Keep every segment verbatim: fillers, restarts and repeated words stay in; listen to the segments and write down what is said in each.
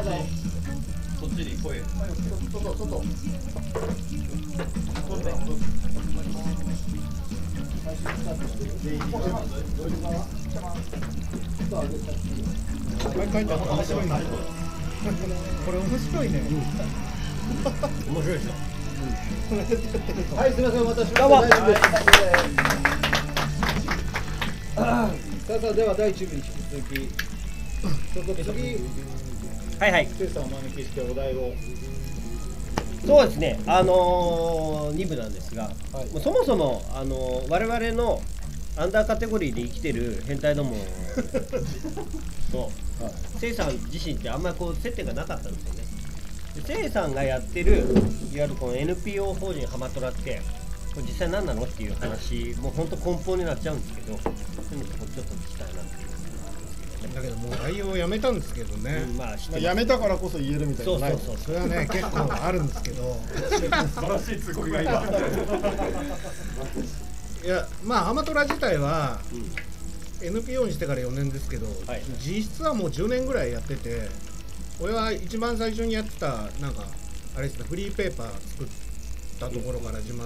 そっちに声。外外。外。 毎回書いてある面白いな。これ面白いね。 面白いでしょ。 はい、すみません、お待たせしました。 どうも。 さあさあ、では第一部に引き続き、早速次、 はいはい。 せいさんをお招きしてお題を。 そうですね。あのー、に部なんですが、 はいもうそもそもあのー、我々のアンダーカテゴリーで生きてる変態どもと、せいさん自身ってあんまりこう接点がなかったんですよね。でせいさんがやってるいわゆるこの エヌピーオー 法人ハマトラってこれ実際何なのっていう話もう本当根本になっちゃうんですけど、そういうのちょっと聞きたいなっていう。 だけどもう内容をやめたんですけどね。 うん、まあ知ってまあ、 ますやめたからこそ言えるみたいなのない。 そうそうそうそれはね結構あるんですけど。 素晴らしいツッコミが今。 いやまあアマトラ自体は、 うん、 エヌピーオー にしてからよねんですけど、 はい、 実質はもうじゅうねんぐらいやってて、俺は一番最初にやってたなんかあれですね、フリーペーパー作ったところから始まって、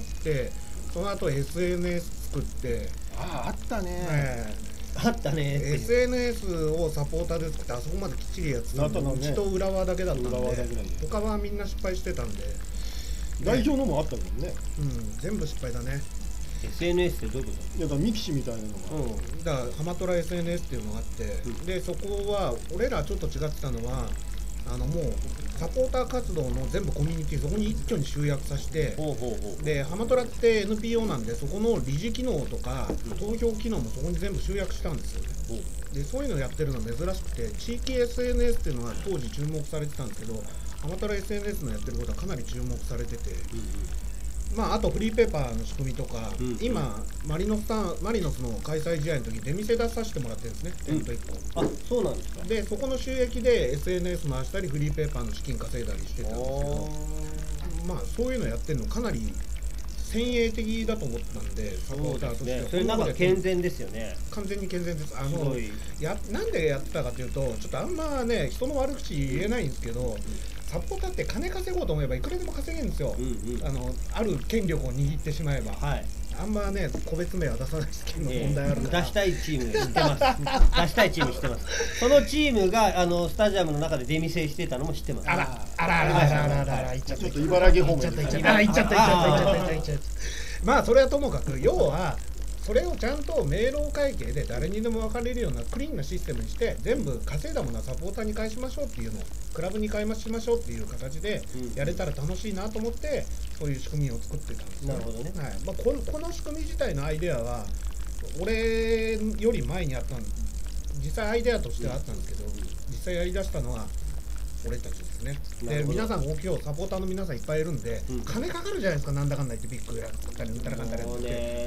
その後 エスエヌエス 作って、 ああ、あったね。 えあったねー、エスエヌエス をサポーターで作ってあそこまできっちりやってたのうちと浦和だけだったんで、 浦和だけなんで他はみんな失敗してたんで、 代表のもあったもんね。 うん、全部失敗だね。 エスエヌエス ってどういうこいやだからミキシみたいなのが。 と？うん。 だからハマトラ エスエヌエス っていうのがあって、 うん、 でそこは俺らちょっと違ってたのは、あのもうサポーター活動の全部コミュニティそこに一挙に集約させて、 ほうほうほう。 でハマトラって エヌピーオー なんで、そこの理事機能とか投票機能もそこに全部集約したんですよね。でそういうのやってるの珍しくて、地域 エスエヌエス っていうのは当時注目されてたんですけど、ハマトラ エスエヌエス のやってることはかなり注目されてて、 うんうん、 まあ、あとフリーペーパーの仕組みとか、うん、今マリノスタンマリノスの開催試合の時出店出させてもらってるんですね、テントいっこ。 あ、そうなんですか。 でそこの収益で エスエヌエス 回したりフリーペーパーの資金稼いだりしてたんですけど、まあそういうのやってるのかなり先鋭的だと思ったんで、サポーターとしては、ね、 それなんか健全ですよね。 完全に健全です。あのやなんでやってたかというと、ちょっとあんまね人の悪口言えないんですけど、うんうん、サポーターって金稼ごうと思えばいくらでも稼げるんですよ、うんうん、あのある権力を握ってしまえば、はい、あんまね個別名は出さないですけど、問題あるから、 出したいチーム知ってます出したいチーム知ってます。そのチームがあのスタジアムの中で出店してたのも知ってます。 あらあらあらあらあらあら、 ちょっと茨城方面に行っちゃった行っちゃった行っちゃった行っちゃった行っちゃった行っちゃった。まあそれはともかく、要はそれをちゃんと明朗会計で誰にでも分かれるようなクリーンなシステムにして、全部稼いだものはサポーターに返しましょうっていうのをクラブに返しましょうっていう形でやれたら楽しいなと思って、そういう仕組みを作ってたんですよ。 なるほどね。 はい、まあ、この、この仕組み自体のアイデアは俺より前にあったん実際アイデアとしてはあったんですけど、実際やりだしたのは俺たちですね。で皆さんも今日サポーターの皆さんいっぱいいるんで、うん、金かかるじゃないですか、なんだかんだ言ってビッグやったりうんたらかんたりやって、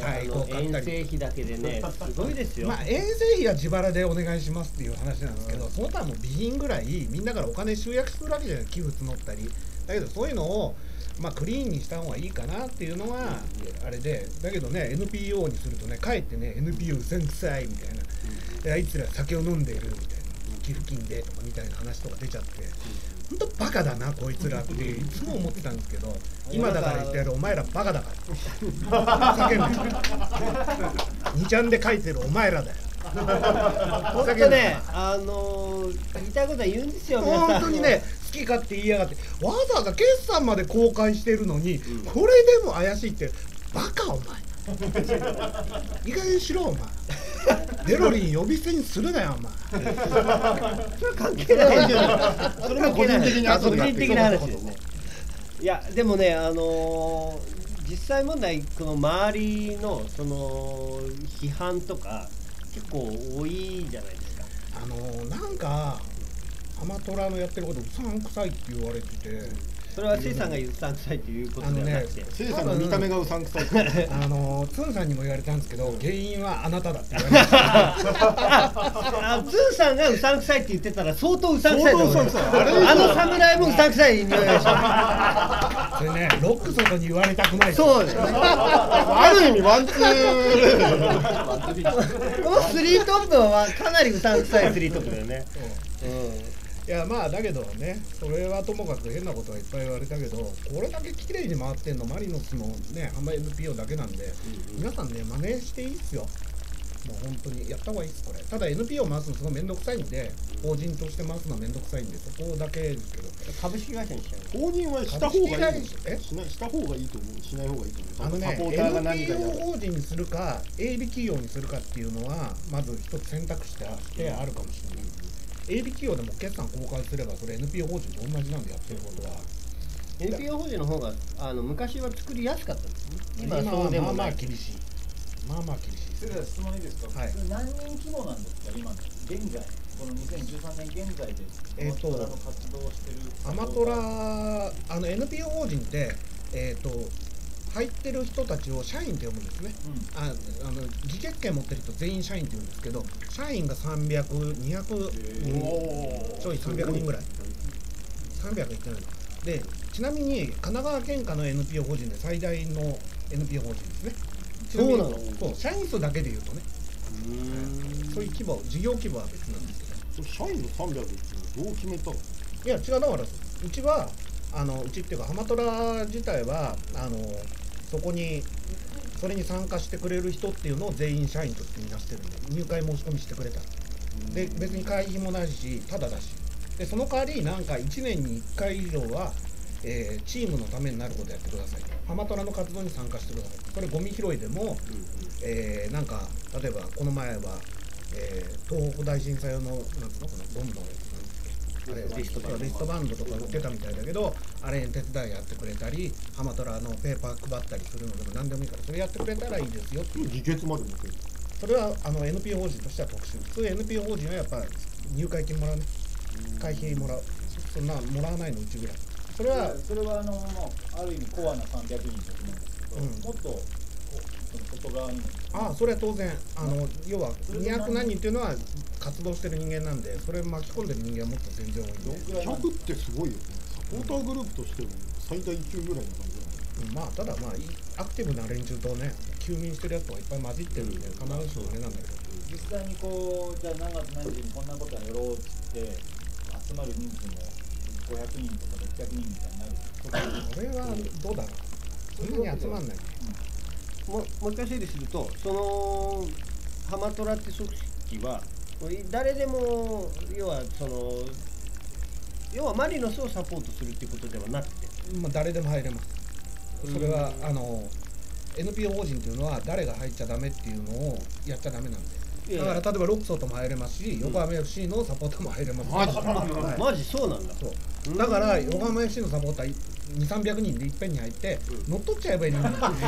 はい、遠征費だけでねすごいですよ。 まあ遠征費は自腹でお願いしますっていう話なんですけど、うん、その他も備品ぐらいみんなからお金集約するわけじゃない、寄付募ったり。だけどそういうのをまあクリーンにした方がいいかなっていうのがあれで、だけどね エヌピーオー にするとね、かえってね エヌピーオー うさんくさいみたいな、うん、あいつら酒を飲んでいるみたいな、寄付金でとかみたいな話とか出ちゃって、本当バカだなこいつらっていつも思ってたんですけど、今だから言ってやる、お前らバカだから叫んでにちゃんで書いてるお前らだよ。 本当ね、あのー、言いたいことは言うんですよ、皆さん。 本当にね、好き勝手言いやがって、わざわざ決算まで公開してるのに、うん、これでも怪しいって、バカお前いい加減にしろお前デロリン呼び捨てにするなよお前それ関係ないそれも個人的な個人的な話ですね。いやでもね、あのー、実際問題この周りのその批判とか結構多いじゃないですか。 あのー、なんかアマトラのやってることうさんくさいって言われてて、 それはせいさんがうさんくさいということではなくて、 せいさんの見た目がうさんくさいあのツンさんにも言われたんですけど、原因はあなただって言われましたあ、ツンさんがうさんくさいって言ってたら相当うさんくさいと思う。 あの侍もうさんくさいに言われました。 それね、ロックソとに言われたくない。 そうですね。 ある意味ワンツーこのスリートップはかなりうさんくさいスリートップだよね。うん。 いやまあだけどね、それはともかく変なことはいっぱい言われたけど、これだけ綺麗に回ってんのマリノスのね販売 エヌピーオー だけなんで、皆さんね真似していいっすよ。もう本当にやった方がいいっすこれ。ただ エヌピーオー 回すのすごいめんどくさいんで、法人として回すのはめんどくさいんで、そこだけですけど。 株式会社にしちゃう。 法人はした方がいい。 えしないした方がいいと思う。しない方がいいと思う。 あのね、 サポーターが何かやエヌピーオーる。 法人にするか、営利企業にするかっていうのは、まず一つ選択肢としてあるかもしれない。営利企業でも決算公開すれば、それ エヌピーオー 法人と同じなんでやってることは。 エヌピーオー 法人の方があの昔は作りやすかったんですね。今は今はまあまそうでもない。 あ厳しい。まあまあ厳しい。 それでは質問いいですか、 はいそれ何人規模なんですか、今の現在、このにせんじゅうさんねん現在で、 えーとアマトラの活動をしてるアマトラ、あの エヌピーオー 法人って、えーと、入ってる人たちを社員って呼ぶんですね。 うん、 ああの議決権持ってる人全員社員って言うんですけど、社員がさんびゃく、にひゃくにんちょいさんびゃくにんぐらい、さんびゃくいってないので、ちなみに神奈川県下の エヌピーオー 法人で最大の エヌピーオー 法人ですね。 そうなの。 そう、社員数だけで言うとね、 うーんそういう規模、事業規模は別なんですけど。 社員のさんびゃくってどう決めたの？ いや違う、だからうちはあのうちっていうかハマトラ自体はあのそこにそれに参加してくれる人っていうのを全員社員としてみなしてるんで、入会申し込みしてくれたで、別に会費もないしタダだし、でその代わりなんかいちねんにいっかい以上は、えーチームのためになることやってください、ハマトラの活動に参加してください。それゴミ拾いでも、えーなんか例えばこの前は、えー東北大震災用のなんつうのこのボンドのやつあれリストバンドリストバンドとか売ってたみたいだけど、あれ手伝いやってくれたり、ハマトラのペーパー配ったりするのでも何でもいいから、それやってくれたらいいですよっていう。 議決まで向ける。 それはあの エヌピーオー 法人としては特殊。普通 エヌピーオー 法人はやっぱ入会金もらうね、会費もらう、そんなもらわないのうちぐらい。それはそれはあのある意味コアなさんびゃくにんだと思うんですけど、 うんもっとこうその外側にもああ、それは当然、あの要はにひゃく何人っていうのは活動してる人間なんで、それ巻き込んでる人間はもっと全然多いんで、 どんくらいひゃくってすごいよね。サポーターグループとしても最大級ぐらいの感じだね。 うんまあただまあいアクティブな連中とね、休眠してるやつとかいっぱい混じってるんで、必ずしもあれなんだけど、 実際にこうじゃあ何月何日にこんなことやろうっつって集まる人数もごひゃくにんとかろっぴゃくにんみたいになる。 それはどうだろう、そんなに集まんない。 ももう一回整理すると、そのハマトラって組織は誰でも要はその要はマリノスをサポートするっていうことではなくて、 まあ、誰でも入れます。それはあの エヌピーオー 法人っていうのは誰が入っちゃダメっていうのをやっちゃダメなんで、だから例えばロックソーとも入れますし、横浜 エフシー のサポーターも入れますし、 マジはいマジそうなんだ。 そうだから横浜 エフシー のサポーターにせんさんびゃくにんでいっぺんに入って乗っ取っちゃえばいいのに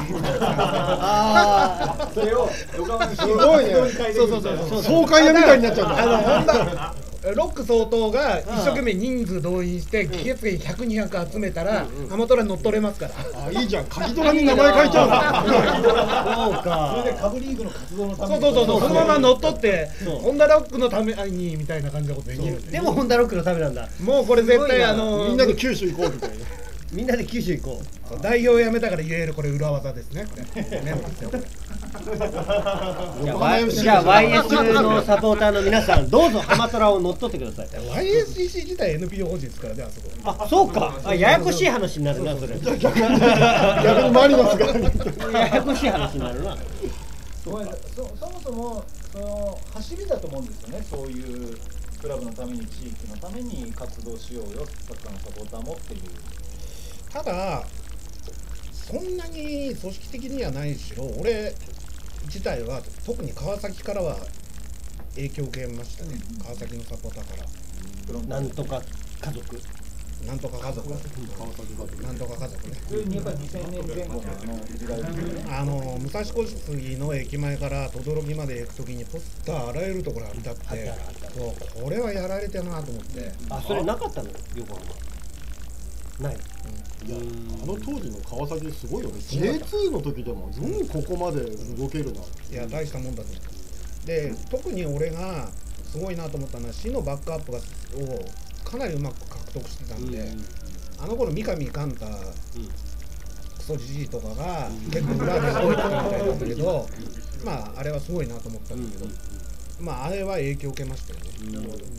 ああ、 それを横浜にすごいね。 そうそうそうそう総会屋みたいになっちゃうんだ。 あの本田ロック総統が一生懸命人数動員して議決権ひゃく、にひゃく集めたらハマトラに乗っ取れますから。 あ、いいじゃん。鍵虎に名前書いちゃうんだ。 そうか。 それでカブリーグの活動のためにそうそうそうそう、そのまま乗っ取ってそうホンダロックのためにみたいな感じのことできる。 でもホンダロックのためなんだ。 もうこれ絶対あすのみんなで九州行こうみたいな。 みんなで九州行こう。 代表辞めたから言えるこれ裏技ですね。これメモですよこれ。 じゃあ Y- じゃあ ワイエス のサポーターの皆さん、どうぞハマトラを乗っ取ってください。 ワイエスシーシー 自体 エヌピーオー 法人ですからね、あそこ。 あ、そうか。あ、ややこしい話になるな、それ。 逆にマリノスが。 ややこしい話になるな。 ごめんなさい、そそもそもその走りだと思うんですよね、そういうクラブのために地域のために活動しようよ、サッカーのサポーターもっていう。 ただそんなに組織的にはないしろ、俺自体は特に川崎からは影響を受けましたね。川崎のサポーターからなんとか家族。 なんとか家族なんとか家族ね。 それにやっぱりにせんねんぜん後のあの時代ですよね。 あの武蔵小杉の駅前から等々力まで行くときにポスターあらゆるところありだって、そうこれはやられてるなと思って。 あ、それなかったの横浜。ない。 いや、あの当時の川崎すごいよね。ジェイツー の時でもよくここまで動けるな。 いや大したもんだと思った。で特に俺がすごいなと思ったのは市のバックアップがをかなりうまく獲得してたんで、 うんうんあの頃三上寛太、クソじじいとかが結構裏で動いてたみたいなんだけど、まああれはすごいなと思ったんだけど、まああれは影響を受けましたよね。うん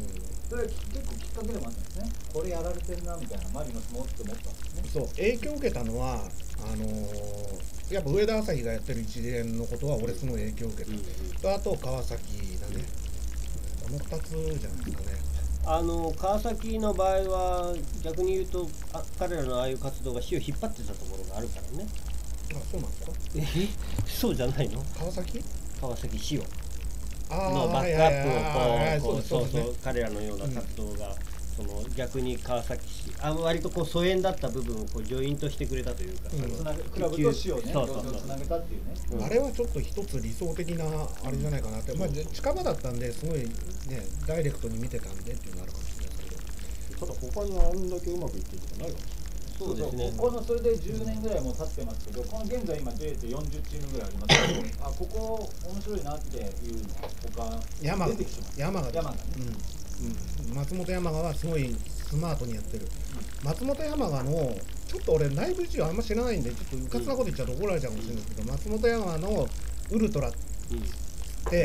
それは結構きっかけでもあったんですね。これやられてるなみたいな、マリノスもって思ったんですね。 そう影響を受けたのはあのー、やっぱ上田朝日がやってる一連のことは俺すごい影響を受けた、うん、あと川崎だね、このふたつじゃないですかね。 あの川崎の場合は逆に言うとあ彼らのああいう活動が市を引っ張ってたところがあるからね。 あ、そうなんですか。 えそうじゃないの。 川崎川崎市をあのバックアップをこうこうそうそう彼らのような活動が、うん、その逆に川崎市あ割とこう疎遠だった部分をこうジョイントしてくれたというか、うん、 そのクラブと市をね、そうそうそうつなげたっていうね、 うん、あれはちょっと一つ理想的なあれじゃないかなって、うん、まあ近場だったんですごいねダイレクトに見てたんでっていうのあるかもしれないですけど、 ただ他にあんだけうまくいってるとかないわけです。 そうですね。 このそれでじゅうねんぐらいも経ってますけど、この現在今 ジェイ ってよんじゅうチームぐらいありますけど、あここ面白いなっていうのは他出てきてます。 山が山がね、 うんうん、松本山雅はすごいスマートにやってる、うん、松本山雅のちょっと俺内部事情あんま知らないんでちょっとうかつなこと言っちゃうと怒られちゃうかもしれないですけど、松本山雅のウルトラって、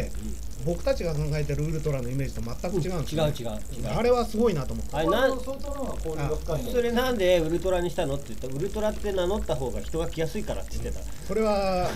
うん、僕たちが考えてるウルトラのイメージと全く違うんですよ、ね、 違う違う違う。 あれはすごいなと思って。 あれな相当の交流が深いの。 それなんでウルトラにしたのって言ったらウルトラって名乗った方が人が来やすいからって言ってた。 それは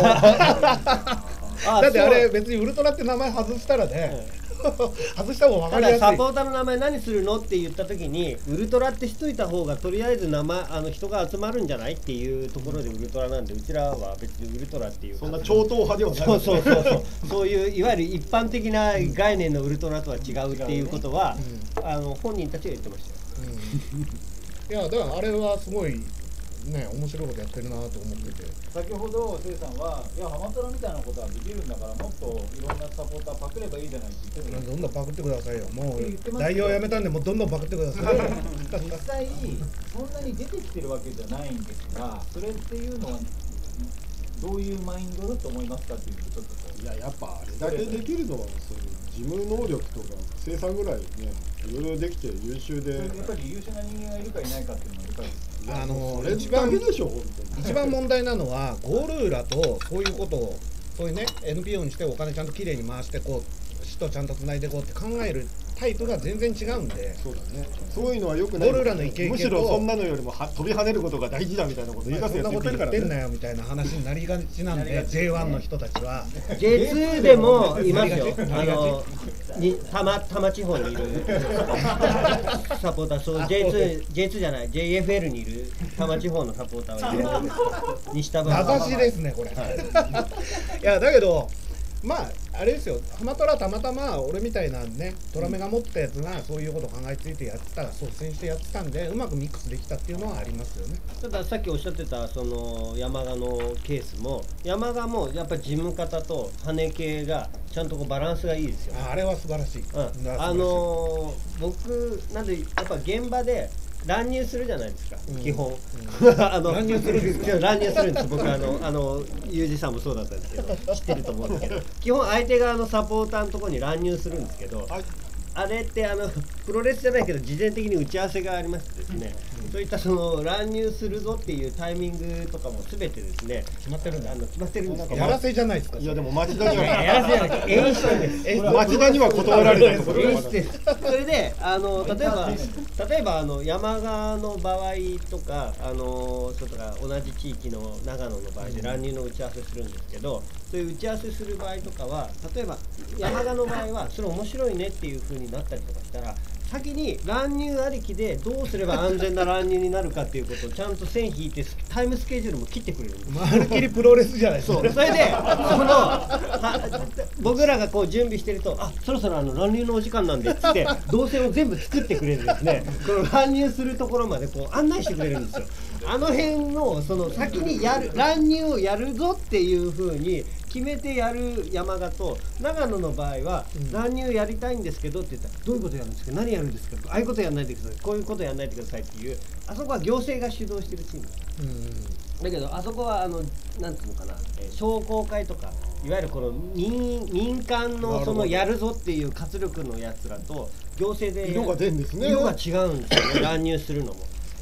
だってあれ別にウルトラって名前外したらね、うん、外した方が分かりやすい。 ただサポーターの名前何するのって言った時にウルトラってしといた方がとりあえず名前あの人が集まるんじゃないっていうところでウルトラなんで、うちらは別にウルトラっていうそんな超党派ではない。 そうそうそうそうそういういわゆる一般的な概念のウルトラとは違うっていうことは、うん、あの本人たちが言ってましたよ、 うん、いやだからあれはすごいね面白いことやってるなと思ってて、 先ほどせいさんはいやハマトラみたいなことはできるんだからもっといろんなサポーターパクればいいじゃないって言ってる。 どんどんパクってくださいよ。もう代表やめたんでもうどんどんパクってください実際そんなに出てきてるわけじゃないんですが、それっていうのはどういうマインドだと思いますかっていうとちょっとこう、 いややっぱあれだけできるのはその事務能力とか生産ぐらいねいろいろできて優秀で、 やっぱり優秀な人間がいるかいないかっていうのはやっぱりあのそれ一番でしょ。 一番問題なのはゴール裏とそういうことをそういうね エヌピーオー にしてお金ちゃんときれいに回してこう市とちゃんとつないでいこうって考えるタイプが全然違うんで、 そうだね。そういうのはよくない。 ゴール裏のイケイケとむしろそんなのよりもは飛び跳ねることが大事だみたいなこと言い出すやついるからね。 そんなこと言ってんなよみたいな話になりがちなんでジェイワン の人たちはジェイツー でもいますよ。あのに多摩多摩地方にいるサポーター、そう ジェイツー ジェイツー じゃない ジェイエフエル にいる多摩地方のサポーターはいるんです西田名指しですねこれ、はい、いやだけどまああれですよ、ハマトラたまたま俺みたいなねトラメが持ったやつがそういうことを考えついてやってたら率先してやってたんでうまくミックスできたっていうのはありますよね。 たださっきおっしゃってたその山賀のケースも山賀もやっぱり事務方と羽根系がちゃんとこうバランスがいいですよ、ね、 あ, あれは素晴らしい、 うん、あのー、僕なんでやっぱ現場で乱入するじゃないですか、うん、基本、うん、あの乱入するんですか乱入するんです僕あのあのユージさんもそうだったんですけど知ってると思うんですけど基本相手側のサポーターのところに乱入するんですけど、はい、あれってあのプロレスじゃないけど事前的に打ち合わせがありましてですね、うん、そういったその乱入するぞっていうタイミングとかも全てですね決まってるんだあの決まってるんですけどやらせじゃないですか。 いやでも町田にはやらせじゃなくて演出です町田には断られたところ演出ですそれであの例えば例えばあの山賀の場合とかあのそうとか同じ地域の長野の場合で乱入の打ち合わせするんですけど、そういう打ち合わせする場合とかは例えば山賀の場合はそれ面白いねっていう風になったりとかしたら先に乱入ありきでどうすれば安全な乱入になるかっていうことをちゃんと線引いてタイムスケジュールも切ってくれるんです。 まるっきりプロレスじゃないですか。 そうそれでその僕らがこう準備してるとあそろそろあの乱入のお時間なんでっつって動線を全部作ってくれるんですね。この乱入するところまでこう案内してくれるんですよ。あの辺のその先にやる乱入をやるぞっていう風に決めてやる山賀と長野の場合は、うん、乱入やりたいんですけどって言ったらどういうことやるんですか何やるんですかああいうことやんないでくださいこういうことやんないでくださいっていうあそこは行政が主導してるチーム、うん、だけどあそこはあのなんていうのかな、えー、商工会とかいわゆるこの 民, 民間のそのやるぞっていう活力のやつらと行政で色が出るんですね。 色が違うんですよね乱入するのも。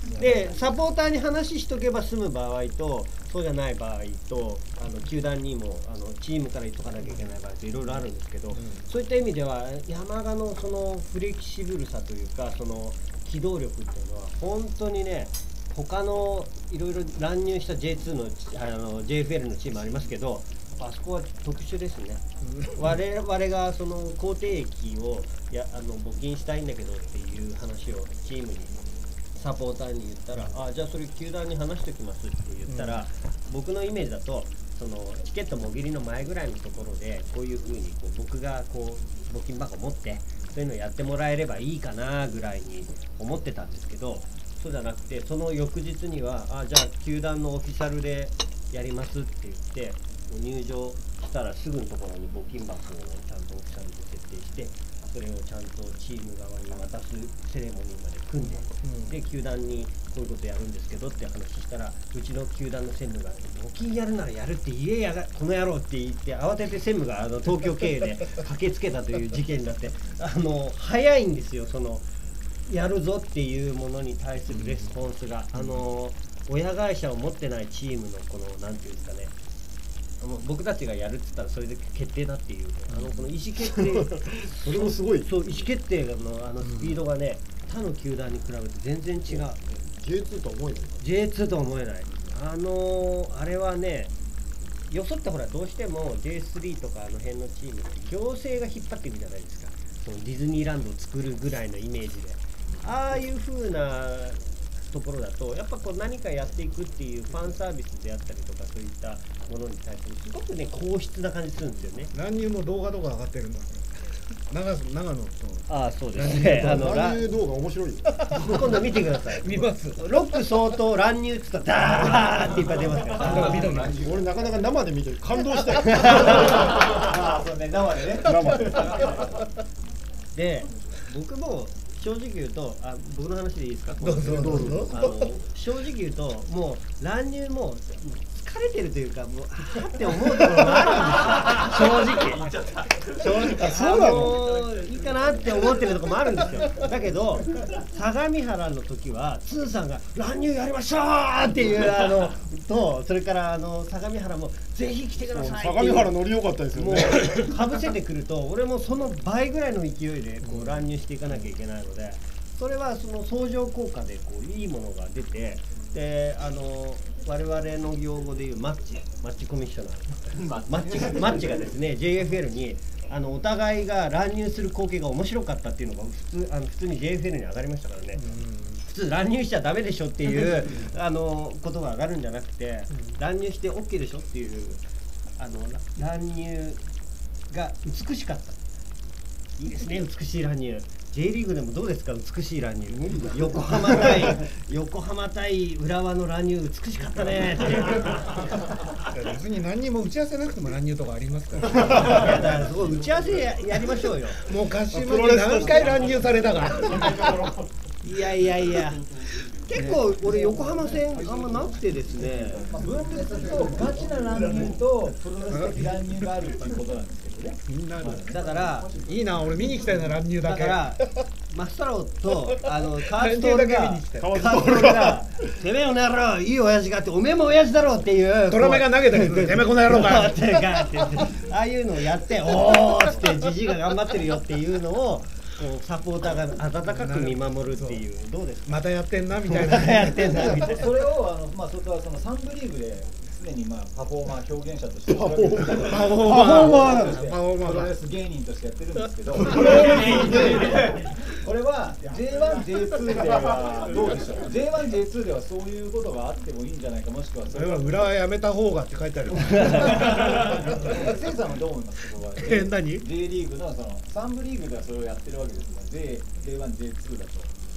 でサポーターに話しとけば済む場合とそうじゃない場合とあの球団にもあのチームから言っとかなきゃいけない場合といろいろあるんですけど、うん、そういった意味では山賀のそのフレキシブルさというかその機動力っていうのは本当にね他のいろいろ乱入した ジェイツー の, あの ジェイエフエル のチームありますけどあそこは特殊ですね我々がその口蹄疫をやあの募金したいんだけどっていう話をチームにサポーターに言ったらあじゃあそれ球団に話しておきますって言ったら、うん、僕のイメージだとそのチケットもぎりの前ぐらいのところでこういう風にこう僕がこう募金箱持ってそういうのやってもらえればいいかなぐらいに思ってたんですけどそうじゃなくてその翌日にはあじゃあ球団のオフィシャルでやりますって言って入場したらすぐのところに募金箱をちゃんとオフィシャルで設定してそれをちゃんとチーム側に渡すセレモニーまで組んで、うん、で球団にこういうことやるんですけどって話したらうちの球団の専務が募金やるならやるって言えやがこの野郎って言って慌てて専務があの東京経営で駆けつけたという事件になってあの早いんですよそのやるぞっていうものに対するレスポンスが、うん、あの親会社を持ってないチームのこのなんていうんですかね僕たちがやるって言ったらそれで決定だっていうあのこの意思決定それもすごいそう意思決定のあのスピードがね、うん、他の球団に比べて全然違うジェイツー とは思えないジェイツー とは思えないあのー、あれはねよそってほらどうしても ジェイスリー とかあの辺のチームって行政が引っ張っていくじゃないですかそのディズニーランドを作るぐらいのイメージでああいう風なところだとやっぱこう何かやっていくっていうファンサービスであったりとかそういったものに対してすごくね硬質な感じするんですよね。 乱入の動画とか上がってるんだ長野長野とああそうですねあの乱入動画面白いよ今度見てください見ますロック相当乱入って言ったらダーっていっぱい出ますから俺なかなか生で見て感動したよああそうね生でね生でで僕も正直言うとあ僕の話でいいですかどうぞどうぞあの正直言うともう乱入も疲れてるというかもうあーって思うところがあるんですよ正直正直そうなのあのいいかなって思ってるところもあるんですよだけど相模原の時はツーさんが乱入やりましょうっていうあのとそれからあの相模原もぜひ来てくださいって相模原乗り良かったですよねもうかぶせてくると俺もその倍ぐらいの勢いでこう乱入していかなきゃいけないのでそれはその相乗効果でこういいものが出てであの我々の用語でいうマッチマッチコミッショナーマッチがマッチがですね ジェイエフエル にあのお互いが乱入する光景が面白かったっていうのが普通あの普通に ジェイエフエル に上がりましたからね普通乱入しちゃダメでしょっていうあのことが上がるんじゃなくて乱入して OK でしょっていうあの乱入が美しかったいいですね美しい乱入J リーグでもどうですか美しい乱入横浜対横浜対浦和の乱入美しかったねって別に何にも打ち合わせなくても乱入とかありますからいやだからそこ打ち合わせ や, やりましょうよもう鹿島に何回乱入されたかいやいやいや結構俺横浜戦あんまなくてですね、 まあ、分裂とガチな乱入とプロレス的乱入があるっていうことなんですけどねみんなだからいいな俺見に行きたいな乱入だけだからマスタローとあのカーストールが乱入だけ見に行きたいカーストールがてめえこの野郎いい親父があっておめえも親父だろうっていうドラメが投げたけどてめえこの野郎かってガーって言ってああいうのをやっておーっつってジジイが頑張ってるよっていうのをこうサポーターが温かく見守るっていうどうですかまたやってんなみたいなやってんなみたいなそれをあの、まあ、それはそのさん部リーグで常に、まあ、パフォーマー表現者としてパフォーマーパフォーマーなんですパフォーマープロレス芸人としてやってるんですけどこれは ジェイワン、ジェイツー ではどうでしょう ジェイワン、ジェイツー ではそういうことがあってもいいんじゃないかもしくはそれは裏はやめた方がって書いてあるセイさんはどう思いますかここはえ何 J リーグのそのさん部リーグではそれをやってるわけですが ジェイワン、ジェイツー だと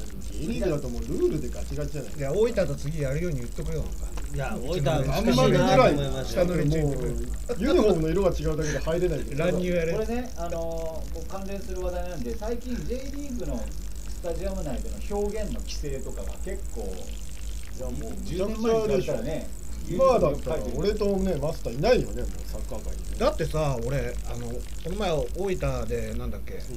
J リーグだともうルールでガチガチじゃないいや大分と次やるように言っとくよなんかいや大分あんま美しいり見づらいなと思いました下の連中もうユニフォームの色が違うだけで入れない乱入やれこれね、あのー、こう関連する話題なんで最近 J リーグのスタジアム内での表現の規制とかが結構いやもうじゅうねんまえに比べたらね今だったら俺とねマスターいないよねもうサッカー界にねだってさ俺あのこの前大分でなんだっけ、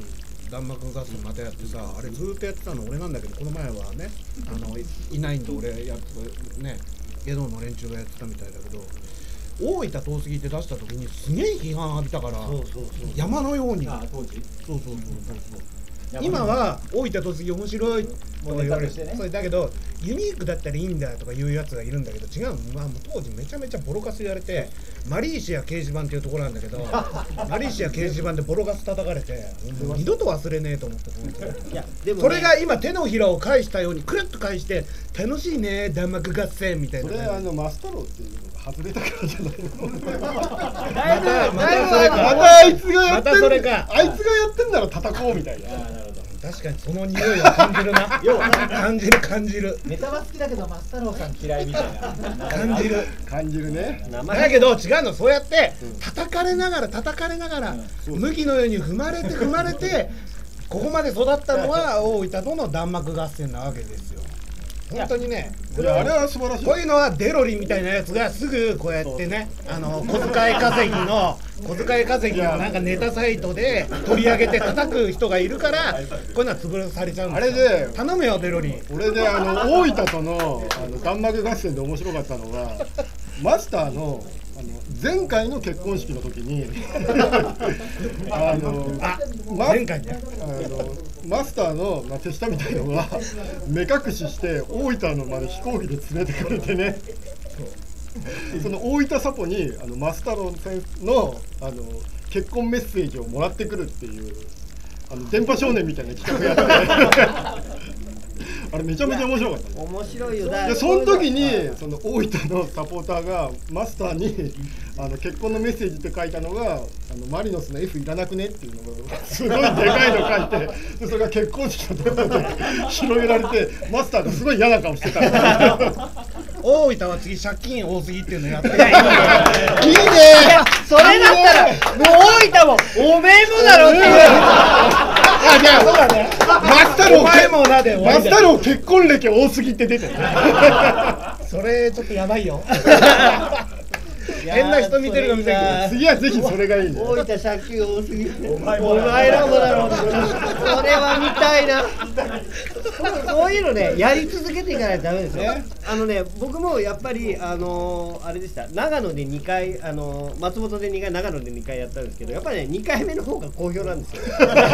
弾幕合戦またやってさ、あれずーっとやってたの俺なんだけど、この前はねあの い, いないんで俺やってね芸能の連中がやってたみたいだけど、大分遠すぎって出した時にすげえ批判浴びたから、 そうそうそう山のように。 あ当時そうそうそうそうそう今は大分と次面白いとか言われる、 ね、 それだけどユニークだったらいいんだとか言うやつがいるんだけど、違う、まあ、もう当時めちゃめちゃボロカス言われて、マリーシア掲示板っていうところなんだけどマリーシア掲示板でボロカス叩かれてもう二度と忘れねえと思っていやでも、ね、 それが今手のひらを返したようにクラッと返して楽しいね弾幕合戦みたいな。 それあのマスタローっていうのが外れたからじゃないのまたまたあいつがやってんまたそれかあいつがやってんなら叩こうみたいな。 確かにその匂いを感じるな感じる感じるネタは好きだけどマスタローさん嫌いみたいな感じる感じるね。 だけど違うの、そうやって叩かれながら叩かれながら麦のように踏まれて踏まれてここまで育ったのは大分との弾幕合戦なわけですよ。本当にね、 いやあれは素晴らしい。 こういうのはデロリみたいなやつがすぐこうやってね、あの小遣い稼ぎの小遣い稼ぎのなんかネタサイトで取り上げて叩く人がいるから、こういうのは潰されちゃうんですよ。 あれで頼むよデロリ。 俺であの大分とのあの弾幕合戦で面白かったのがマスターのあの前回の結婚式の時にあのあま前回ねあのマスターの、まあ、手下みたいのが目隠しして大分のまで飛行機で連れてかれてねその大分サポにあのマスタロ先生のあの結婚メッセージをもらってくるっていうあの電波少年みたいな企画やってあれめちゃめちゃ面白かったね。 面白いよ。だでその時にその大分のサポーターがマスターにあの結婚のメッセージって書いたのがあのマリノスの F いらなくねっていうのがすごいでかいの書いて、でそれが結婚式のところで広げられてマスターがすごい嫌な顔してた大分は次借金多すぎっていうのやっていいね。 いいね。 それだったらもう大分もおめえもだろっていうあ、じゃあそうだね。 マスタロお前もなで終わりだよマスタロー結婚歴多すぎって出てるそれちょっとやばいよ変な人見てるか見てる次はぜひそれがいいね。 大分借金多すぎてお前らもだろう。それは見たいな。そういうのねやり続けていかないとダメですよ。あのね僕もやっぱりあのー、あれでした。長野でにかいあのー、松本でにかい長野でにかいやったんですけど、やっぱりねにかいめの方が好評なんですよ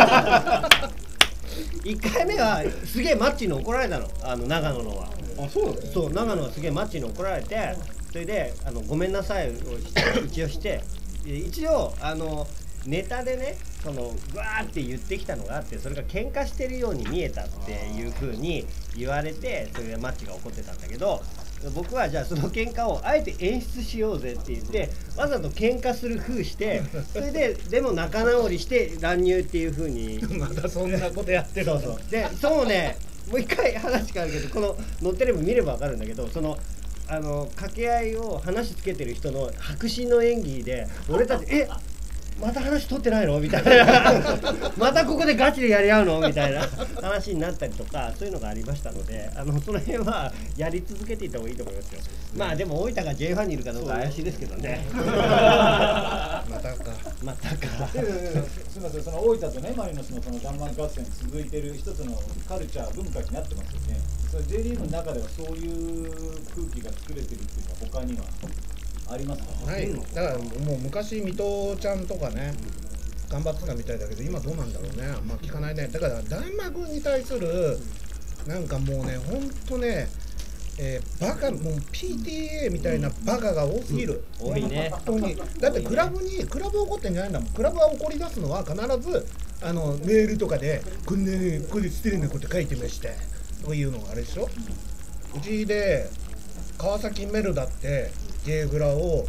いっかいめはすげえマッチに怒られたの、あの長野のは。 あ、そうなの？ そう長野はすげえマッチに怒られて、それであのごめんなさいをして一応して一応あのネタでねそのグワーって言ってきたのがあって、それが喧嘩してるように見えたっていう風に言われて、それでマッチが怒ってたんだけど、僕はじゃあその喧嘩をあえて演出しようぜって言ってわざと喧嘩する風してそれででも仲直りして乱入っていう風にまたそんなことやってる。 そうそうでそうねもう一回話変わるけど、この乗ってれば見れば分かるんだけど、そのあの掛け合いを話つけてる人の迫真の演技で俺たちえまた話取ってないのみたいなまたここでガチでやり合うのみたいな話になったりとか、そういうのがありましたので、あのその辺はやり続けていった方がいいと思いますよ。まあでも大分が J ファンにいるかどうか怪しいですけどねまたかまたかすみません、その大分とねマリノスのその弾幕合戦続いてる一つのカルチャー文化になってますよね。それ J リーグの中ではそういう空気が作れてるっていうのは他にはありますか？ はい、だからもう昔水戸ちゃんとかね頑張ってたみたいだけど今どうなんだろうね、あんま聞かないね。だから弾幕に対するなんかもうねほんとね、えー、バカもう ピーティーエー みたいなバカが多すぎる、 うん、多いね本当に。だってクラブにクラブ怒ってんじゃないんだもん。クラブは怒り出すのは必ずあのメールとかでこんなこれ失礼なこと書いてましたとかいうのがあれでしょ。うちで川崎メルダってゲーグラを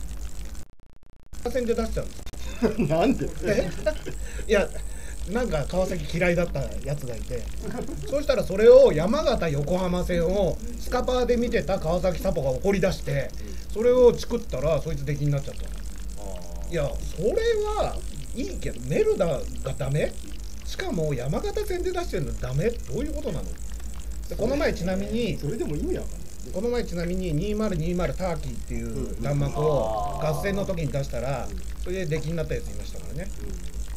戦で出しちゃうんですなんで？ いやなんか川崎嫌いだったやつがいて、そうしたらそれを山形横浜戦をスカパーで見てた川崎サポが怒り出して、それをチクったらそいつ出禁になっちゃったの。いやそれはいいけどメルダがダメ？しかも山形戦で出してるのダメ？どういうことなの？でこの前ちなみにそれでも意味わかんない。 この前ちなみににせんにじゅうターキーっていう弾幕を合戦の時に出したらそれで出禁になったやついましたからね。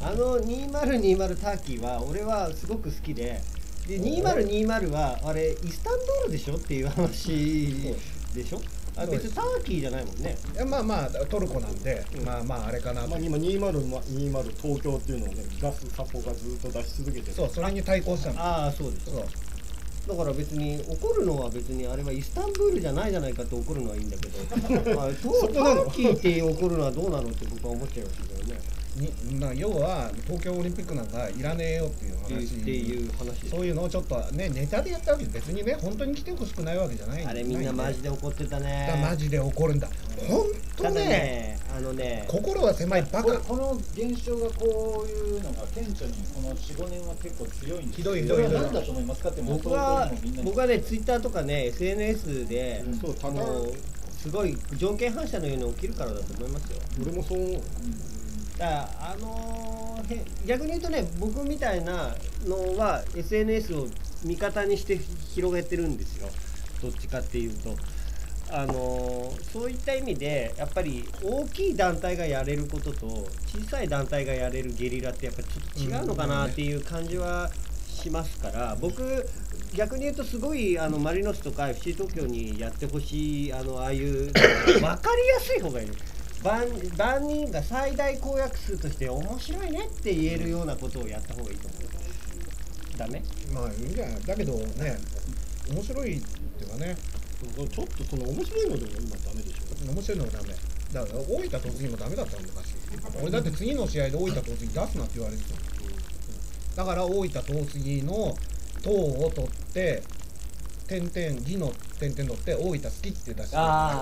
あのにせんにじゅうターキーは俺はすごく好きで、でにせんにじゅうはあれイスタンブールでしょっていう話でしょ。あ別にターキーじゃないもんね。 いやまあまあトルコなんで、うん、まあまああれかなと、 まあ、今にせんにじゅう東京っていうのをね出すサポがずっと出し続けてる。 そう、それに対抗したの。 ああそうです。そうだから別に怒るのは別にあれはイスタンブールじゃないじゃないかって怒るのはいいんだけどあれターキーって怒るのはどうなのって僕は思っちゃいますけどね。 にな要は東京オリンピックなんかいらねえよっていう話っていう話、 そういうのをちょっとねネタでやったわけで別にね本当に来てほしくないわけじゃないんで。 あれみんなマジで怒ってたね。 だマジで怒るんだ本当 ね, ねあのね心は狭いバカ。 この現象がこういうのが顕著にこの よん,ご 年は結構強いんです。 ひどいひどいひどい。 何だと思いますかって。 僕は僕はねツイッターとかね エスエヌエス で、うん、そうただすごい条件反射のように起きるからだと思いますよ。 俺もそう思う。 だからあのー、逆に言うとね僕みたいなのは エスエヌエス を味方にして広げてるんですよ。どっちかっていうとあのー、そういった意味でやっぱり大きい団体がやれることと小さい団体がやれるゲリラってやっぱりちょっと違うのかなっていう感じはしますから、僕逆に言うとすごいあのマリノスとか エフシー 東京にやってほしいあのああいう分かりやすい方がいい。万, 万人が最大公約数として面白いねって言えるようなことをやった方がいいと思う。ダメ？ まあいいんじゃない。だけどね面白いっていうかねちょっとその面白いのでも今ダメでしょ。 面白いのはダメだから大分と次もダメだったの昔。俺だって次の試合で大分と次出すなって言われてたの。だから大分と次の党を取って点々義の点々取って大分好きって出して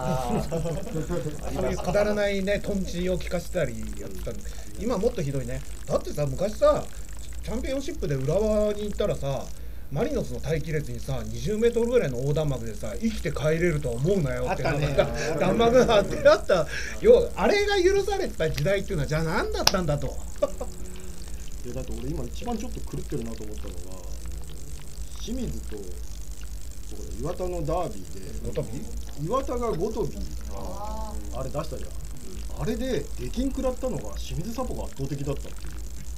そういうくだらないねトンチを聞かせたりやってたんで、今もっとひどいね。だってさ昔さチャンピオンシップで浦和に行ったらさマリノスの待機列にさにじゅうメートルぐらいの横断幕でさ生きて帰れるとは思うなよって弾幕があってあったよ。あれが許されてた時代っていうのはじゃあ何だったんだと。 いやだって俺今一番ちょっと狂ってるなと思ったのが清水と岩田のダービーでゴトビ岩田がゴトビあ, あれ出したじゃん。あれで出禁食らったのが清水サポが圧倒的だったって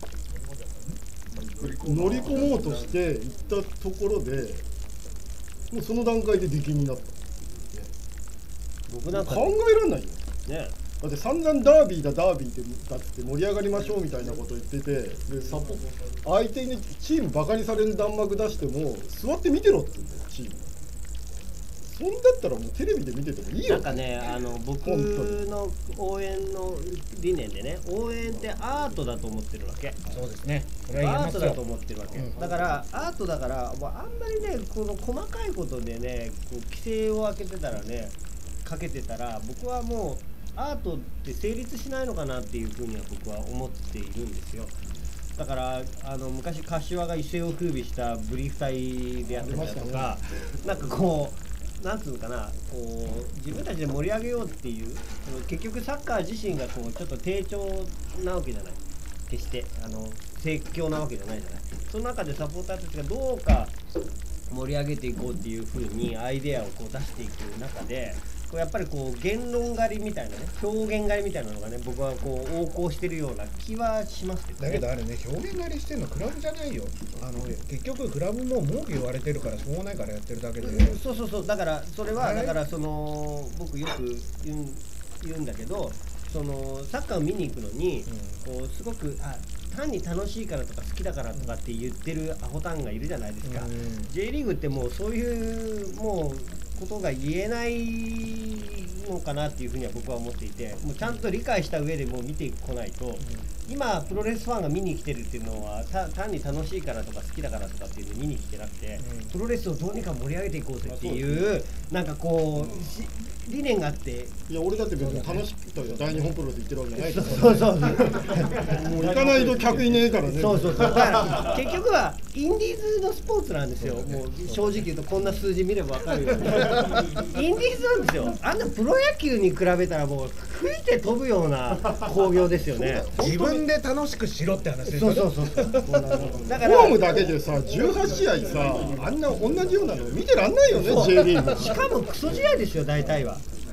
いう。乗り込もうとして行ったところでもうその段階で出禁になった、ね、僕なんか考えられないよね。だって散々ダービーだダービーだって盛り上がりましょうみたいなこと言ってて、でサポ相手にチームバカにされる弾幕出しても座って見てろって言うんだよチーム。そんだったらもうテレビで見ててもいいよ。 なんかねあの僕の応援の理念でね応援ってアートだと思ってるわけ。 そうですね。 これはアートだと思ってるわけ、うん、だからアートだからもうあんまりねこの細かいことでねこう規制を開けてたらねかけてたら僕はもうアートって成立しないのかなっていうふうには僕は思っているんですよ。だからあの昔柏が一世を風靡したブリーフ隊でやってたりとか、なんかこうなんつうのかなこう自分たちで盛り上げようっていう結局サッカー自身がこうちょっと低調なわけじゃない。決してあの盛況なわけじゃないじゃない。その中でサポーターたちがどうか盛り上げていこうっていうふうにアイデアをこう出していく中で。やっぱりこう言論狩りみたいなね表現狩りみたいなのがね僕はこう横行してるような気はしますけどね。 だけどあれね表現狩りしてるのクラブじゃないよ。あの結局クラブも文句言われてるからしょうがないからやってるだけで、 うん、そうそうそうだからそれはだからその僕よく言うん言うんだけどそのサッカーを見に行くのに、うん、こうすごくあ単に楽しいからとか好きだからとかって言ってるアホタンがいるじゃないですか、うん、J リーグってもうそういうもうことが言えないのかなっていうふうには僕は思っていて、もうちゃんと理解した上でもう見てこないと、うん、今プロレスファンが見に来てるっていうのは単に楽しいからとか好きだからとかっていうのを見に来てなくて、うん、プロレスをどうにか盛り上げていこうぜっていう、なんかこう、うん、理念があって。 いや俺だって別に楽しくて大日本プロレス行ってるわけじゃないから、 そうそうもう行かないと客いねえからね。 そうそうそうだから結局はインディーズのスポーツなんですよ。もう正直言うとこんな数字見れば分かるようにインディーズなんですよ。あんなプロ野球に比べたらもう吹いて飛ぶような興行ですよね。 自分で楽しくしろって話ですよ。 そうそうそうだからホームだけでさじゅうはち試合さあんな同じようなの見てらんないよね J リーグ。 しかもクソ試合ですよ大体は。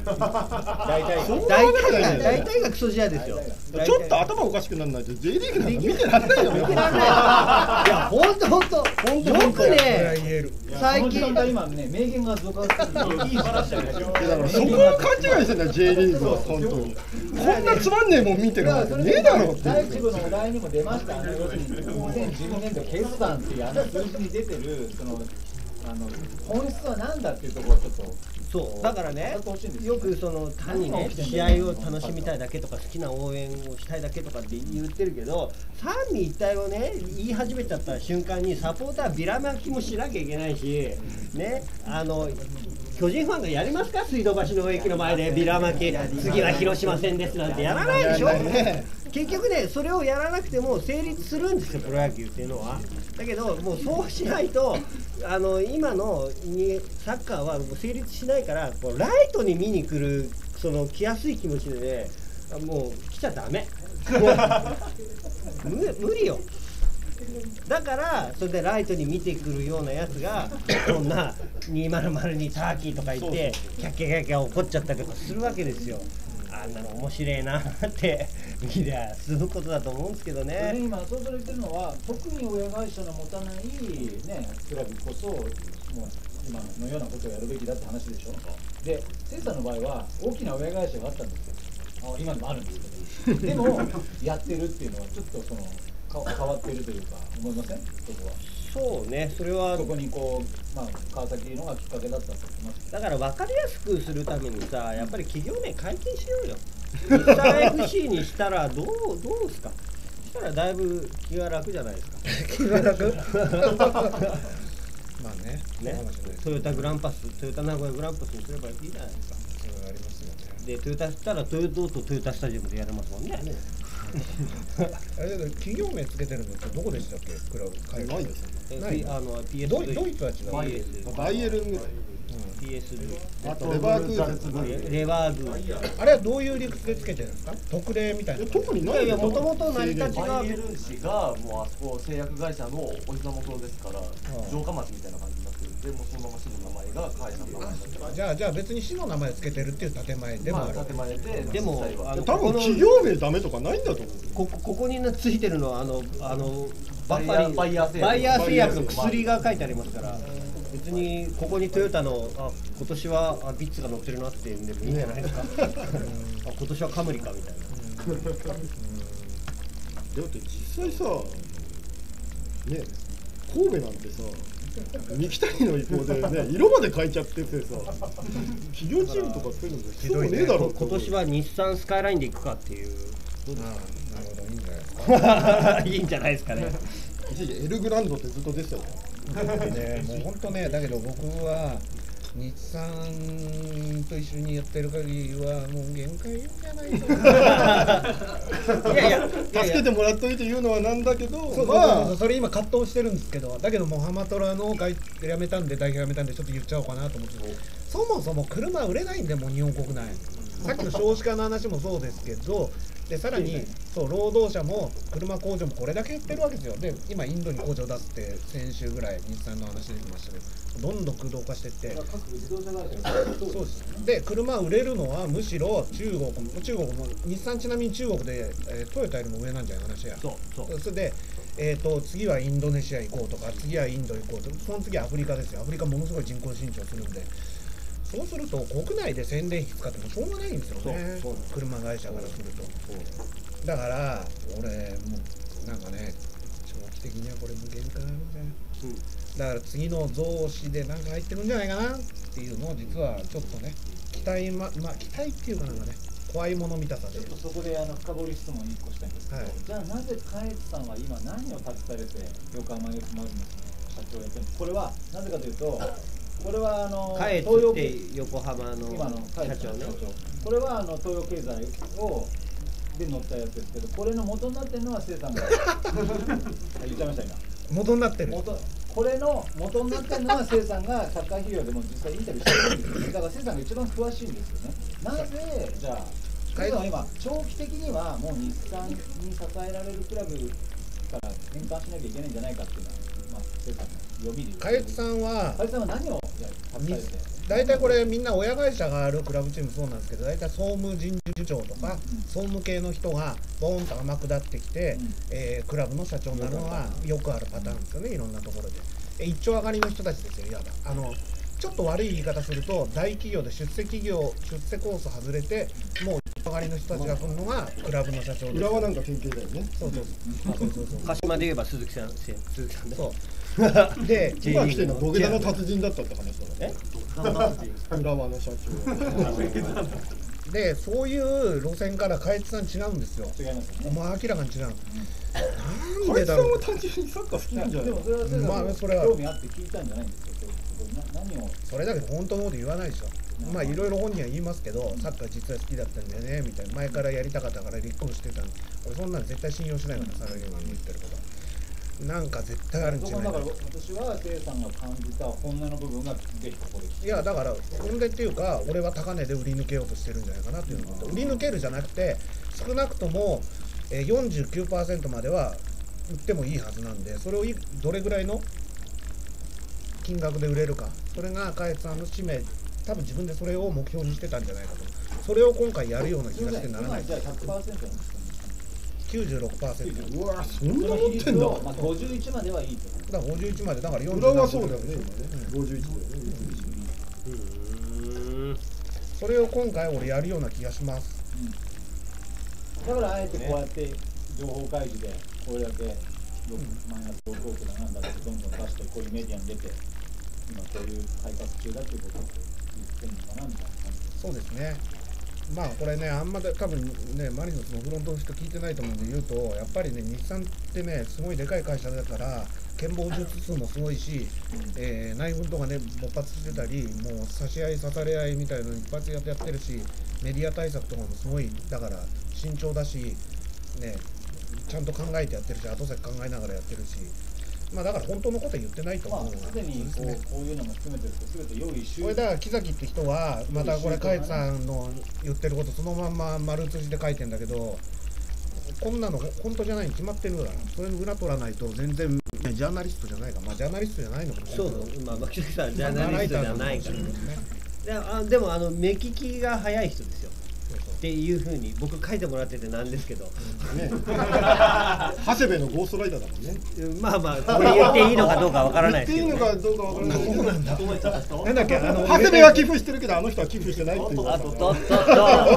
大体そう大体が大体がクソ試合ですよ。 ちょっと頭おかしくならないと J リーグなんか見てられないよ。 見てられない。いや本当本当よくこれはね言える。 最近この時間帯今ね名言が続発してるいい話じゃないですか。 だからそこを勘違いしてんだよ J リーグは本当に。こんなつまんねえもん見てるわけねえだろって第一部のお題にも出ましたあの要するににせんじゅうにねん度決算っていうあの数字に出てるそのあの本質は何だっていうところをちょっとそうだからね語ってほしいんですよよくその単にね試合を楽しみたいだけとか好きな応援をしたいだけとかって言ってるけど三位一体をね言い始めちゃった瞬間にサポータービラまきもしなきゃいけないしねあの巨人ファンがやりますか水道橋の駅の前でビラまき次は広島戦ですなんてやらないでしょ結局ねそれをやらなくても成立するんですよプロ野球っていうのは。だけどもうそうしないとあの今のにサッカーはもう成立しないからこうライトに見に来るその来やすい気持ちでねもう来ちゃダメ無, 無理よ。だからそれでライトに見てくるようなやつがこんなにまるまるにターキーとか言ってキャッキャキャッキャ怒っちゃったりとかするわけですよ。あんなの面白いなって見りゃすることだと思うんですけどね。 今そうそれ言ってるのは特に親会社の持たないねクラブこそもう今のようなことをやるべきだって話でしょ。でセイさんの場合は大きな親会社があったんですよ。あ今でもあるんですけどでもやってるっていうのはちょっとそのか変わっているというか思いませんそこは。 そうねそれはそこにこう、まあ、川崎のがきっかけだったと思います。 だから分かりやすくするためにさやっぱり企業名解禁しようよ。日産 エフシー にしたらどうどうですか。したらだいぶ気が楽じゃないですか。 気が楽まあねねトヨタグランパストヨタ名古屋グランパスにすればいいじゃないですか。 それはありますよね。 でトヨタしたらトヨタとトヨタスタジアムでやれますもんね。 あれだけど企業名つけてるのってどこでしたっけクラブ会ないですよ。 えあの ピーエスドイドイツは違う。 バイエルンぐらい。 ピーエスあとレバークーゼン。 レバーグーあれはどういう理屈でつけてるんですか。特例みたいな。 特にいないよ。 やいやもともと成り立ちがバイエルン市がもうあそこ製薬会社のお膝元ですから城下町みたいな感じになってるんでもうそのまま市の名前が会社の名前になってます。 じゃあじゃあ別に市の名前つけてるっていう建前でもある。 まあ建前ででも実際はあの多分企業名ダメとかないんだと思う。 ここここにねついてるのはあのあのバイヤーバイヤー製薬バイヤー製薬の薬が書いてありますから別にここにトヨタのあ今年はあビッツが乗ってるなっていうんでもいいんじゃないですか。あ今年はカムリかみたいな。 だって実際さね神戸なんてさ三木谷の意向でね色まで変えちゃっててさ企業チームとかそういうので必要ねえだろう今年は日産スカイラインで行くかっていう。 ああなるほどいいんじゃないですか。 いいんじゃないですかね。 一時エルグランドってずっと出てたよね。 ね、もう本当ね、だけど僕は日産と一緒にやってる限りはもう限界じゃないかな。 いやいや助けてもらっといて言うのはなんだけど、 そうそうそうまあそれ今葛藤してるんですけど、だけどもうハマトラの会辞めたんで代表辞めたんでちょっと言っちゃおうかなと思って、そもそも車売れないんでもう日本国内。さっきの少子化の話もそうですけど。でさらにそう労働者も車工場もこれだけ減ってるわけですよ。で今インドに工場出すって先週ぐらい日産の話出てきましたけどどんどん駆動化していってそうですで車売れるのはむしろ中国も中国も日産ちなみに中国で、えー、トヨタよりも上なんじゃない話やそうそうそれで、えー、と次はインドネシア行こうとか次はインド行こうとその次はアフリカですよ。アフリカものすごい人口伸長するんでそうすると国内で宣伝費使ってもしょうがないんですよね車会社からするとだから俺もうなんかね長期的にはこれ無限化なんじゃない、うん、だから次の増資でなんか入ってくんじゃないかなっていうのを実はちょっとね期待ままあ期待っていうかなんかね怖いもの見たさでちょっとそこであの深掘り質問いっこしたいんですけど、 はい、 じゃあなぜカエツさんは今何を託されて横浜 F ・マリノスの社長をやってるのこれはなぜかというとこれはあのカエツ東洋って横浜の今のカエツ社長ね。 これはあの東洋経済をで乗ったやつですけどこれの元になってるのは生産が言っちゃいました今元になってる元これの元になってるのは生産がサッカー企業でも実際インタビューしてるんですよね。だから生産が一番詳しいんですよね。なぜじゃあ生産は今長期的にはもう日産に支えられるクラブから転換しなきゃいけないんじゃないかっていうのは、まあ、生産の読みでカエツさんはカエツさんは何をやに大体これみんな親会社があるクラブチームそうなんですけど、大体総務人事部長とか総務系の人がボーンと天下ってきて、えー、クラブの社長になるのはよくあるパターンですよね、いろんなところで。え一丁上がりの人たちですよ、いわば。あのちょっと悪い言い方すると、大企業で出世企業出世コース外れてもう一丁上がりの人たちが来るのがクラブの社長です。 浦和なんか典型だよね。 そうそうそうそうそうそう。 鹿島で言えば鈴木さん、鈴木さんね。 そうで今来てるのは土下座の達人だったって話だえ浦和の社長で、そういう路線から海津さん違うんですよ。 違いますよね。 もう明らかに違う。なん海津でだろう。 さんは単純にサッカー好きなんじゃないでもそれは先生まあそれは興味あって聞いたんじゃないんですか。な何をそれだけど本当のこと言わないでしょ。まあいろいろ本人は言いますけど、サッカー実は好きだったんだよねみたいな、前からやりたかったから立候補してたんで、俺そんなの絶対信用しないから、サラリーマンに言ってることは。なんか絶対あるんじゃないだから私はせいさんが感じた本音の部分がぜひここで聞きたい。 いやだから本音っていうか、俺は高値で売り抜けようとしてるんじゃないかなっていうのと、売り抜けるじゃなくて少なくともえー よんじゅうきゅうパーセント までは売ってもいいはずなんで、それをいどれぐらいの金額で売れるか、それが海津さんの使命、多分自分でそれを目標にしてたんじゃないかと。それを今回やるような気がしてならない。 じゃあ ひゃくパーセント なんですかね。 きゅうじゅうろくパーセント。 うわそんなその比持ってんだ。 率をまあごじゅういちまではいいと。 だからごじゅういちまで、だからよんじゅう浦和そうだよね今ね。ごじゅういちだよね。 それを今回俺やるような気がします。 だからあえてこうやって情報開示でこれだけマイナストークだなんだってどんどん出して、こういうメディアに出て今こういう改革中だっていうことを言ってるのかなみたいな感じ。 そうですね。まあこれね、あんまで多分ね、マリノスのフロントの人聞いてないと思うんで言うと、やっぱりね、日産ってね、すごいでかい会社だから、権謀術数もすごいし、えー内紛とかね、勃発してたり、もう差し合い、刺され合いみたいなの一発やってやってるし、メディア対策とかもすごい、だから慎重だし、ね、ちゃんと考えてやってるし、後先考えながらやってるし、まあだから本当のことは言ってないとまあ思う。 すでにこうこういうのも含めて全て用意周これだから木崎って人はまたこれ海津さんの言ってることそのまんま丸写しで書いてんだけど、こんなの本当じゃないに決まってるから、それの裏取らないと全然ねジャーナリストじゃないか、まあジャーナリストじゃないのかもしれない。 そうそう、まあ牧崎さんジャーナリストじゃないからね。 ね。 であでもあの目利きが早い人ですよっていうふうに僕書いてもらっててなんですけど、 ね。長谷部のゴーストライターだもんね。 まあまあこれ言っていいのかどうかわからないですけど、ね、 言っていいのかどうかわからない。そうなんだ。 なんだっけ、あの長谷部は寄付してるけどあの人は寄付してないっていう。 あととっとっとおっとおっ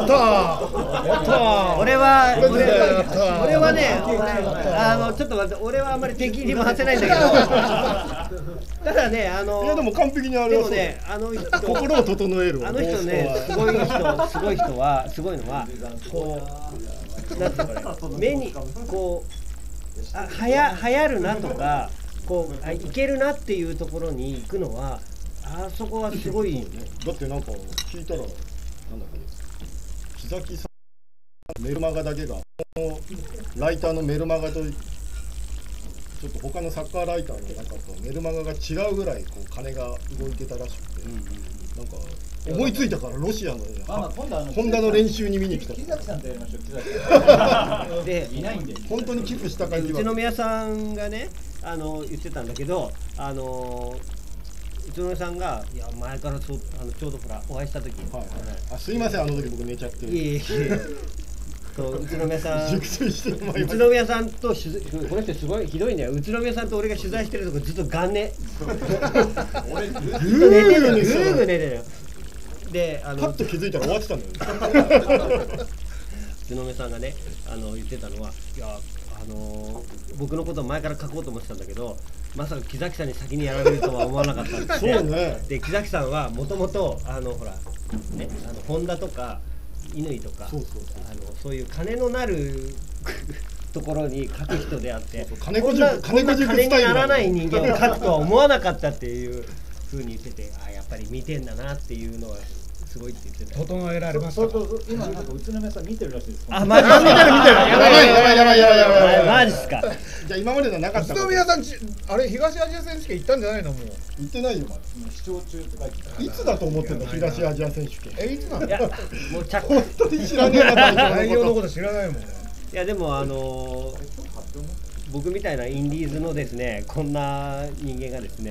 と俺はこれ俺おっと俺はねあのちょっと待って、俺はあんまり敵に回せないんだけどただね、あのいやでも完璧にあれでもはそうだよね、あの人心を整えるわ。 あの人ね、すごい人、すごい人は、すごいのは、こう、なんていうのこれ、目に、こう、あ、はや、流行るなとか、こう、あ、いけるなっていうところに行くのは、あそこはすごいよね。 だってなんか聞いたらなんだっけ、木崎さんメルマガだけがライターのメルマガとちょっと他のサッカーライターの中とメルマガが違うぐらいこう金が動いてたらしくて、なんか思いついたからロシアのまあまあ今度あのホンダの練習に見に来た。 木崎さんとやりましょう。木崎さんで、 いないんで。 本当に寄付した感じ宇都は。 宮さんがね、あの言ってたんだけど、あの宇都宮さんが、いや、前からそうあのちょうどほら、お会いした時、 はいはい、あすいませんあの時僕寝ちゃっていえいえいえ。そう宇都宮さん、 熟睡してる前宇都宮さんと取材、この人すごいひどいね。宇都宮さんと俺が取材してるとこずっとガン寝。 俺グずっと寝てる、ぐーーぐー寝てるよ。で、あの宇パッと気づいたら終わってたのよ。 都宮さんがね、あの言ってたのは、いや、あのー、僕のことを前から書こうと思ってたんだけど、まさか木崎さんに先にやられるとは思わなかったんですそうね。 で、木崎さんはもともとあのほらね、あのホンダとか乾とか、 そうそうそうあのそういう金のなるところに書く人であって、 そうそう金子こんな塾こんな金子塾金にスタイルならない人間を書くとは思わなかったっていうふうに言ってて、あ、やっぱり見てんだなっていうのはすごいって言ってた。 整えられましたそうそうそう、今なんか宇都宮さん見てるらしいです。 あ、マジあ見てる見てる。やばいやばいやばいやばいやばいやばい。 マジっすか。 じゃあ今までのなかった宇都宮さんち、あれ東アジア選手権行ったんじゃないのもう。 言ってないよ視聴中って書いてた。 いつだと思ってんの東アジア選手権。 え、いつなのいや、もうちゃっ本当に知らねえな代表内容ののここと知らないもん。 いやでもあのー僕みたいなインディーズのですね、こんな人間がですね、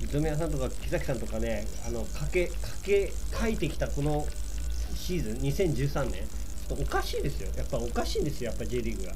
糸宮さんとか木崎さんとかね、あのかけかけ書いてきたこのシーズンにせんじゅうさんねん、ちょっとおかしいですよ。やっぱおかしいんですよ、やっぱ J リーグが。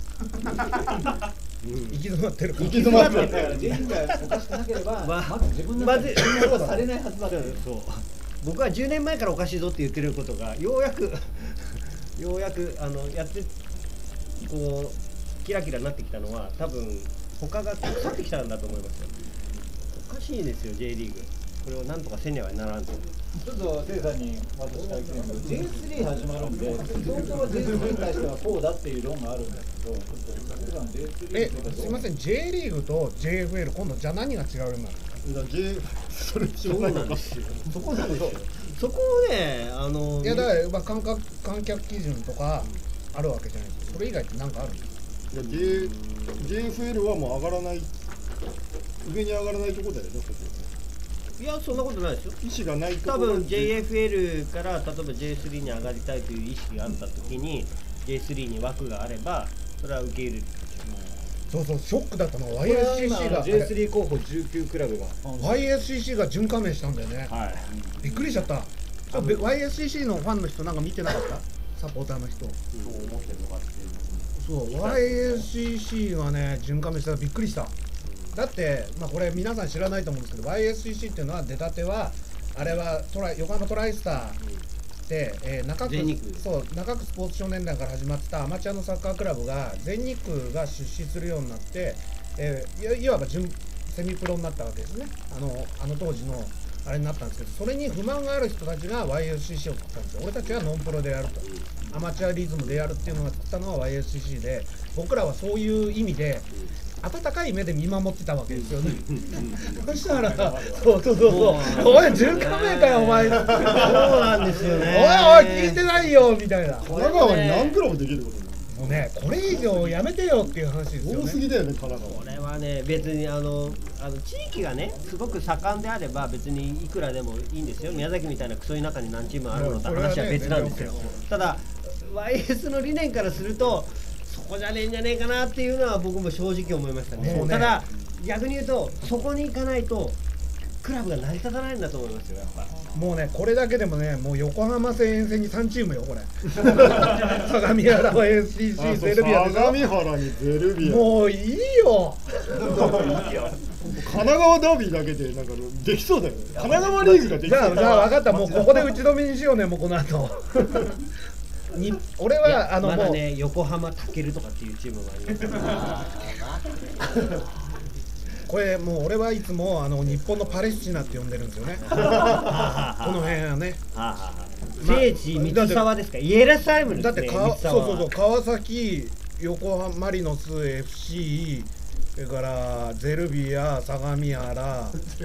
うん、 行き詰まってる行き詰まってるだから J リーグがおかしくなければ、 まあまず自分の中でそんなことはされないはずだっていう。 そう僕はじゅうねんまえからおかしいぞって言ってることがようやくようやくあのやってこうキラキラになってきたのは多分他が腐ってきたんだと思いますよ。おかしいですよ J リーグ。これをなんとかせねばならんと。 ちょっとせいさんに私から言ってるんですけど ジェイスリー 始まるんで、東京は ジェイスリー に対してはこうだっていう論があるんだけど、ちょっと普段 ジェイスリーえとかすみません J リーグと ジェイエフエル 今度じゃあ何が違うようになるんですか。 J それ知そうらないのかなんですよ。そこなんですよ。そこをね、あのいやだから、まあ、観客観客基準とかあるわけじゃないですか。それ以外って何かあるんですか。 いや J ジェイエフエル はもう上がらない、上に上がらないところだよね、そこいやそんなことないですよ。 意思がないところ多分 ジェイエフエル から例えば ジェイスリー に上がりたいという意識があった時に ジェイスリー に枠があればそれは受け入れる。 そうそうショックだったのはこれはワイエスシーシー今がジェイスリー 候補じゅうきゅうクラブがワイエスシーシー が準加盟したんだよね。 はい。 びっくりしちゃった。あべ ワイエスシーシー のファンの人なんか見てなかったサポーターの人。 どう思ってるのかっていうのをそう ワイエスシーシー がね準加盟したらびっくりした。だってまあこれ皆さん知らないと思うんですけど ワイエスシーシー っていうのは出たてはあれはトライ横浜トライスターで、えー、中区全日空そう中区スポーツ少年団から始まったアマチュアのサッカークラブが全日空が出資するようになって、えー、い, いわば準セミプロになったわけですね。あのあの当時のあれになったんですけど、それに不満がある人たちが ワイエスシーシー を作ったんですよ。俺たちはノンプロでやると、アマチュアリズムでやるっていうのが作ったのは ワイエスシーシー で、僕らはそういう意味で温かい目で見守ってたわけですよね。そしたら、そうそうそうそう、おい、準加盟かよ、お前。そうなんですよね。 おいおい、聞いてないよみたいな。 神奈川に何クラブできることになるもうね、これ以上やめてよっていう話ですよ多すね。 ぎだよね、神奈川これはね別にあのあの地域がねすごく盛んであれば別にいくらでもいいんですよ。宮崎みたいなクソ田舎に何チームあるのと話は別なんですよ。ただ ワイエス の理念からするとそこじゃねえんじゃねえかなっていうのは僕も正直思いましたね。 もうねただ逆に言うとそこに行かないとクラブが成り立たないんだと思いますよやっぱ。 もうね、これだけでもね、もう横浜線沿線にさんチームよ、これ。相模原 ワイエスシーシー ゼルビアでしょ。 相模原にゼルビア、 もういいよ。 神奈川ダービーだけでなんかできそうだよね。神奈川リーグができそうじゃあ、じゃあ分かった、もうここで打ち止めにしようね、もうこの後。に俺いやはあのもう、 まだね横浜タケルとかっていうチームがあります。 これもう俺はいつもあの日本のパレスチナって呼んでるんですよね。この辺はね。 聖地三沢ですか。イエルサレムですね。 だってか三沢はそうそうそう川崎、横浜マリノス エフシー、それからゼルビア、相模原。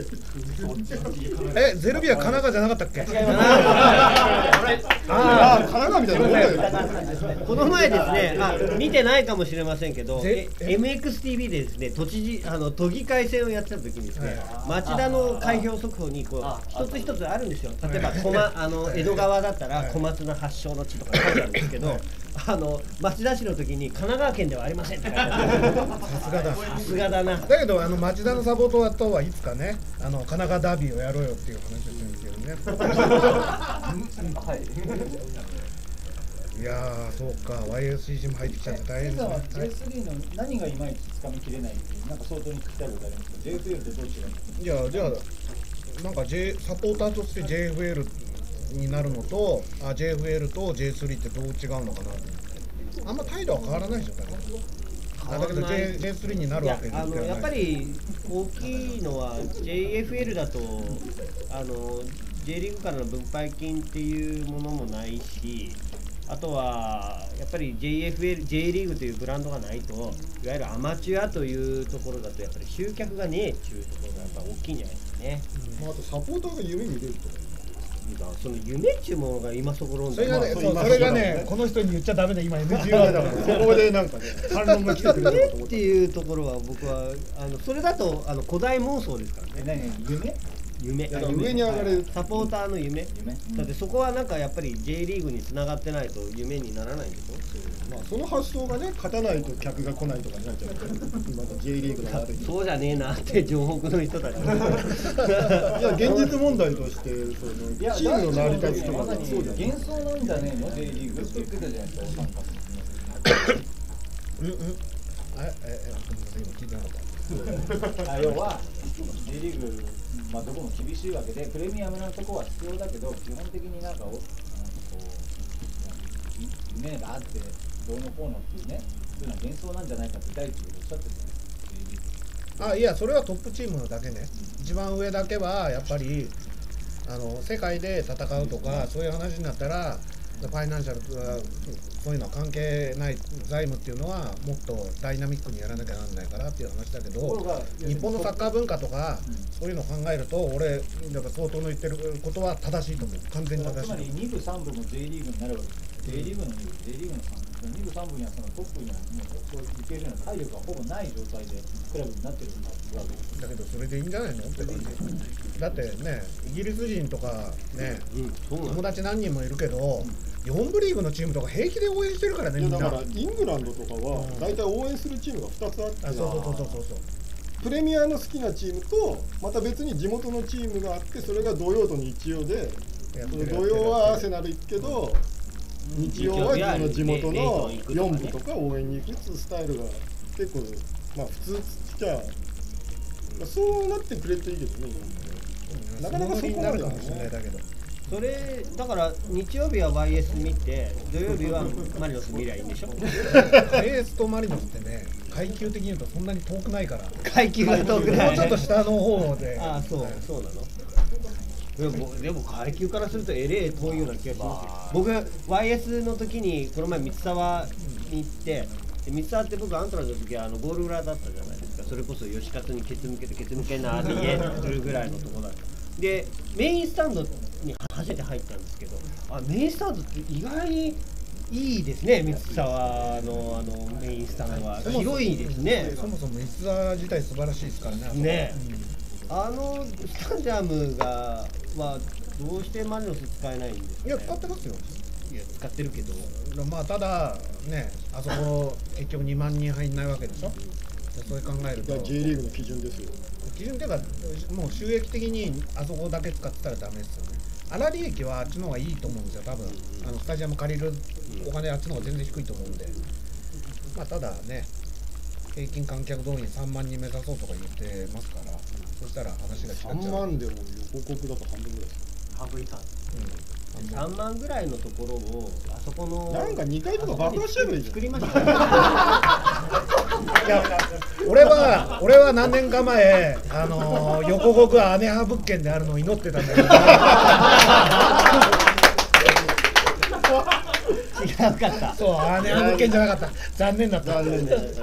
え、ゼルビア神奈川じゃなかったっけ？ ああ、神奈川みたいなもんだよね。 この前ですね、あ見てないかもしれませんけど、 ぜえ エムエックスティービー でですね、都知事あの都議会選をやってた時にですね、町田の開票速報にこう一つ一つあるんですよ。例えば小まあの江戸川だったら小松菜発祥の地とか書いてあるんですけど、あの町田市の時に神奈川県ではありませんって書いてある。 さすがだ。 さすがだな。 だけどあの町田のサポーターとはいつかね、あの神奈川ダービーをやろうよっていう話をしてるんですけどね。いやー、そうか、ワイエスシーシー も入ってきちゃって大変ですね。 は ジェイスリー の何がいまいちつかみきれないっていうなんか相当に聞きたいことありますか。 ジェイエフエル ってどう違うんですか。 いや、じゃあ、なんか、J、サポーターとして ジェイエフエル になるのと、あ ジェイエフエル と ジェイスリー ってどう違うのかなと。あんま態度は変わらないでしょ、だから。だけど ジェイエフスリー になるわけですからね。 いやあのやっぱり大きいのは ジェイエフエル だとあの J リーグからの分配金っていうものもないし、あとはやっぱり ジェイエフエル、J リーグというブランドがないと、いわゆるアマチュアというところだとやっぱり集客がねえっていうところがやっぱ大きいんじゃないですかね。 まあ、あとサポーターが夢見れるとか。 その夢っていうものが今そころそれがね、 まあそうそれがね、この人に言っちゃダメだ、今 エヌジーオー だから。 そこでなんかね、反論が来てくれるのかと思っっていうところは僕はあのそれだとあの古代妄想ですからね。 え、何々夢夢いや上に上がれる、 サポーターの夢、 夢だってそこはなんかやっぱり J リーグに繋がってないと夢にならないんでしょ。 まあ、その発想がね、勝たないと客が来ないとかになっちゃうから今の J リーグの悪いそうじゃねえなって城北の人たちいや現実問題としてそのいやチームの成り立ちとかまさにそうじゃない幻想なんじゃねえの J リーグって言ってたじゃないですか、お三方うんうん。えええごめんなさい今聞いてなかった。 あ要は J リーグ、まあ、どこも厳しいわけでプレミアムなとこは必要だけど基本的になんかおなんかこう夢があってどうのこうのっていうねそういうのは幻想なんじゃないかって第一でおっしゃってるじゃないですか J リーグ。 あいやそれはトップチームだけね。一番上だけはやっぱりあの世界で戦うとかそういう話になったらファイナンシャルはそういうのは関係ない財務っていうのはもっとダイナミックにやらなきゃなんないからっていう話だけど日本のサッカー文化とかそういうのを考えると俺やっぱ相当の言ってることは正しいと思う。完全に正しい。 つまりに部さん部も J リーグになるわけです。J リーグのに部、J リーグのさん部、に部さん部にはそのトップにはもうそういけるような体力がほぼない状態でクラブになってるんだってわけです。 だけどそれでいいんじゃないのって感じ。だってねイギリス人とかね、 うん、そうなんだ。 友達何人もいるけどよん部リーグのチームとか平気で応援してるからねみんな。 いやだからイングランドとかはうん大体応援するチームがふたつあってあそうそうそうそうそう。 プレミアの好きなチームとまた別に地元のチームがあってそれが土曜と日曜でやってる土曜はアーセナル行くけど日曜はその地元のよん部とか応援に行くっていうスタイルが結構まあ普通っつっちゃそうなってくれるといいけどねなかなかそこまでになるかもしれないだけど。 それだから日曜日は ワイエス 見て土曜日はマリノス見りゃいいんでしょ。 エースとマリノスってね階級的に言うとそんなに遠くないから階級が遠くない。 もうちょっと下の方で。 ああそうそうなの。でもでも階級からするとえれえ遠いような気がしますよ。僕 ワイエス の時にこの前三沢に行ってで三沢って僕アントラーズの時はあのゴール裏だったじゃないですか。それこそ吉勝にケツ抜けてケツ抜けなって家するぐらいのところだった。でメインスタンドに初めて入ったんですけど、あメインスタンドって意外にいいですね。三沢のあのメインスタンドは広いですね。 そもそも三沢自体素晴らしいですからね。 ねあのスタジアムがはどうしてマリノス使えないんですかね。 いや使ってますよ。 いや使ってるけどまあただねあそこ結局にまんにん入んないわけでしょ。それ考えると J リーグの基準ですよ基準っていうかもう収益的にあそこだけ使ってたらダメですよね。粗利益はあっちの方がいいと思うんですよ多分。あのスタジアム借りるお金あっちの方が全然低いと思うんで、まあただね平均観客動員さんまんにん目指そうとか言ってますから、そしたら話が違っちゃう。 さんまんでも予告だと半分ぐらいです半分以下。 さんまんぐらいのところをあそこのなんかにかいとか爆破しちゃえばいいじゃん作りましたね。 いや俺は俺は何年か前あのー、横国は姉派物件であるのを祈ってたんだけど違うかった。 そう姉派物件じゃなかった残念だった残念だよね。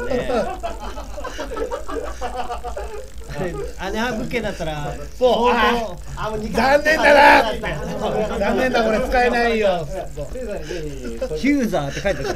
あれ姉派物件だったらそうああ残念だなって残念だこれ使えないよせいさんにぜひそういうヒューザーって書いてた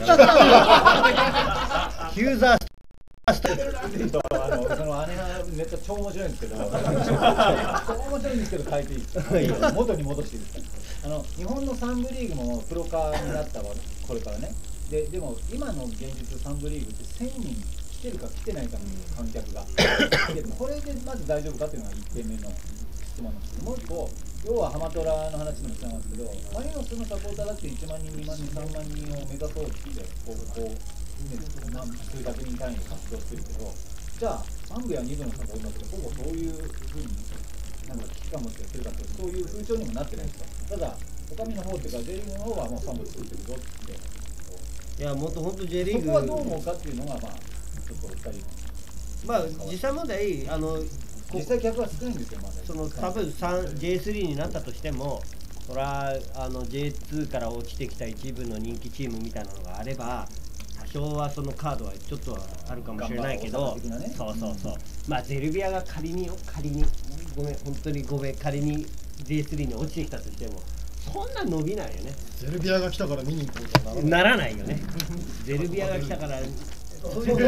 からヒューザーあのその姉がネット超面白いんですけど超面白いんですけど変えていいですか。 いいよ元に戻していいですか。あの日本のさん部リーグもプロ化になったわこれからね。ででも今の現実さん部リーグってせんにん来てるか来てないかの観客がでこれでまず大丈夫かっていうのがいってんめの質問なんですけど、もう一個要はハマトラの話にもつながるんですけどマリノスのサポーターだっていちまんにんにまんにんさんまんにんを目指そうってこうこう何数百人単位で活動してるけど、じゃあさん部やに部のサポーターってほぼそういうふうになんか危機感持ってやってるかってそういう風潮にもなってないですよ。ただ他の方っていうか J リーグの方はもうさん部作ってるぞっていやもっと本当 J リーグそこはどう思うかっていうのがまあちょっとお二人まあ実際問題あの実際客は少ないんですよまだ。 その多分 ジェイスリー になったとしてもそれはあの ジェイツー から落ちてきた一部の人気チームみたいなのがあれば多少はそのカードはちょっとはあるかもしれないけど、 ね、 そうそうそうまあゼルビアが仮によ仮にごめん本当にごめん仮に ジェイスリー に落ちてきたとしてもそんな伸びないよね。 ゼルビアが来たから見に行こうとはならないならないよねゼルビアが来たからそういう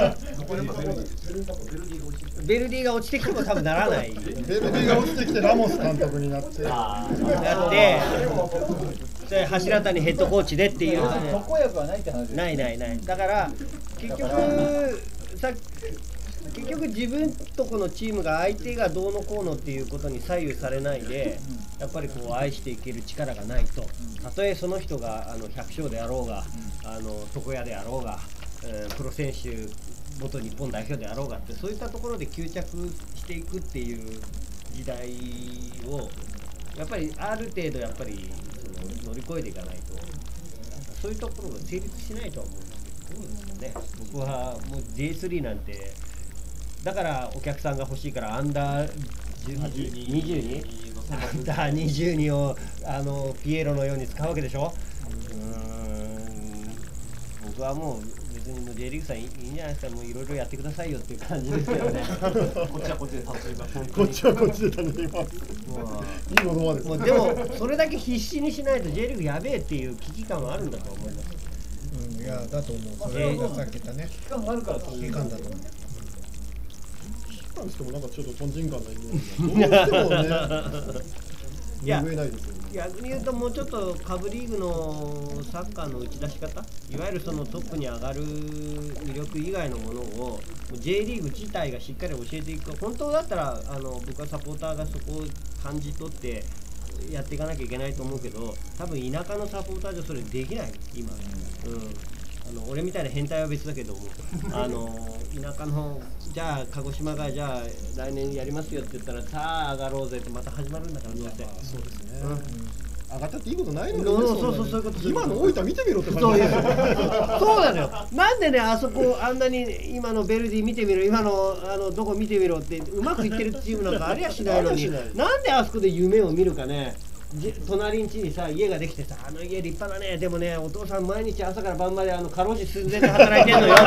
ベルディが落ちてきても多分ならない。 ベルディが落ちてきてラモス監督になってなってで柱谷ヘッドコーチでっていう特効薬はないって話です。 ないないない。だから結局さ結局自分とこのチームが相手がどうのこうのっていうことに左右されないで、やっぱりこう愛していける力がないと、たとえその人があの百姓であろうが、あの床屋であろうが、えー、プロ選手元日本代表であろうがって、そういったところで吸着していくっていう時代をやっぱりある程度やっぱりその乗り越えていかないと、そういうところが成立しないとは思うんですけど、どうですかね。僕はもう ジェイスリー なんてだからお客さんが欲しいからアンダーにじゅうに アンダーにじゅうにをあのピエロのように使うわけでしょ。うーん僕はもう別にもう J リーグさんいいんじゃないですか、もういろいろやってくださいよっていう感じですけどね。 こっちはこっちで楽しみます。 こっちはこっちで楽しみます。いいものまでもうでもそれだけ必死にしないと J リーグやべえっていう危機感はあるんだと思います。 うん、いやだと思う。それがさっき言ったね。 期間があるからそういう期間だと思う。 にしてもなんかちょっととんちんかんなイメージがどうしてもねいや拭えないですよね。 逆に言うともうちょっと下部リーグのサッカーの打ち出し方、いわゆるそのトップに上がる魅力以外のものを J リーグ自体がしっかり教えていく。本当だったらあの僕はサポーターがそこを感じ取ってやっていかなきゃいけないと思うけど、多分田舎のサポーターじゃそれできない今。うんあの俺みたいな変態は別だけどもあの田舎のじゃあ鹿児島がじゃあ来年やりますよって言ったらさあ上がろうぜってまた始まるんだからどうせ。 そうですね、 うん上がったっていいことないのそうよね。 そうそうそういうこと。 今の大分見てみろって感じ。 そういうそうなのよ。なんでねあそこあんなに今のベルディ見てみろ、今のあのどこ見てみろってうまくいってるチームなんかありゃしないのに、なんであそこで夢を見るかね。隣ん家にさ家ができてさ、あの家立派だね、でもねお父さん毎日朝から晩まであの過労死寸前で働いてんのよ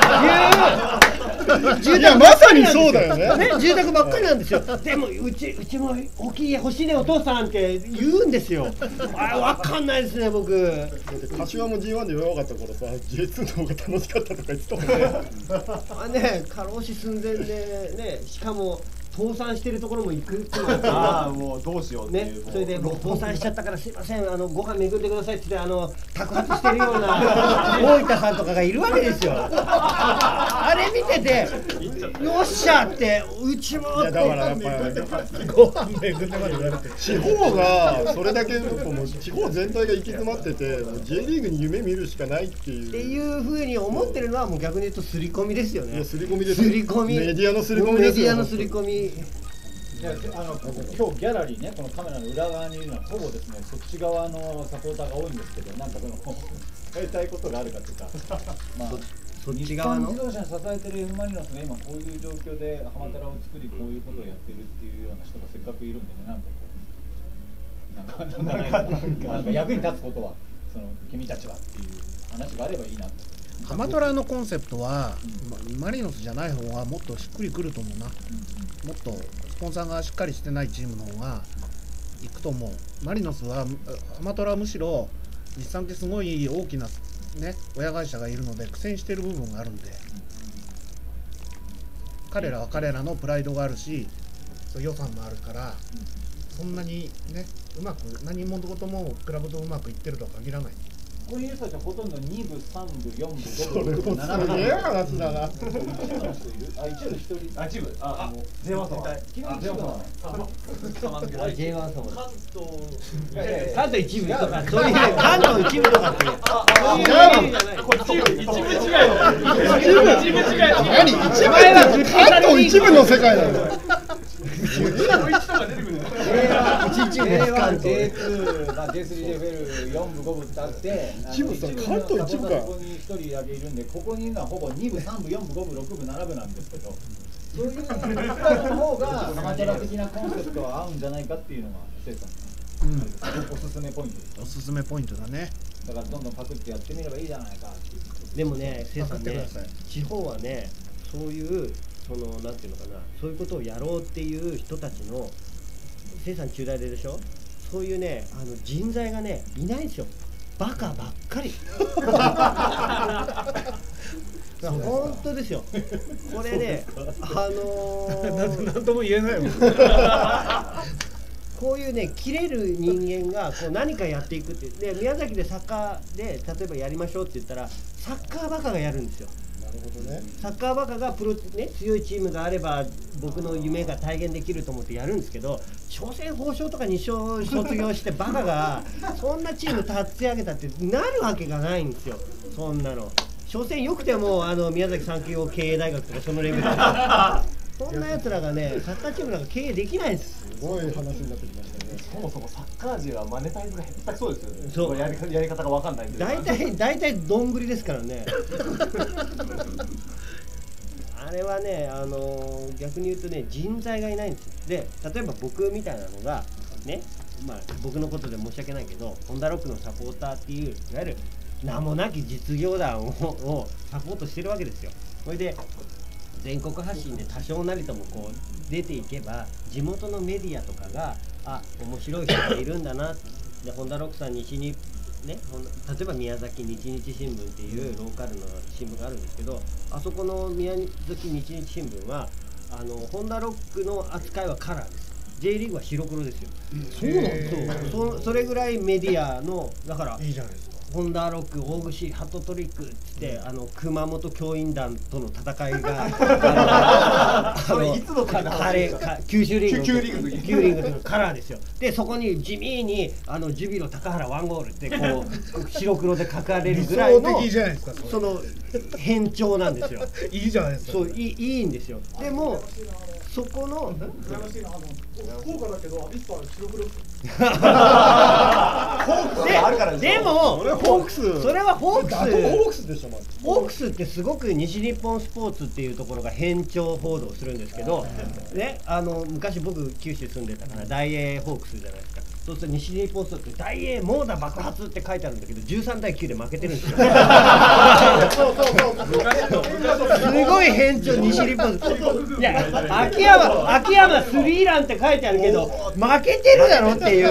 っていういやまさにそうだよね。 ね住宅ばっかりなんですよ。でもうちうちも大きい家欲しいねお父さんって言うんですよ。あ分かんないですね僕。 だって柏も ジーワン で弱かった頃さ ジェイツー の方が楽しかったとか言ってたもんね。 あね過労死寸前でね、しかも倒産してるところも行くああもうどうしようってねいう、 それでもう倒産しちゃったからすいませんあのご飯巡ってくださいって言ってあの托発してるような大分さんとかがいるわけですよ。あれ見ててよっしゃってうちもいやだからやっぱご飯巡ってまで言われてる。 地方がそれだけもう地方全体が行き詰まってて、もう J リーグに夢見るしかないっていう。 っていうふうに思ってるのはもう逆に言うと刷り込みですよね。 いや刷り込みですよ。 刷り込み。 メディアの刷り込みですよ。 メディアの刷り込み。 いやあの今日ギャラリーね、このカメラの裏側にいるのはほぼですねそっち側のサポーターが多いんですけど、なんかその伝えたいことがあるかというか、まあそっち側の日産自動車に支えてる F ・マリノスが今こういう状況でハマタラを作りこういうことをやってるっていうような人がせっかくいるんでね、なんかこうなんかなんかなんか役に立つことはその君たちはっていう話があればいいなと。 ハマトラのコンセプトは、うん、マリノスじゃない方がもっとしっくりくると思うな、うん、もっとスポンサーがしっかりしてないチームの方がいくと思う。マリノスはハマトラはむしろ日産ってすごい大きなね親会社がいるので苦戦してる部分があるんで、うん、彼らは彼らのプライドがあるし予算もあるから、うん、そんなにねうまく何事もクラブとうまくいってるとは限らない。 こういう人たちはほとんどに部、さん部、よん部、 それご部、 もなな部。 すげえ話だな。 一部の人いる？あ、一部の人いる。 あ、一部。あ、あの ジェイワン 様。 君一部なの？ あ ジェイワン 様。 関東。 いやいやいや関東一部とかそういう関東一部とかっていう。 これ一部一部違いの。一部一部違いの。 何一部って関東一部の世界なの。 一とか出てくる。 一チームです関東。 ジェイツー、まあ ジェイスリー レベルよん部、ご部ってあって、 一部さ関東一部か。 ここにひとりだけいるんで、ここにいるのはほぼに部、さん部、よん部、ご部、ろく部、なな部なんですけど、そういうクラブの方がハマトラ的なコンセプトは合うんじゃないかっていうのがセイさんの、うん、おすすめポイントです。 おすすめポイントだね。 だからどんどんパクってやってみればいいじゃないかっていう。 でもね、セイさんね、地方はね、そういうそのなんていうのかな、そういうことをやろうっていう人たちのセイさん中大ででしょ、そういうねあの人材がねいないんですよ。 バカばっかり本当ですよ。これね、あのー、 なんとも言えないもんこういうね、切れる人間がこう何かやっていくってで、宮崎でサッカーで例えばやりましょうって言ったらサッカーバカがやるんですよ。 なるほどね。 サッカーバカがプロ、ね、強いチームがあれば僕の夢が体現できると思ってやるんですけど、所詮豊昇とか二勝卒業してバカがそんなチーム立ち上げたってなるわけがないんですよ。そんなの所詮よくてもあの宮崎産業経営大学とかそのレベルでそんなやつらがね、サッカーチームなんか経営できないんです。 すごい話になってきましたね。 そもそもサッカー陣はマネタイズが下手くそですよね。 そうやりやり方がわかんないんで。 大体大体どんぶりですからねあれはね、あのー、逆に言うとね、人材がいないんですよ。で、例えば僕みたいなのがね、まあ僕のことで申し訳ないけど、ホンダロックのサポーターっていういわゆる名もなき実業団ををサポートしてるわけですよ。それで全国発信で多少なりともこう出ていけば、地元のメディアとかがあ、面白い人がいるんだなで、ホンダロックさん西にね、例えば宮崎日日新聞っていうローカルの新聞があるんですけど、あそこの宮崎日日新聞はあのホンダロックの扱いはカラーです。 J リーグは白黒ですよ。 そうなんだ。 そう そ, それぐらいメディアのだからいいじゃないですか。 ホンダロック、大串、ハットトリックっつって、あの熊本教員団との戦いがあのそれいつの時の話ですか。 九州リーグ九州リーグの時九州リーグのカラーですよ。でそこに地味にあのジュビロ高原ワンゴールってこう白黒で書かれるぐらいの理想的じゃないですか。そその変調なんですよ。 れいいじゃないですか。 そういいいいんですよ。でもそこの福岡だけどアビスパは白黒ででもそれホークス。 それはホークス打倒ホークスでしょまず。 ホークスってすごく西日本スポーツっていうところが偏重報道するんですけど、ね、あの昔僕九州住んでたから大英ホークスじゃないですか。そうすると西日本スポーツって大英猛打爆発って書いてあるんだけどじゅうさんたいきゅうで負けてるんですよ。すごい偏重西日本。いや秋山秋山スリーランって書いてあるけど負けてるだろっていう。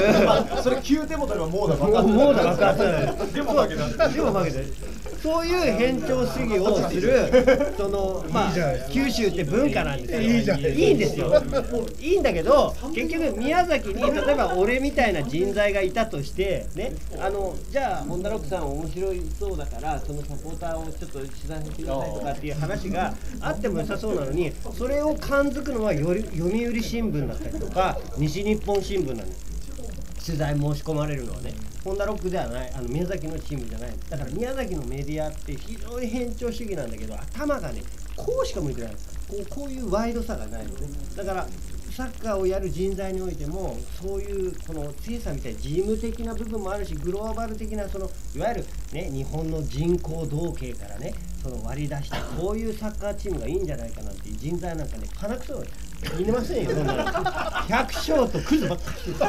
それきゅうてんも取ればもうだ爆発。 もうだ爆発なんです。でも負けた。でも負けた。そういう偏重主義をするそのまあ九州って文化なんですよ。 いいじゃん。 いいんですよ。いいんだけど結局宮崎に例えば俺みたいな人材がいたとしてね、あのじゃあホンダロックさん面白いそうだからそのサポーターをちょっと取材してくださいとかっていう話があっても良さそうなのに、それを感づくのはより読売新聞だったりとか西日本新聞なんです。取材申し込まれるのはね、ホンダロックではない、あの宮崎のチームじゃないんです。だから宮崎のメディアって非常に偏重主義なんだけど頭がねこうしか向いてないんです。こう、こういうワイドさがないのね。だからサッカーをやる人材においてもそういうこの強さみたいな事務的な部分もあるし、グローバル的なそのいわゆるね日本の人口統計からねその割り出したこういうサッカーチームがいいんじゃないかなんていう人材なんかね鼻くそいねませんよ。そんなのひゃく勝とクズばっかり。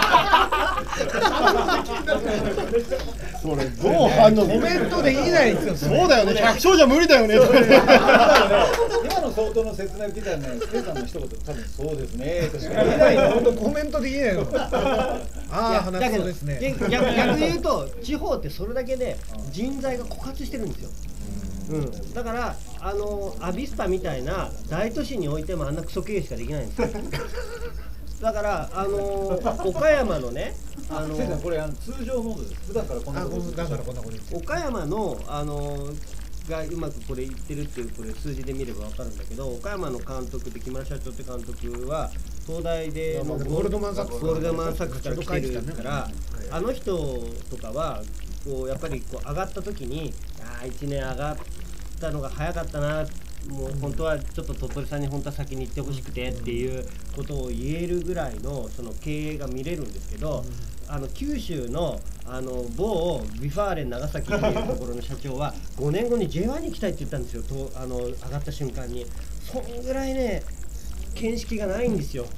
それどう反応。 コメントできないんですよ。 そうだよね。ひゃく勝じゃ無理だよね。 今の相当の説明を聞いたらね、ステさんの一言多分そうですねとしか言えないよ。 本当コメントできないの。ああ、鼻くそですね。 逆逆に言うと地方ってそれだけで人材が枯渇してるんですよ。うん、だからあのアビスパみたいな大都市においてもあんなクソ経営しかできないんですよ。だからあの岡山のね、あのステさんこれあの通常モードです。普段からこんなことだからこんなこと言って岡山のあのがうまくこれ言ってるっていうこれ数字で見れば分かるんだけど、岡山の監督で木村社長って監督は東大でのゴールドマンサックスゴールドマンサックスから来てるからあの人とかはこうやっぱりこう上がった時にああいちねん上がったのが早かったな、もう本当はちょっと鳥取さんに本当は先に行ってほしくてっていうことを言えるぐらいのその経営が見れるんですけど、あの九州のあの某ビファーレン長崎っていうところの社長はごねんごに ジェイワン に行きたいって言ったんですよ。とあの上がった瞬間にそんぐらいね見識がないんですよ。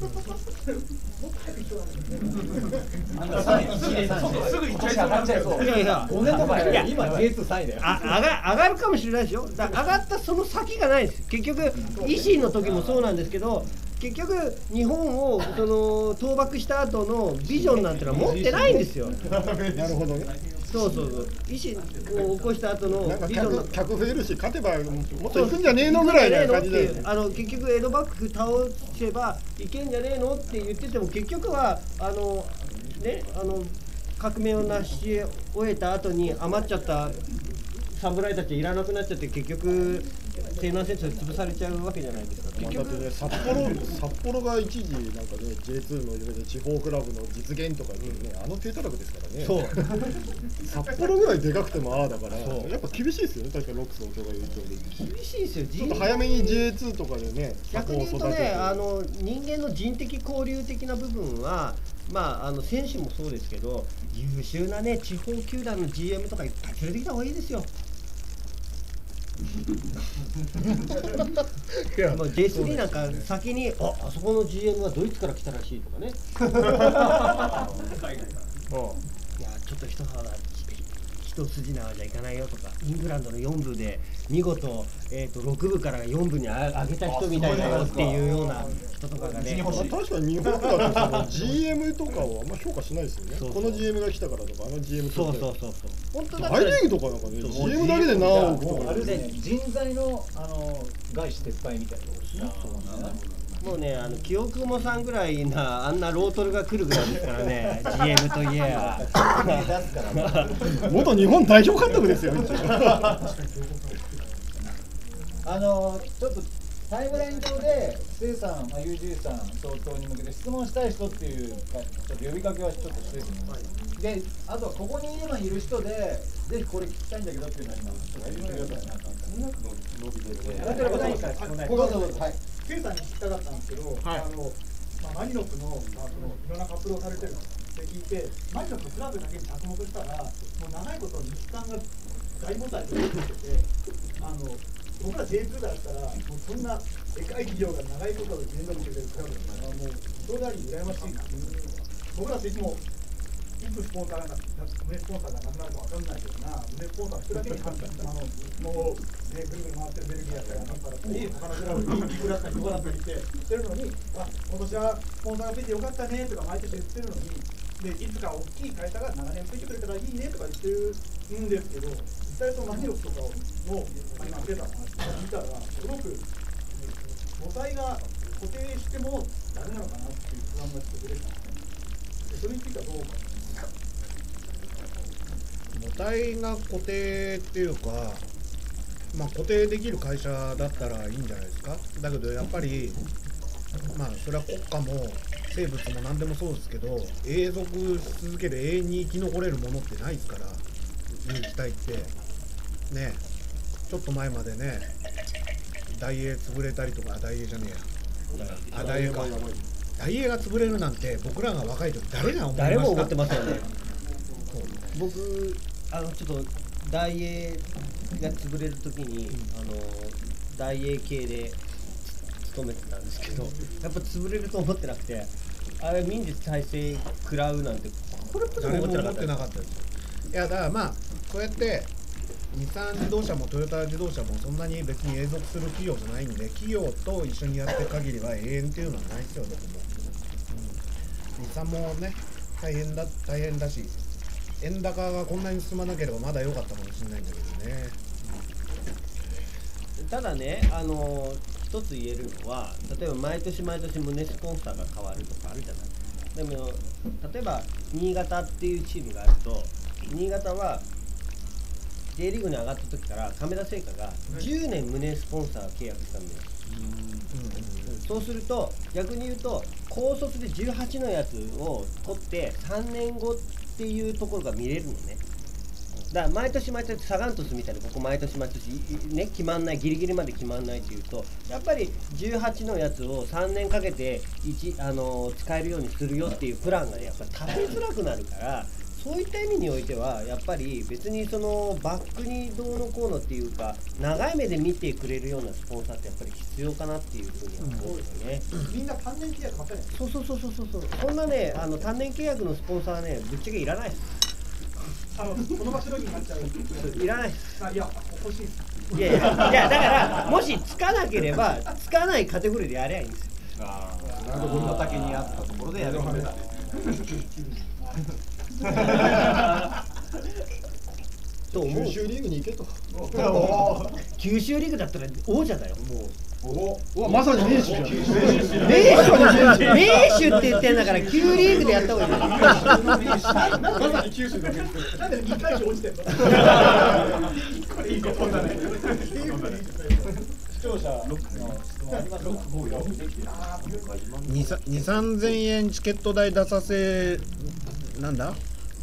すぐ行っちゃいそう。そう。 いやいやごねんご前よ。今 ジェイツー さんいだよ。 あ上が上がるかもしれないですよ。だ上がったその先がないです。結局維新の時もそうなんですけど、結局日本をその倒幕した後のビジョンなんてのは持ってないんですよ。 なるほどね。 そうそうそう維新を起こした後のなんかビジョンの客客増えるし勝てばもっと行くんじゃねえのぐらいな感じで、 あの結局江戸幕府倒せばいけんじゃねえのって言ってても結局はあのねあの革命を成し終えた後に余っちゃった侍たちいらなくなっちゃって結局西南戦争で潰されちゃうわけじゃないですか。 まあ、だってね札幌札幌が一時なんかね ジェイツー の上で地方クラブの実現とか言ってね、あの低たらくですからね。 そう札幌ぐらいでかくてもああだからやっぱ厳しいですよね。確かロックスの音が言う通り厳しいですよ。 ちょっと早めに ジェイツー とかでね逆に言うとねあの人間の人的交流的な部分はまああの選手もそうですけど優秀なね地方球団の ジーエム とかいっぱい連れてきた方がいいですよ。 いやもう ジェイスリー なんか先にああそこの ジーエム はドイツから来たらしいとかね。もういやちょっと一肌一筋縄じゃいかないよとかイングランドのよん部で見事、えー、とろく部からよん部に上げた人みたいだよっていうような人とかがね。 まあ、確かに日本だとその ジーエム とかをあんま評価しないですよね。 そうそうこの ジーエム が来たからとかあの ジーエム とかそうそうそうそう本当だったら大リーグとかなんかね ジーエム だけで何億とかあれですね、人材のあの外資撤廃みたいなことですね。 もうねあの記憶もさんぐらいなあんなロートルが来るぐらいですからねジーエム といえば出すから元日本代表監督ですよ一応あのちょっとタイムライン上でせいさん、まあ、ユージー さん相当に向けて質問したい人っていうかちょっと呼びかけはちょっとしてると思います。で、あとはここに今いる人でぜひこれ聞きたいんだけどっていうのは今ちょっと言ってください。なんか伸びてるね。 やってることないから質問ない。どうぞどうぞ。はい。 ケイさんに聞きたかったんですけど、 はいあのまあ、マリノフの、まあ、そのいろんな活動をされてるのって聞いて、マリノフクラブだけに着目したら、もう長いこと日韓が大母体で出てて、あの僕ら ジェイツー だったら、もうそんなでかい企業が長いことで面倒見てくれるクラブだから、もう人であり羨ましいなっていう、僕らっていつも、いつスポンサーが胸スポンサーがなくなるか分かんないけどな、胸スポンサー一人だけにあのもう、ね、ぐるぐる回ってるベルギーやったりなんかからいい他のクラブにいくらかどこだったりしてしてるのに、あ今年はスポンサーがついてよかったねとか毎年言ってるのに、でいつか大きい会社が長年ついてくれたらいいねとか言ってるんですけど、実際そのマニロフとかをの、まあ、今出た話とか見たらすごく母体が固定してもダメなのかなっていう不安がちょっと出てきたんですね。それについてはどうか。 母体が固定っていうか、まあ、固定できる会社だったらいいんじゃないですか。だけどやっぱりまあそれは国家も生物も何でもそうですけど永続し続ける永遠に生き残れるものってないですから有機体ってね。ちょっと前までね大英潰れたりとか大英じゃねえやあ大英か大英が潰れるなんて僕らが若い時誰が思いました？ 誰も思ってますよね。僕あのちょっと大英が潰れる時に、あの大英系で勤めてたんですけど、やっぱ潰れると思ってなくて、あれ民事再生食らうなんてこれっぽっちも誰も思ってなかったです。 思ってなかったですよ。いやだからまあこうやって日産自動車もトヨタ自動車もそんなに別に永続する企業じゃないんで、企業と一緒にやってる限りは永遠っていうのはないですよね。うん、日産もね大変だ大変だし、円高がこんなに進まなければまだ良かったかもしれないんだけどね。 ただね、あの一つ言えるのは、例えば毎年毎年胸スポンサーが変わるとかあるじゃない。でも例えば新潟っていうチームがあると、新潟は J リーグに上がった時から亀田製菓がじゅうねん胸スポンサー契約したんだよ。そうすると逆に言うと高卒でじゅうはちのやつを取ってさんねんごっていうところが見れるのね。だから毎年毎年サガン鳥栖みたいにここ毎年毎年ね決まんない、ギリギリまで決まんないっていうと、やっぱりじゅうはちのやつをさんねんかけていちあの使えるようにするよっていうプランがねやっぱり立てづらくなるから、そういった意味においてはやっぱり別にそのバックにどうのこうのっていうか長い目で見てくれるようなスポンサーってやっぱり必要かなっていうふうには思うんですよね。 みんな単年契約ばっかりなんですよ。 そうそうそうそうそうそう。そんなねあの単年契約のスポンサーはねぶっちゃけいらないです。 あのこの場所になっちゃう。 いらないです。 あいや欲しいです。 いやいやいやだからもしつかなければつかないカテゴリーでやりゃいいんですよ。 ああ、なるほど。畑にあったところでやるわけだね。 と思う。 九州リーグに行けと。 九州リーグだったら王者だよ。もう。 おお、まさに名手じゃん。 名手名手って言ってんだからきゅうリーグでやった方がいい。 まさに九州のなんでにかい落ちてんの。これいいことだね。 視聴者の質問ありますか。 に、さんぜんえんチケット代出させなんだ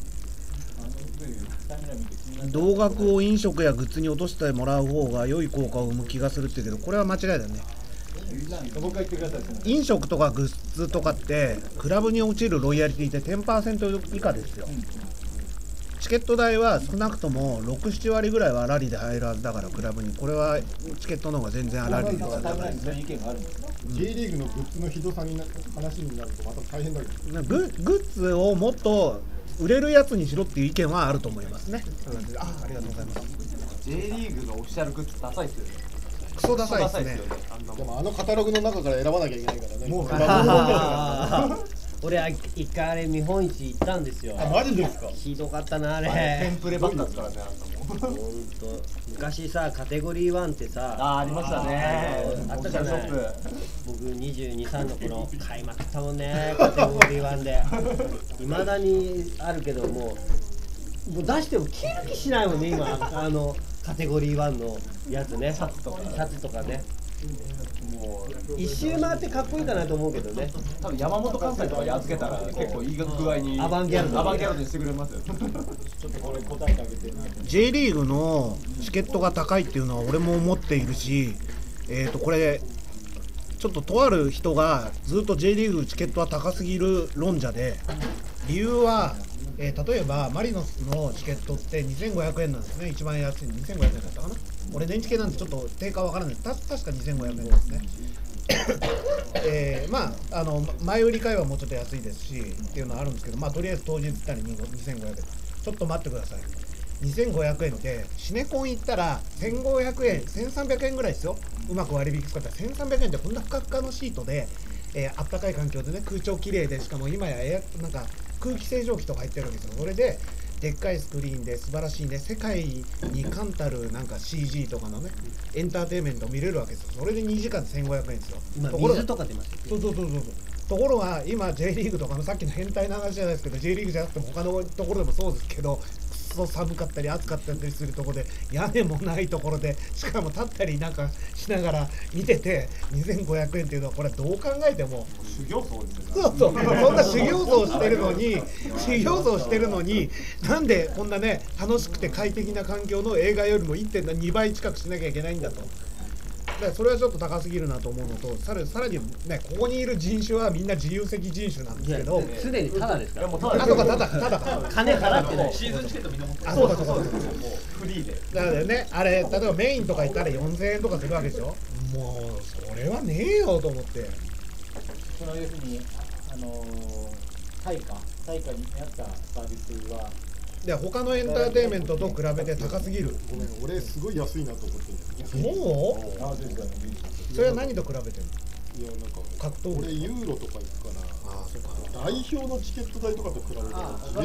同額を飲食やグッズに落としてもらう方が良い効果を生む気がするって言うけど、これは間違いだね。 もう一回言ってください。 飲食とかグッズとかってクラブに落ちるロイヤリティって じゅっパーセント 以下ですよ。チケット代は少なくともろく、なな割ぐらいはラリーで入るはずだから、クラブにこれはチケットの方が全然ラリーでタイムラインにそういう意見があるんですか。 J リーグのグッズのひどさにな話になるとまた大変だけど。 ググッズをもっと売れるやつにしろっていう意見はあると思いますね。あ、ありがとうございます。 J リーグのオフィシャルグッズダサいですよね。 クソダサいですね。 あんなもんでもあのカタログの中から選ばなきゃいけないからね。もう俺は一回あれ見本市行ったんですよ。 あ、マジですか。 ひどかったなあれ。 テンプレばっかですからね、あんなもん。 ほんと昔さカテゴリーワンってさあー、ありましたね。 あったじゃない。 オフィシャルショッ僕にじゅうに、さんの頃買いまくったもんね、カテゴリーワンで。いまだにあるけどもうもう出しても着る気しないもんね今。あのカテゴリーワンのやつね、シャツとかシャツとかね。もう一周回ってかっこいいかなと思うけどね。 多分山本関西とかに預けたら結構いい具合にアバンギャルドアバンギャルドにしてくれますよ。 ちょっとこれ答えてあげてな。 J リーグのチケットが高いっていうのは俺も思っているし、えーとこれちょっととある人がずっと J リーグチケットは高すぎる論者で、理由は、えー、例えばマリノスのチケットってにせんごひゃくえんなんですね。一番安いにせんごひゃくえんだったかな。俺年チケなんでちょっと定価わからない。た確かにせんごひゃくえんですね。えー、まああの前売り買いはもうちょっと安いですしっていうのはあるんですけど、まあとりあえず当日行ったらにせんごひゃくえん。ちょっと待ってください。にせんごひゃくえんってシネコン行ったらせんごひゃくえん、せんさんびゃくえんぐらいですよ。うまく割引使ったらせんさんびゃくえんでこんなふかふかのシートで、えー、あったかい環境でね、空調きれいで、しかも今やエアなんか空気清浄機とか入ってるわけですよ。それででっかいスクリーンで素晴らしいね、世界に冠たるなんか シージー とかのねエンターテインメントを見れるわけですよ。それでにじかんでせんごひゃくえんですよ。 今ところが水とか出ますよ。 そうそうそうそう。ところが今 J リーグとかのさっきの変態の話じゃないですけど、 J リーグじゃなくても他のところでもそうですけど、くそ寒かったり暑かったりするところで屋根もないところで、しかも立ったりなんかしながら見ててにせんごひゃくえんっていうのはこれどう考えても修行僧ですよね。 そうそう、そんな修行僧してるのに修行僧してるのになんでこんなね楽しくて快適な環境の映画よりも いってんに 倍近くしなきゃいけないんだと。だからそれはちょっと高すぎるなと思うのと、さらにさらにね、ここにいる人種はみんな自由席人種なんですけど、 すでにタダですから。 もうたあとかただただ金払ってない。 シーズンチケットみんな持ってる。 あ、そうだそうだそうだ。 もうフリーで。 だからね、あれ例えばメインとか行ったらよんせんえんとかするわけでしょ。もうそれはねえよと思って。 その要するにあのー、対価対価に合ったサービスはで他のエンターテインメントと比べて高すぎる。 ごめん、俺すごい安いなと思ってるんだけそう？ あそうですかね。 それは何と比べてんの？ ど、いやなんか格闘技俺ユーロとか行くから、 ああ、そうか。 代表のチケット代とかと比べて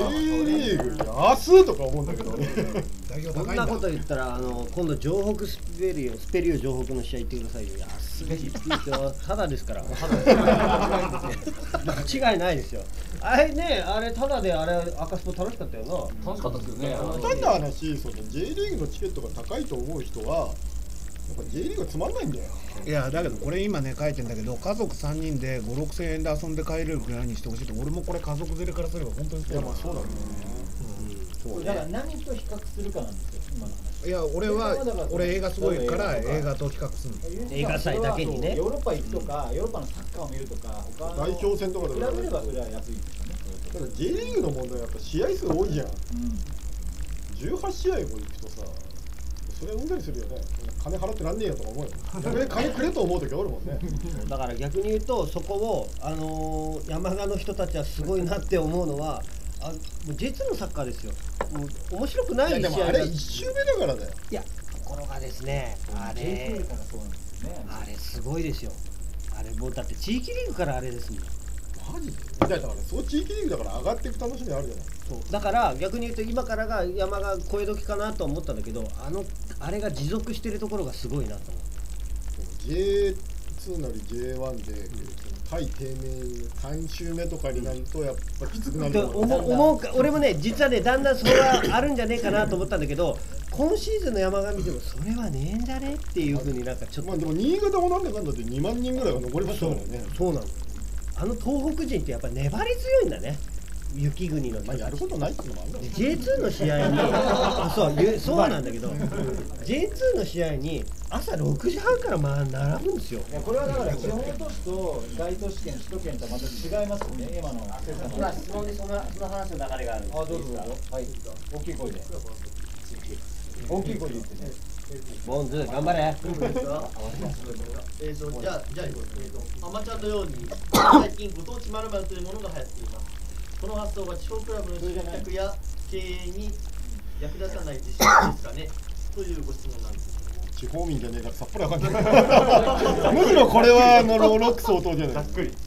J リーグ安っとか思うんだけどね。 代表こん高いんだ。 なこと言ったらあの今度城北スペリオスペリオ城北の試合行ってくださいよ。安いですよ。ただですから。間違いないですよ。あれね、あれただであれ赤スポ楽しかったよな。 楽しかったですよね。 単な話、その J リーグのチケットが高いと思う人はやっぱ J リーグがつまんないんだよ。 いやだけどこれ今ね書いてんだけど、家族さんにんでご、ろくせんえんで遊んで帰れるぐらいにしてほしいと。俺もこれ家族連れからすれば本当にそうだ。まあそうだね。 だから何と比較するかなんですよ今の話。 いや俺は俺映画すごいから映画と比較するの。 映画祭だけにね。 ヨーロッパ行くとか、ヨーロッパのサッカーを見るとか、他の代表戦とかで比べればそれは安いですよね。 ただ J リーグの問題はやっぱ試合数多いじゃん。じゅうはち試合も行くとさ、それはうんざりするよね。金払ってらんねえよとか思うよ。逆に金くれと思う時あるもんね。 だから逆に言うとそこをあのー、山鹿の人たちはすごいなって思うのは、あもう実のサッカーですよ。もう面白くない試合だ。 いやでもあれいち周目だからだよ。 いやところがですね、あれからそうなんですよね。 あれすごいですよ。あれもうだって地域リーグからあれですもん。 マジでだからそう地域リーグだから上がっていく楽しみあるじゃない。 そうだから逆に言うと今からが山が超え時かなと思ったんだけど、あのあれが持続してるところがすごいなと思って。 ジェイツー なり ジェイワン で対低迷さん週目とかになるとやっぱきつくなるとと思う。 思思うか俺もね実はねだんだんそれはあるんじゃねえかなと思ったんだけど、今シーズンの山が見てもそれはねえんじゃねっていうふうになんかちょっと、 まあでも新潟もなんだかんだってにまんにんぐらいが残りましたからね。 そうなの。あの東北人ってやっぱ粘り強いんだね、雪国の人まあやることないっていうのもあるんだろう。 ジェイツー の試合にあそうゆそうなんだけど ジェイツー の試合に朝ろくじはんからまあ並ぶんですよ。 いやこれはだから地方都市と大都市圏、首都圏とはまた違いますよね、今の生産今質問でそのその話の流れがあるんです。 あ、どうぞどうぞ。はい。大きい声で。大きい声で言ってね。 ボンズ頑張れ。 えーとじゃあじゃあえーとアマチュアのように最近ご当地〇〇というものが流行っています。この発想は地方クラブの集客や経営に役立たない自信ですかねというご質問なんです。 地方民じゃねえからさっぱりわかんないむしろこれはあのローロック相当じゃない。ざっくり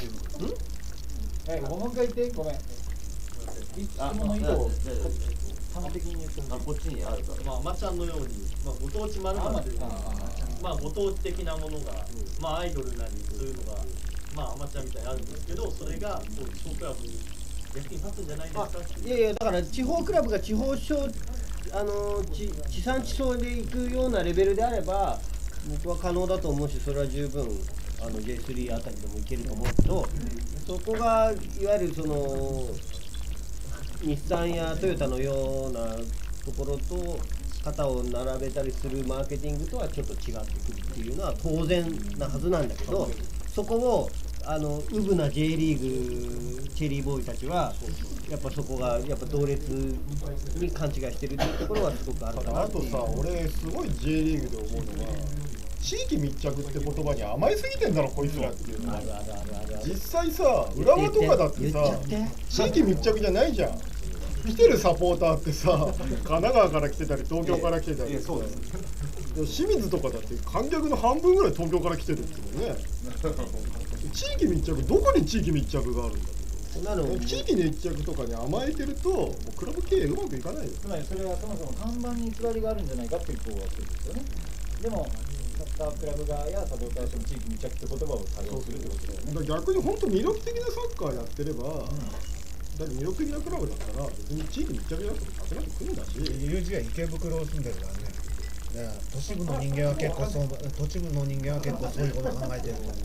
え、もう一回言って、ごめん。質問の意図を端的に言ってもこっちにあるから。 まあアマチュアのように、まあ、ご当地〇〇というのはまあご当地的なものが、まあアイドルなりそういうのがまあアマチュアみたいにあるんですけど、それがこう地方クラブに役に立つんじゃないですか。 いやいやだから地方クラブが地方小あの地地産地消で行くようなレベルであれば僕は可能だと思うし、それは十分あの ジェイスリー あたりでもいけると思うけど、そこがいわゆるその日産やトヨタのようなところと肩を並べたりするマーケティングとはちょっと違ってくるっていうのは当然なはずなんだけど、そこをあのウブな J リーグチェリーボーイたちはやっぱそこがやっぱ同列に勘違いしてるっていうところはすごくあるかなあっていう。 とさ俺すごい J リーグで思うのは地域密着って言葉に甘えすぎてんだろこいつらっていうのは。 あるあるあるあるある。 実際さ浦和とかだってさ言っちゃって地域密着じゃないじゃん。来てるサポーターってさ神奈川から来てたり東京から来てたり、そうです清水とかだって観客の半分ぐらい東京から来てるっていうね地域密着どこに地域密着があるんだなの地域密着とかに甘えてるともうクラブ経営うまくいかないよ。 つまりそれはそもそも看板に偽りがあるんじゃないかっていう声はするんですよね。でもサッカークラブ側やサポーターとしても地域密着って言葉を多用するってことだよね。 だから逆に本当魅力的なサッカーやってれば、うんだって魅力的なクラブだったら別に地域密着じゃなくて勝てなくて来るんだし。 ユージは池袋を住んでるからね。だから都市部の人間は結構そう都市部の人間は結構そういうことを考えてると思う。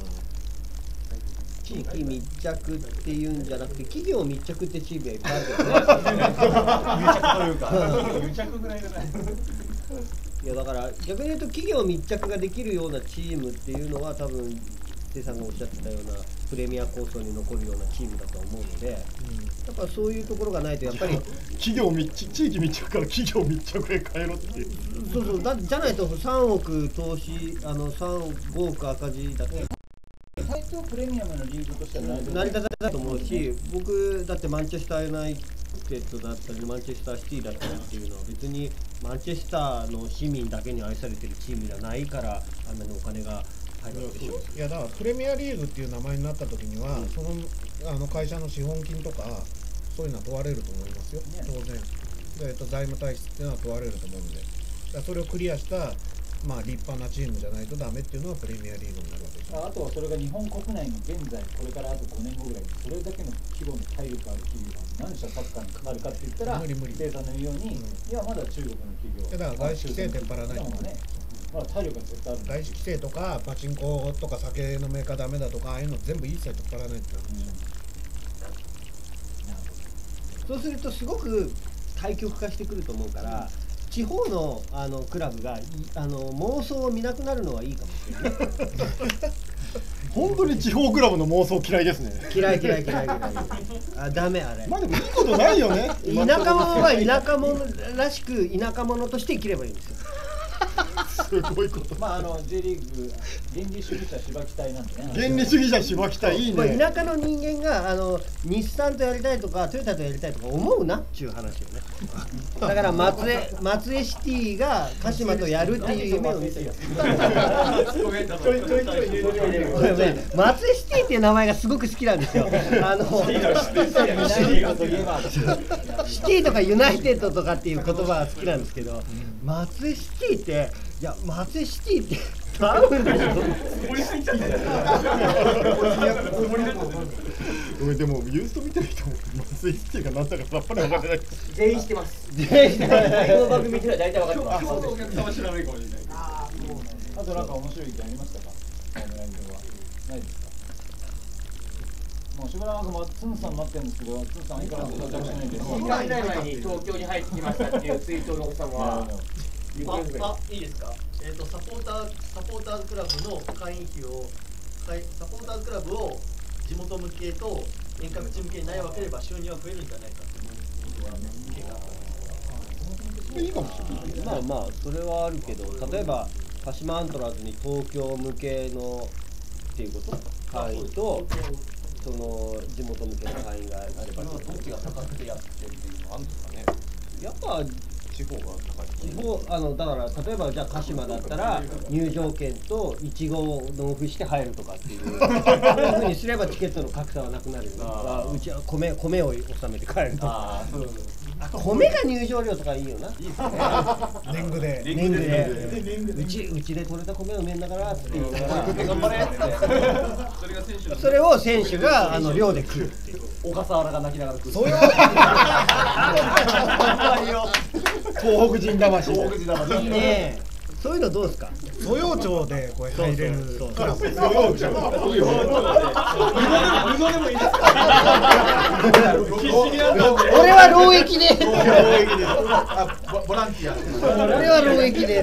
地域密着っていうんじゃなくて企業密着ってチームはいっぱいあるけどね。 癒着ぐらいじゃない。 いやだから逆に言うと企業密着ができるようなチームっていうのは多分瀬さんがおっしゃってたようなプレミア構想に残るようなチームだと思うので、うん、やっぱそういうところがないとやっぱり企業密地域密着から企業密着へ変えろっていう。 そうそうだじゃないとさんおく投資あのさんごおく赤字だって最長プレミアムのリーグとしては成り立たないと思うし、僕だってマンチェスターユナイテッドだったりマンチェスターシティだったりっていうのは別にマンチェスターの市民だけに愛されてるチームじゃないからあんなにお金が入るわけでしょ。 いやだからプレミアリーグっていう名前になった時には、うん、そのあの会社の資本金とかそういうのは問われると思いますよ、ね、当然で、えっと、財務体質っていうのは問われると思うんで、だそれをクリアしたまあ立派なチームじゃないとダメっていうのはプレミアリーグになるわけですよ。 あとはそれが日本国内の現在これからあとごねんごぐらいにそれだけの規模の体力ある企業が何社サッカーにかかるかって言ったら無理無理生産の言うように、うん、いやまだ中国の企業だから外資規制出っ張らないとね、まあ、体力が絶対ある外資規制とかパチンコとか酒のメーカーダメだとかああいうの全部一切取っ払わないってなるんですよ、 うん、そうするとすごく対極化してくると思うから、うん地方 の, あのクラブがあの妄想を見なくなるのはいいかもしれない本当に地方クラブの妄想嫌いですね。 嫌い嫌い嫌い嫌いあダメあれまあでもいいことないよね田舎者は田舎者らしく田舎者として生きればいいんですよすごいことまああの J リーグ原理主義者しばき隊なんでね。 原理主義者しばき隊いいね。 田舎の人間があの日産とやりたいとかトヨタとやりたいとか思うなっちゅう話よね。だから松江松江シティが鹿島とやるっていう夢を見せる。松江シテティっていう名前がすごく好きなんですよ。あのシティとかユナイテッドとかっていう言葉が好きなんですけど、松江シティっていや松江シティって合うんでしょ。 俺でもユースト見てる人も松井シティが何だかさっぱり分からない。 全員知ってます。 全員知ってます。 この番組見てるら大体分かってます。 お客様知らないかもしれない。あとなんか面白い意見ありましたか？オンライン上はないですか？もうしばらくもツンさん待ってるんですけど、ツンさんいかが到着しないんで。 いっかげつぐらい前に東京に入ってきましたっていうツイートの奥様は。 あ、あ、いいですか。えっとサポーターサポーターズクラブの会員費を会サポーターズクラブを地元向けと遠隔地向けにないわければ収入は増えるんじゃないかということは意見があったんです。 いいかもしれない。 まあまあそれはあるけど、例えば鹿島アントラーズに東京向けのっていうこと会員とその地元向けの会員があれば、 どっちが高くて安くてっていうのあるんですかね。 やっぱ地方が高い。 地方あのだから例えばじゃあ鹿島だったら入場券といちご納付して入るとかっていうそういうふうにすればチケットの格差はなくなるよね。あうちは米米を納めて帰るとか。あ米が入場料とかいいよな。いいですね。 年貢で年貢でうちうちで取れた米うめえんだからって言うから頑張れって。それを選手があの寮で食うっていう。 小笠原が泣きながら食う。 そういう東北人魂。 東北人魂。 いいね。そういうのどうですか。 素養町でこれ入れるクラブ。 無料でもいいですか？ 俺は労役で。 ボランティア。 俺は労役でって。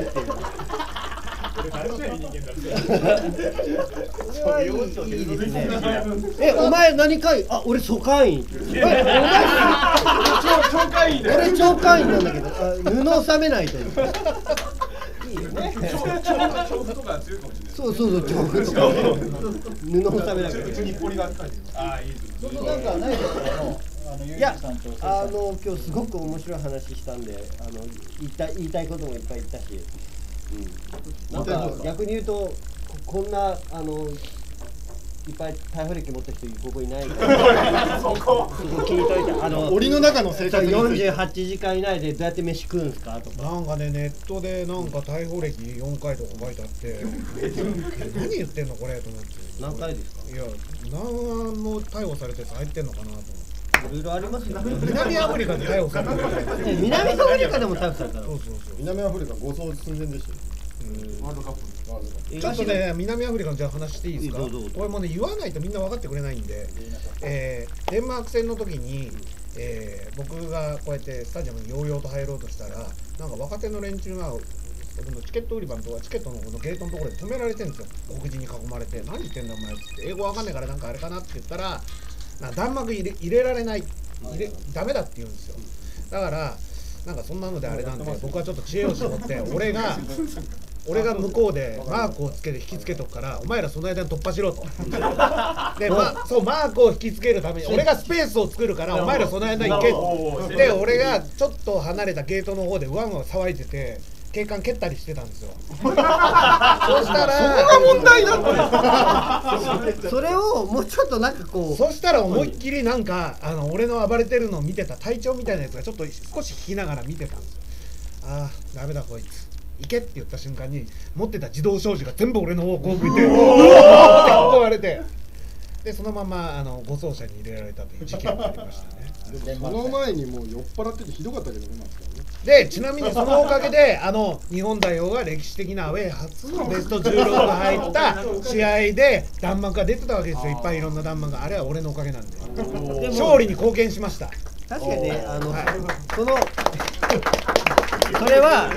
え、お前何会員？あ、俺疎会員。え、お前超会員で。 俺超会員なんだけど、あ布納めないと。いいよね。 調布とか強いかもしれない。 そうそうそう、調布とか。布納めなきゃ。 うちにポリが書いてる。ああ、いいです。 そうそう、なんかないですか。いや、あの今日すごく面白い話したんで、あの言いたい言いたいこともいっぱい言ったし、うん、なんか逆に言うとここんなあのいっぱい逮捕歴持った人ここいないからそこ聞いといて、あの檻の中の生活についてよんじゅうはちじかん以内でどうやって飯食うんすかとか、 なんかね、ネットでなんか逮捕歴よんかいとか書いてあって何言ってんのこれと思って。 何回ですか。 いや、何の逮捕されて入ってんのかなと思って。 いろいろありますよね。 南アフリカで逮捕されてる。 南アフリカでも逮捕されたの。 そうそうそう。 南アフリカ護送寸前でしたよ。 ワールドカップ。 ちょっとね、南アフリカのじゃあ話していいですか。 どうぞどうぞ。 これもね、言わないとみんな分かってくれないんで、えー、デンマーク戦の時に、えー、僕がこうやってスタジアムにヨーヨーと入ろうとしたら、なんか若手の連中が僕のチケット売り場のところ、チケットのこのゲートのところで止められてるんですよ。黒人に囲まれて、何言ってんだお前って、英語わかんないからなんかあれかなって言ったら、なんか弾幕入れ入れられない、入れダメだって言うんですよ。だからなんかそんなのであれなんで、僕はちょっと知恵を絞って俺が俺が向こうでマークをつけて引きつけとくから、お前らその間に突破しろと。で、ま、そうマークを引きつけるために俺がスペースを作るから、お前らその間に行けと。で、俺がちょっと離れたゲートの方でワンワン騒いでて警官蹴ったりしてたんですよ。そしたらそこが問題だって。 それをもうちょっとなんかこう、 そしたら思いっきりなんかあの俺の暴れてるのを見てた隊長みたいなやつがちょっと少し引きながら見てたんですよ。ああダメだこいつ行けって言った瞬間に持ってた自動小銃が全部俺の方向を向いてうおーって囲われて、でそのままあの護送車に入れられたという事件がありましたね。 でもその前にもう酔っ払っててひどかったけどね。 でちなみにそのおかげであの日本代表が歴史的なアウェー初のベストじゅうろくが入った試合で弾幕が出てたわけですよ。いっぱいいろんな弾幕が、あれは俺のおかげなんで勝利に貢献しました。 確かにね、あの、はい、そのそれは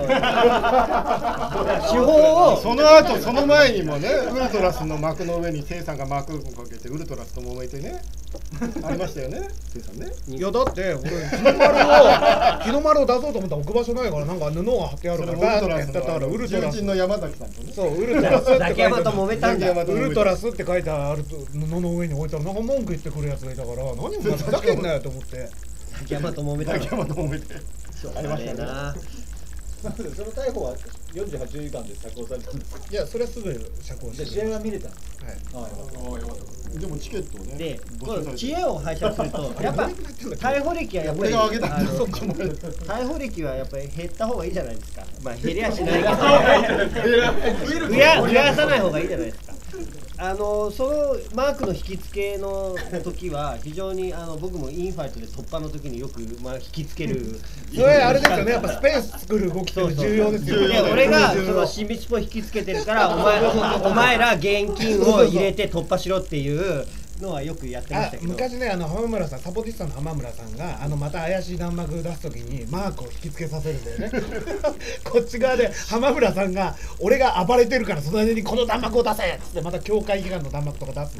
あの手法をその後その前にもね、ウルトラスの幕の上にセイさんが幕をかけてウルトラスと揉めてねありましたよね、セイさんね。 いやだって俺日の丸を日の丸を出そうと思ったら置く場所ないから、なんか布が貼ってあるからバーってやったらウルトラスの山崎さんとね、 そうウルトラスって書いてある、 ザキヤマと揉めたんだ。 ウルトラスって書いてあると布の上に置いたらなんか文句言ってくるやつがいたから、何もふざけんなよと思って。 ザキヤマと揉めた。 ザキヤマと揉めてありましたな。 その逮捕はよんじゅうはちじかんで釈放されたんですか。 いやそれはすぐ釈放してじゃあ試合は見れたの。 はいあでもチケットをねで、この募集されて知恵を拝借すると、やっぱ逮捕歴はやっぱり俺があげたんだあのよそっちも逮捕歴はやっぱり減った方がいいじゃないですか。まあ減りゃしないけど、増や増やさない方がいいじゃないですか。あのそのマークの引き付けの時は非常にあの僕もインファイトで突破の時によくまあ引き付ける。 それあれですよね、やっぱスペース作る動きって重要ですよね。 で俺がその新道ポ引き付けてるからお前お前ら現金を入れて突破しろっていうのはよくやってましあたけど。 昔ね、あの浜村さん、サポティスタの浜村さんがあのまた怪しい弾幕出すときにマークを引き付けさせるんだよねこっち側で浜村さんが俺が暴れてるからその間にこの弾幕を出せっつってまた境界批判の弾幕とか出す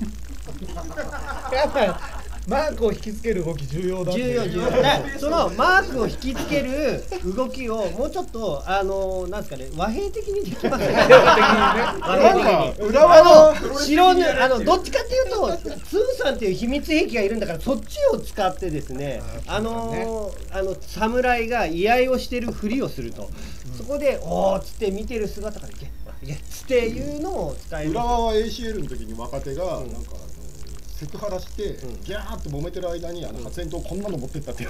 やっぱマークを引き付ける動き重要だっていう。 重要重要でそのマークを引き付ける動きをもうちょっとあのなんですかね和平的にできますよね。和平的に裏側あの白ぬあのどっちかっていうとツーさんっていう秘密兵器がいるんだからそっちを使ってですねあのあの侍が居合をしてるふりをすると、うん、そこでおーっつって見てる姿からいけいけっつっていうのを使える。 裏側は エーシーエル の時に若手がなんか、うんセクハラして、うん、ギャーって揉めてる間にあの発煙筒こんなの持ってったっていう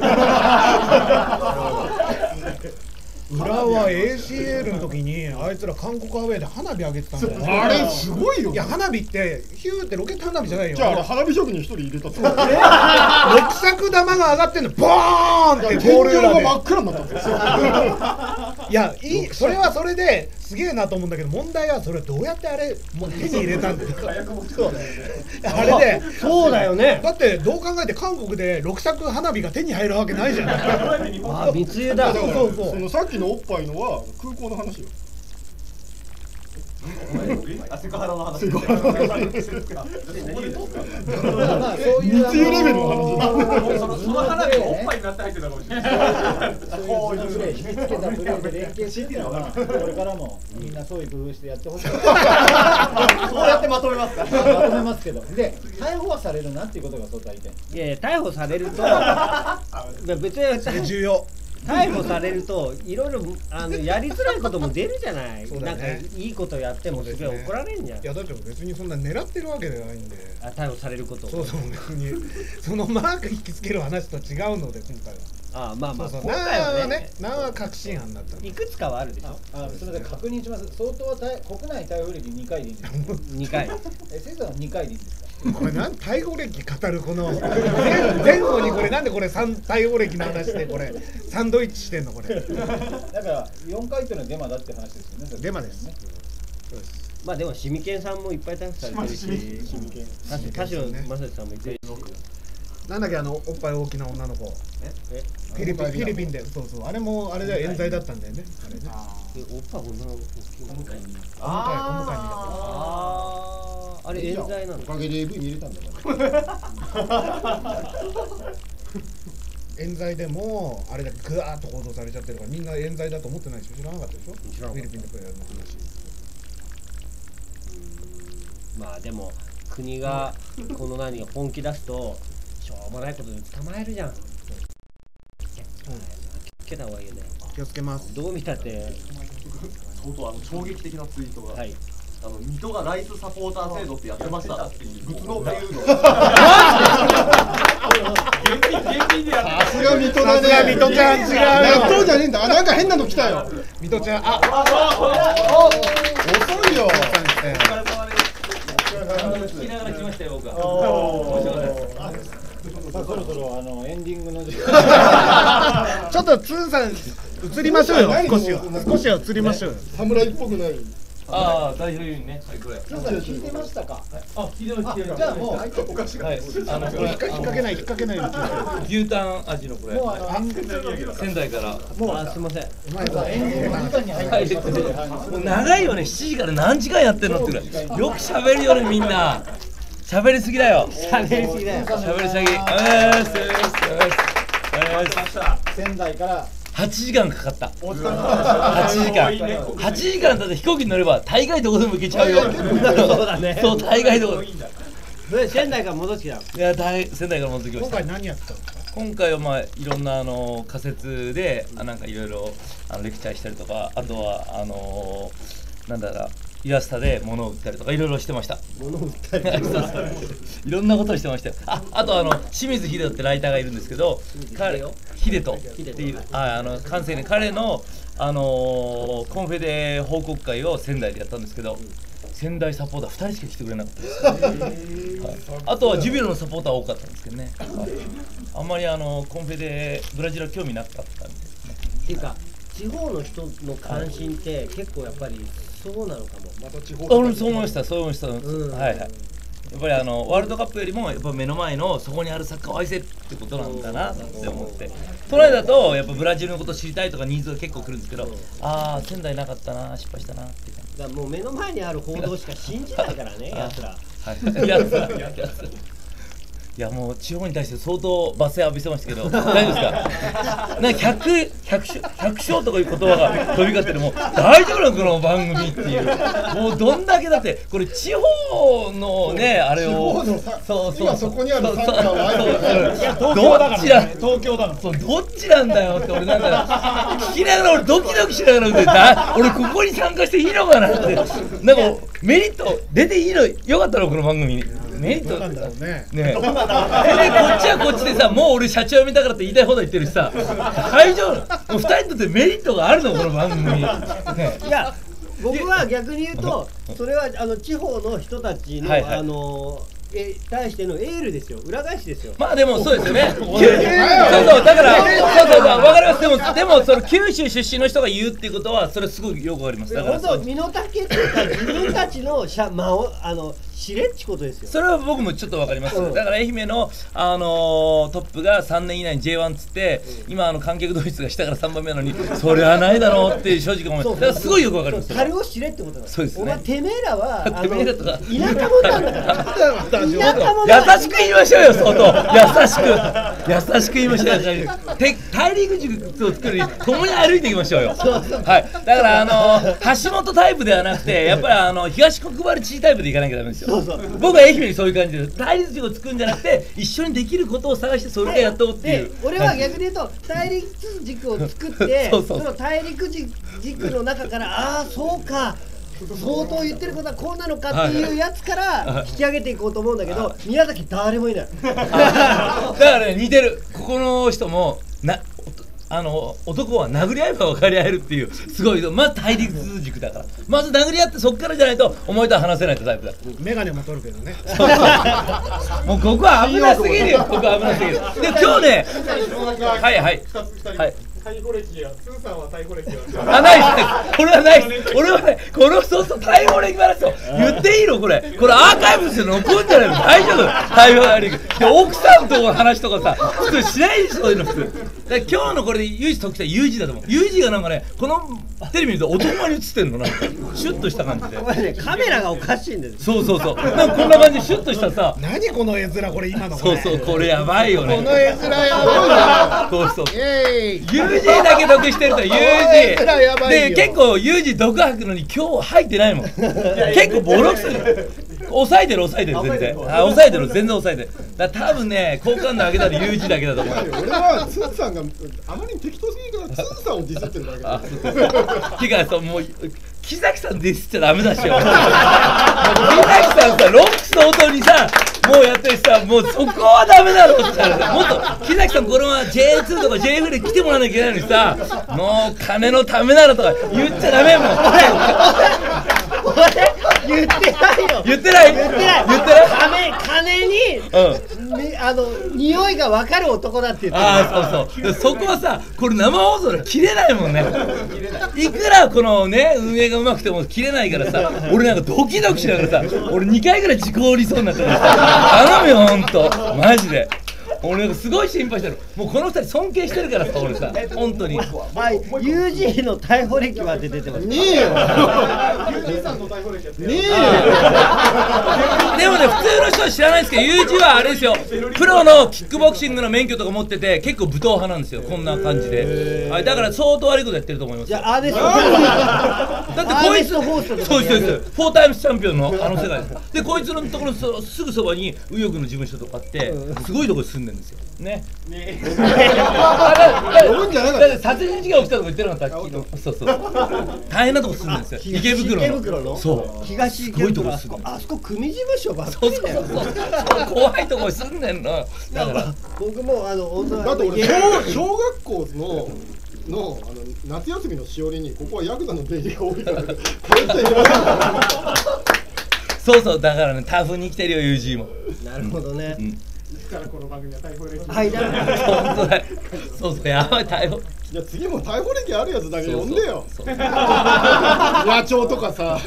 裏は エーシーエル の時にあいつら韓国アウェーで花火上げてたんだよね。 あれすごいよ、ね、 いや花火ってヒューってロケット花火じゃないよ。 じゃああれ花火職人一人入れたって六尺玉が上がってんのボーンってゴール裏で天井が真っ暗になったんですよいやいいそれはそれですげえなと思うんだけど問題はそれどうやってあれもう手に入れたんだよあれでそうだよね。 だってどう考えて韓国で六尺花火が手に入るわけないじゃないあ密輸だ。 そうそうそう。そのさっきのおっぱいのは空港の話よ。 あセクハラの話。 セクハラの話。密輸レベルの話。 その花火がおっぱいになって入ってたかもしれない。 そういうプレー、引きつけたプレーで連携してっていうのはこれからもみんなそういう工夫してやってほしい。そうやってまとめますか。 まとめますけど、で逮捕はされるなっていうことがそう大体。 いやいや逮捕されると別に重要。 逮捕されるといろいろあのやりづらいことも出るじゃない。 そうだね、 なんかいいことやってもすごい怒られんじゃん。 いやだって別にそんな狙ってるわけじゃないんで。 あ逮捕されることを。 そうそう別にそのマーク引きつける話と違うので今回は。 あまあまあそうそう今回はねナは確信犯だった。 いくつかはあるでしょ。 あそれで確認します。相当は国内逮捕歴にかいでいいんですか。 にかい。 え先生はにかいでいいんですか。 これなん逮捕歴語るこの前後にこれなんでこれ三逮捕歴の話でこれサンドイッチしてんのこれ。 だからよんかいっていうのはデマだって話ですよね。 デマですね。 まあでもシミケンさんもいっぱい逮捕されてるし、田代正史さんもいっぱいいるし。 なんだっけあのおっぱい大きな女の子。 えフィリピンフィリピンでそうそうあれもあれで冤罪だったんだよね。あれね。 えおっぱい女の子。 ああ。 あれ冤罪なの。 おかげで エーブイ に入れたんだから冤罪でもあれだけグワーッと報道されちゃってるからみんな冤罪だと思ってないでしょ。知らなかったでしょ。 知らなかった。 フィリピンでプレイヤーの話。 まあでも国がこの何本気出すとしょうもないことで捕まえるじゃん。気をつけた方がいいよね。 気をつけます。 どう見たって相当あの衝撃的なツイートが、 はい、 あの水戸がライスサポーター制度ってやってましたっていう仏のが言うの。 さすが水戸だね。 水戸ちゃん違うよ。 納豆じゃねえんだ。あなんか変なの来たよ。 水戸ちゃんあ遅いよ。 聞きながら来ましたよ僕は。 さあそろそろあのエンディングの時間。 ちょっとツーさん移りましょうよ。少しは少しは移りましょうよ。 侍っぽくない。 ああ代表にねはいこれ。 聞いてましたか。 あ聞いてます聞いてます。 じゃあもうおかしい。 はいあのこれ引っ掛けない引っ掛けないよ。 牛タン味のこれ。 もうあの仙台から。 もうあすいません。 うまいぞ。 エンディングの時間に入ってますので、 もう長いよねしちじから何時間やってんのってぐらい。よく喋るよねみんな。喋りすぎだよ。 喋りすぎだよ。 喋りすぎ。よしよしよし。 仙台からはちじかんかかった。はちじかん。はちじかんだって飛行機に乗れば大概どこでも行けちゃうよ。 そうだね。 そう大概どこ。 それ仙台から戻ってきたの。 いや大仙台から戻ってきました。 今回何やったんですか。 今回はまあいろんなあの仮説であなんかいろいろあのレクチャーしたりとか、あとはあのー、なんだろうイラストで物を売ったりとかいろいろしてました。 物を売ったりいろんなことをしてましたよ。あ、あとあの清水秀人ってライターがいるんですけど、彼秀人っていうああの関西に彼のあのー、コンフェで報告会を仙台でやったんですけど、仙台サポーターふたりしか来てくれなかったです、はい、あとはジュビロのサポーター多かったんですけどね、はい、あんまりあのコンフェでブラジルは興味なかったんですね。 っていうか地方の人の関心って結構やっぱりそうなのかも。 また地方俺もそう思いました、そう思いました、うん、はいはい。やっぱりあのワールドカップよりもやっぱ目の前のそこにあるサッカーを愛せってことなんだなって思って、都内だとやっぱブラジルのことを知りたいとかニーズが結構来るんですけど、ああ仙台なかったな、失敗したなって感じ。 だからもう目の前にある報道しか信じないからねやつら。 はい、やつらやつらいやもう地方に対して相当罵声浴びせましたけど大丈夫ですか。なんかひゃく、ひゃく、ひゃく勝とかいう言葉が飛び交ってる、もう大丈夫なのこの番組っていう、もうどんだけだってこれ地方のねあれをそうそう今そこにあるサッカーは愛いや東京だからね、東京だからそうどっちなんだよって俺なんか聞きながら俺ドキドキしながら見てだ俺ここに参加していいのかなってなんかメリット出ていいのよかったのこの番組に。メリットなんだろうね。ねえ。こっちはこっちでさ、もう俺社長辞めたからって言いたい放題言ってるしさ、大丈夫。もうふたりにとってメリットがあるのこの番組に。ね、 いや、僕は逆に言うと、それはあの地方の人たちの、はいはい、あのえ対してのエールですよ、裏返しですよ。 まあでもそうですよね。そうそうだからそうそうそうわかります。でもでもその九州出身の人が言うっていうことはそれすごくよくわかります。だから本当身の丈っていうか自分たちの社間をあの知れっちことですよ。 それは僕もちょっとわかります、うん、だから愛媛の、あのー、トップがさんねん以内に ジェイワン っつって、うん、今あの観客同率が下からさんばんめなのにそれはないだろうって正直思います。だからすごいよくわかります。 樽を知れってことなんです。 そうですね。 お前てめえらはてめえらとか田舎者なんだから田舎者優しく言いましょうよ、相当優しく優しく言いましょうよ。大陸塾を作るに共に歩いていきましょうよ。はい、だからあのー、橋本タイプではなくてやっぱりあの東国原知事タイプでいかなきゃダメですよ。そうそう、僕は愛媛にそういう感じです。対立軸を作るんじゃなくて一緒にできることを探してそれでやっとうっていう。 俺は逆に言うと対立軸を作ってそうそうその対立軸の中からああそうか相当言ってることはこうなのかっていうやつから引き上げていこうと思うんだけど、宮崎誰もいない。 だからね似てる。ここの人もなあの男は殴り合えば分かり合えるっていうすごいまず対立軸だからまず殴り合ってそっからじゃないとお前とは話せないタイプだ。 メガネも取るけどね。 もうここは危なすぎるよ。ここは危なすぎる。で今日ねはいはいはい逮捕歴や、スーさんは逮捕歴はあ、ないです。これはないです。俺はね、このそうそう逮捕歴話を言っていいのこれ。これアーカイブして残るんじゃないの。大丈夫。逮捕歴。で奥さんとの話とかさ、普通しないでしょそういうの普通。だ今日のこれでユージ特典ユージだと思う。ユージがなんかね、このテレビ見ると男前に映ってんのなんかシュッとした感じで。 これねカメラがおかしいんです。 そうそうそう。なんかこんな感じでシュッとしたさ。 何この絵面これ今の。 そうそうこれやばいよね。 この絵面やばい。そうそう。イエーイ。ユージだけ得してるとユージ。で結構ユージ毒吐くのに今日吐いてないもん。結構ボロクソで。抑えてる抑えてる全然。あ抑えてる全然抑えてる。だ多分ね好感度上げたらユージだけだと思う。 俺はツーさんがあまりに適当すぎるからツーさんをディスってるだけ。 てかそうもう木崎さんディスっちゃダメだしよ。木崎さんさロック相当にさもうやってるしさもうそこはダメだろって言ったらもっと木崎さんこれは ジェイツー とか ジェイエフ で来てもらわなきゃいけないのにさもう金のためならとか言っちゃダメもん。 言ってないよ。 言ってない言ってない言ってない。 金金に、うん、あの匂いが分かる男だって言ってる。 ああそうそう。そこはさこれ生放送で切れないもんね。いくらこのね運営がうまくても切れないからさ俺なんかドキドキしながらさ俺にかいぐらい事故りそうになったからさ頼むよほんとマジで。俺なんかすごい心配してる。もうこのふたり尊敬してるからさ俺さ本当に。 はい、ユージー の逮捕歴は出てます。 ねえよ。 ユージー さんの逮捕歴やってねえよ。 でもね普通の人は知らないですけどユージーはあれですよプロのキックボクシングの免許とか持ってて結構武闘派なんですよこんな感じで。はいだから相当悪いことやってると思います。 じゃあアーネストだってこいつそうですそうですフォータイムスチャンピオンのあの世界です。でこいつのところすぐそばに右翼の事務所とかあってすごいところに住んででるんですよね。 ね呼ぶんじゃなかっただって殺人事件起きたとか言ってなかった。昨日そうそう大変なとこ住んでるんですよ。池袋の池袋のそう東池袋あそこあそこ組事務所ばっかそうりだよそうそうそう怖いとこ住んでんのだから僕もあの大人だって俺小小学校ののあの夏休みのしおりにここはヤクザの出入りが多いから通っちゃいけないそうそうだからねタフに生きてるよユージーもなるほどねうんいつからこの番組は逮捕歴はいだ本当だよそうそうやばい逮捕いや次も逮捕歴あるやつだけ呼んでよそうそう野鳥とかさ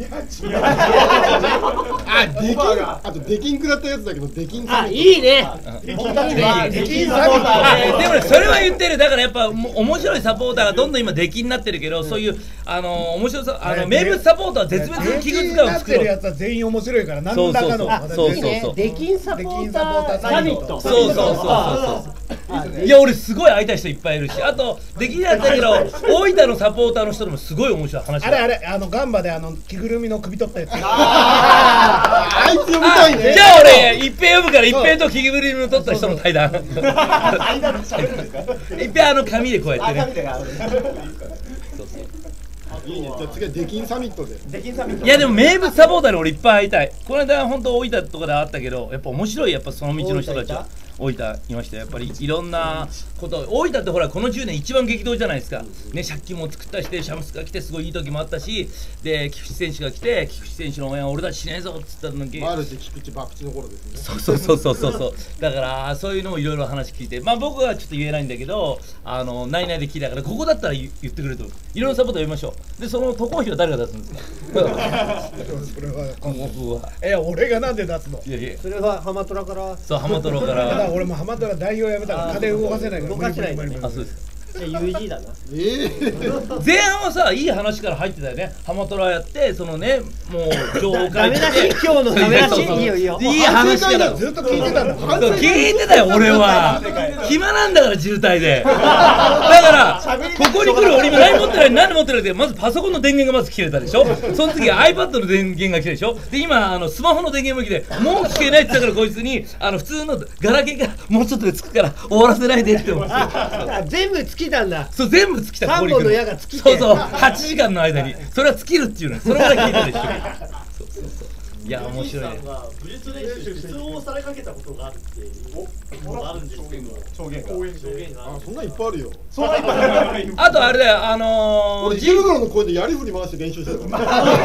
あできんあと出禁食らったやつだけど出禁あいいね本当にねできんサポーターでもねそれは言ってるだからやっぱも面白いサポーターがどんどん今出禁になってるけどそういうあの面白さあの名物サポーターは絶滅の器具使いを作ろうなってるやつは全員面白いから何らかのそうそうそういいねデキンサポーターサミットそうそうそうそうそういや俺すごい会いたい人いっぱいいるしあとできなかったけど大分のサポーターの人でもすごい面白い話あれあれあのガンバであの着ぐるみの首取ったやつあいつ呼びたいねじゃあ俺一平呼ぶから一平と着ぐるみの取った人の対談一平あの紙でこうやってねそうそういいねじゃあ次は出禁サミットでデキンサミットいやでも名物サポーターに俺いっぱい会いたいこの間本当大分とかで会ったけどやっぱ面白いやっぱその道の人たちは大分いましたよやっぱりいろんなこと大分ってほらこのじゅうねん一番激動じゃないですかね借金も作ったりしてシャムスが来てすごいいい時もあったしで菊池選手が来て菊池選手の応援は俺たちしねえぞっつったのにマルチ菊池博打の頃ですねそうそうそうそうそうそうだからそういうのもいろいろ話聞いてまあ僕はちょっと言えないんだけどあの内々で聞いたからここだったら言言ってくれると思ういろんなサポーター呼びましょうでその渡航費は誰が出すんですかそれは僕はえ俺がなんで出すのいやいやそれはハマトラからそう浜トロかだからら俺も浜田が代表辞めたから金動かせないから動かせないんだね無理無理無理無理あそうですじゃあ ユージー だなええ前半はさいい話から入ってたよね浜トラやってそのねもう情報ダメだし今日のダメだしいいよいいよいい話からずっと聞いてたんだそう聞いてたよ俺は暇なんだから渋滞でだからここに来る俺今何持ってない何持ってないってまずパソコンの電源がまず切れたでしょその次 iPad の電源が来たでしょで今あのスマホの電源も来てもう聞けないって言ったからこいつにあの普通のガラケーがもうちょっとでつくから終わらせないでって思ってあ全部尽きたんだそう全部尽きた三本の矢が尽きてそうそうはちじかんの間にそれは尽きるっていうのそれから聞いたでしょそうそうそういや面白いねさんが武術練習で通報されかけたことがあるっていうのがあるんですけど証言が証言があるあそんなんいっぱいあるよあとあれだよあのー、 俺池袋の声でやり振り回して練習してた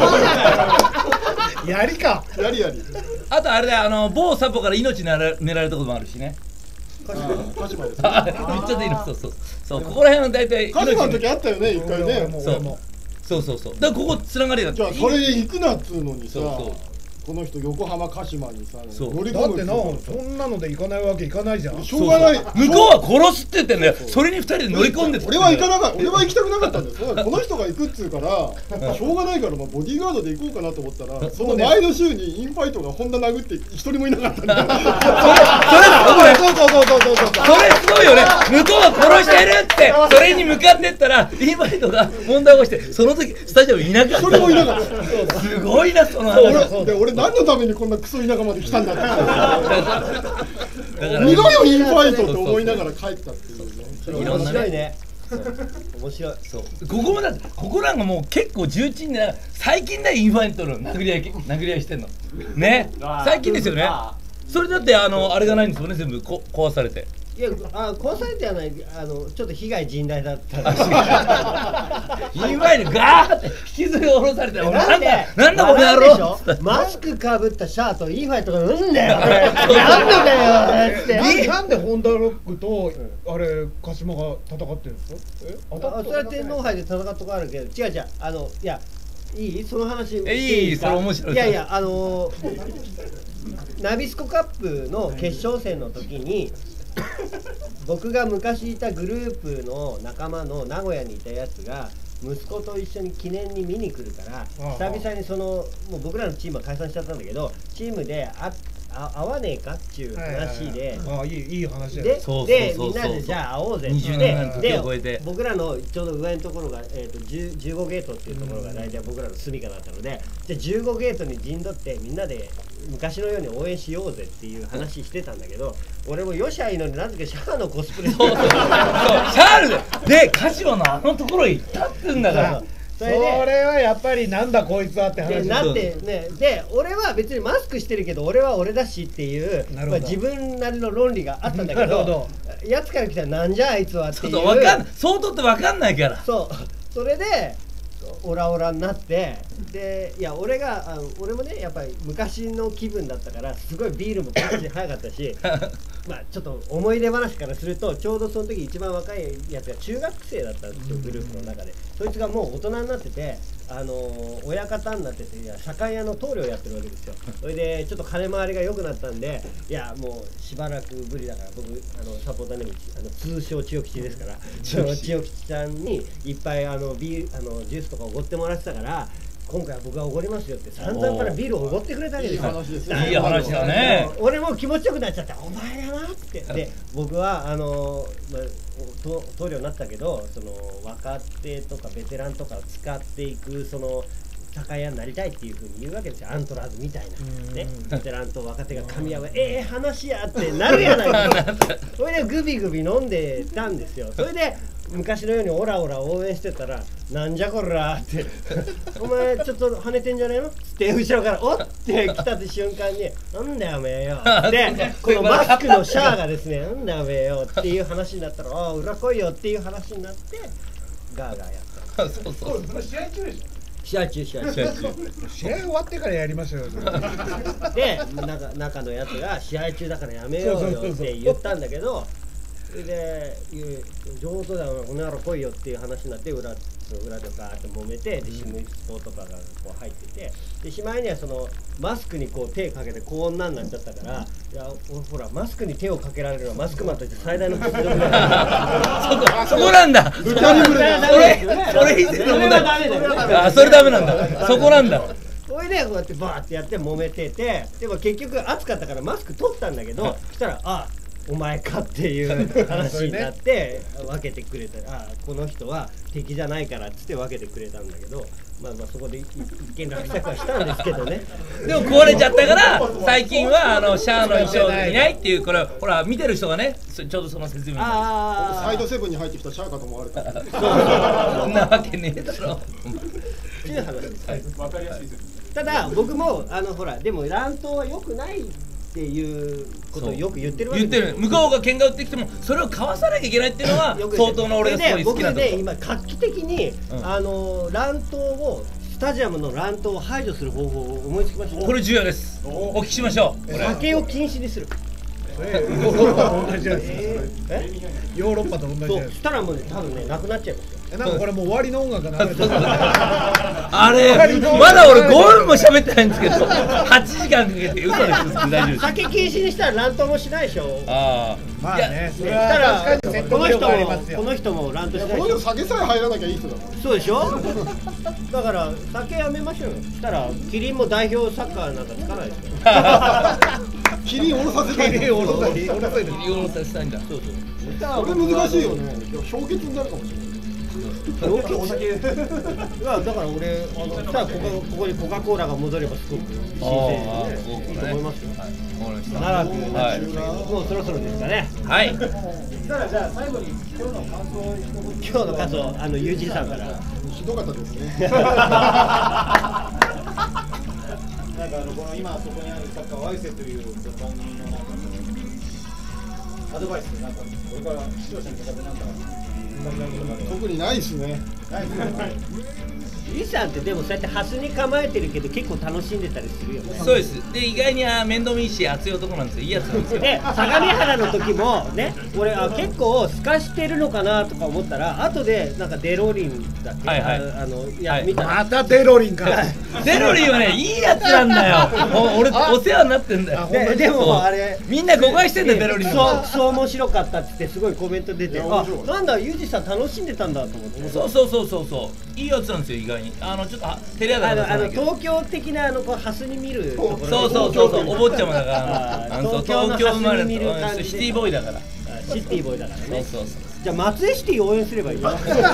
やりかやりやりあとあれだよあの某サポから命狙ら狙られたこともあるしね鹿島ですあ言っちゃっていいのそうそうそうここら辺は大体鹿島の時命あったよね一回ねそうそうそうそうだからここつながりがじゃあそれで行くなっつうのにさそうそうこの人横浜鹿島にさそう乗りだってな込むのそんなので行かないわけいかないじゃんしょうがない向こうは殺すって言ってんだよそれに二人で乗り込んで俺は行かなかった俺は行きたくなかったんですこの人が行くっつうからしょうがないからまあボディーガードで行こうかなと思ったらその前の週にインファイトがホンダ殴って一人もいなかったんだよそれそうそうそうそうそうそうそれすごいよね向こうは殺してるってそれに向かってったらインファイトが問題を起こしてその時スタジアムいなかった一人もいなかったすごいなその話俺で俺何のためにこんなクソ田舎まで来たんだってだから二度よインファイトって思いながら帰ったっていうねいろんなね面白いね面白いそうここもだってここなんかもう結構重鎮で最近だよインファイトの殴り合い殴り合いしてんのね最近ですよねそれだってあのあれがないんですよね全部こ壊されていやあ壊されてはないあのちょっと被害甚大だったらインファイトガーって引きずり下ろされてなんでなんだこの野郎マスクかぶったシャーとインファイトがうんだよなんだよってななんでホンダロックとあれ鹿島が戦ってるんですかえ当たあったそれは天皇杯で戦ったとこあるけど違う違うあのいやいいその話えいいですかそれ面白いいやいやあのナビスコカップの決勝戦の時に僕が昔いたグループの仲間の名古屋にいたやつが息子と一緒に記念に見に来るから久々にそのもう僕らのチームは解散しちゃったんだけどチームでああ合わねえかっていう話で、 ああいいいい話だよ。 でそうそうでそうそうみんなでじゃあ会おうぜってにじゅうでねんの時でを超えて僕らのちょうど上のところが、えー、とじゅうじゅうごゲートっていうところが大体僕らの住処だったので、じゃあじゅうごゲートに陣取ってみんなで昔のように応援しようぜっていう話してたんだけど、俺もよしゃいいのになぜかシャアのコスプレしてそうそうそうシャールでカジノのあのところへ行ったってんだからそそれでれはやっぱりなんだこいつはってで話。 なってね、で俺は別にマスクしてるけど俺は俺だしっていうなるほどまあ、自分なりの論理があったんだけどなるほどやつから来たらなんじゃあいつはっていうちょっとわかん相当ってわかんないからそうそれでオラオラになってでいや俺があの俺もねやっぱり昔の気分だったからすごいビールもパッチ早かったしまあちょっと思い出話からするとちょうどその時一番若いやつが中学生だったんですよグループの中で。そいつがもう大人になっててあのー、親方になってていや酒屋の棟梁やってるわけですよ。それでちょっと金回りが良くなったんでいやもうしばらくぶりだから僕あのサポーターネームあの通称千代吉ですから千代吉さんにいっぱいあのビールあのジュースとかおごってもらってたから今回は僕がおごりますよって散々からビールをおごってくれたわけですよ。 いい話だね。 俺も気持ちよくなっちゃってお前だなってで僕はあのまあと棟梁になったけどその若手とかベテランとかを使っていくその酒屋になりたいっていうふうに言うわけですよ。アントラーズみたいなねベテランと若手が噛み合うええ話やってなるやないかそれでグビグビ飲んでたんですよ。それで昔のようにオラオラ応援してたらなんじゃこらってお前ちょっと跳ねてんじゃねえのって後ろからおって来たって瞬間になんだよおめえよでこのマスクのシャアがですねなんだよおめえよっていう話になったらああ裏来いよっていう話になってガーガーやったそうそうこれ試合中でしょ。 試合中試合中試合終わってからやりましょうよ。それで中中のやつが試合中だからやめようよって言ったんだけどそれで上手だよこの野郎来いよっていう話になって裏裏でバーって揉めてでシムスポとかがこう入っててでしまいにはそのマスクにこう手かけてこんなんなっちゃったからいやほらマスクに手をかけられるのはマスクマンとして最大の屈辱だそこなんだそれそれ以前の問題あそれダメなんだそこなんだそれでこうやってバーってやって揉めててでも結局暑かったからマスク取ったんだけどそしたらあお前かっていう話になって分けてくれたあこの人は敵じゃないからっつって分けてくれたんだけどまあまあそこで一見落着はしたんですけどねでも壊れちゃったから最近はあのシャアの衣装いないっていうこれほら見てる人がねちょうどその説明あサイドセブンに入ってきたシャアかと思われた。 そんなわけねえだろっていう話ですわかりやすいですただ僕もあのほらでも乱闘は良くないっていうことをよく言ってるわけ言ってる向こうが喧嘩売ってきてもそれをかわさなきゃいけないっていうのは相当な俺がすごい好きなとこ僕ね今画期的に、 うん、 あの乱闘をスタジアムの乱闘を排除する方法を思いつきましたこれ重要ですお聞きしましょう酒を禁止にするヨーロッパと同じじゃないですか。 えヨーロッパと同じじゃないですか。 そうしたらもうね多分ねなくなっちゃいますよえなんかこれもう終わりの音楽が流れてる。 あれまだ俺ごふんも喋ってないんですけどはちじかんかけて嘘です大丈夫です酒禁止にしたら乱闘もしないでしょあまあね、それしたらは確かに説この人得力ありますよ。 もこの人も乱闘しないこのでしょ人酒さえ入らなきゃいい人だもん。 そうでしょだから酒やめましょうよしたらキリンも代表サッカーなんかつかないですよキリン下ろさせたい。 キリン下ろさせたい。下ろさせたい。 あ利用させたいんだそうそうそれ難しいよね。でも氷結になるかもしれない。 お酒いやだから俺あのさあここここにコカ・コーラが戻ればすごく新鮮ですねいいと思いますよ長くなってるけどもうそろそろですかねはいそしたらじゃあ最後に今日の感想を一言今日の感想あのユージさんからひどかったですね。 なんかあのこの今そこにあるサッカーワイセという番組のなんかアドバイスでなんかこれから視聴者に向かってなんか特にないですね。 ないですね。 リさんってでもそうやってハスに構えてるけど結構楽しんでたりするよねそうですで意外には面倒見いいし熱い男なんですよいいやつなんですよで相模原の時もね俺あ結構透かしてるのかなとか思ったら後でなんかデロリンだっけ、 はいはいああのいや、 はい見たらまたデロリンか。 デロリンはねいいやつなんだよお俺お世話になってんだよででもあれみんな誤解してんだよデロリンそうのそう面白かったってってすごいコメント出てあなんだユージさん楽しんでたんだと思ってそうそうそうそうそういいやつなんですよ意外に。あのちょっとテレアだあのあのから出さないけど。 東京的なあのこうハスに見るところ。 そうそうそうそう、お坊ちゃまだからあーあのそう東京の東京生まれハスに見る感じでのシティボーイだから。 シティボーイだからね。 そうそうそう。 じゃあ松江シティ応援すればいいよ。 松江シテ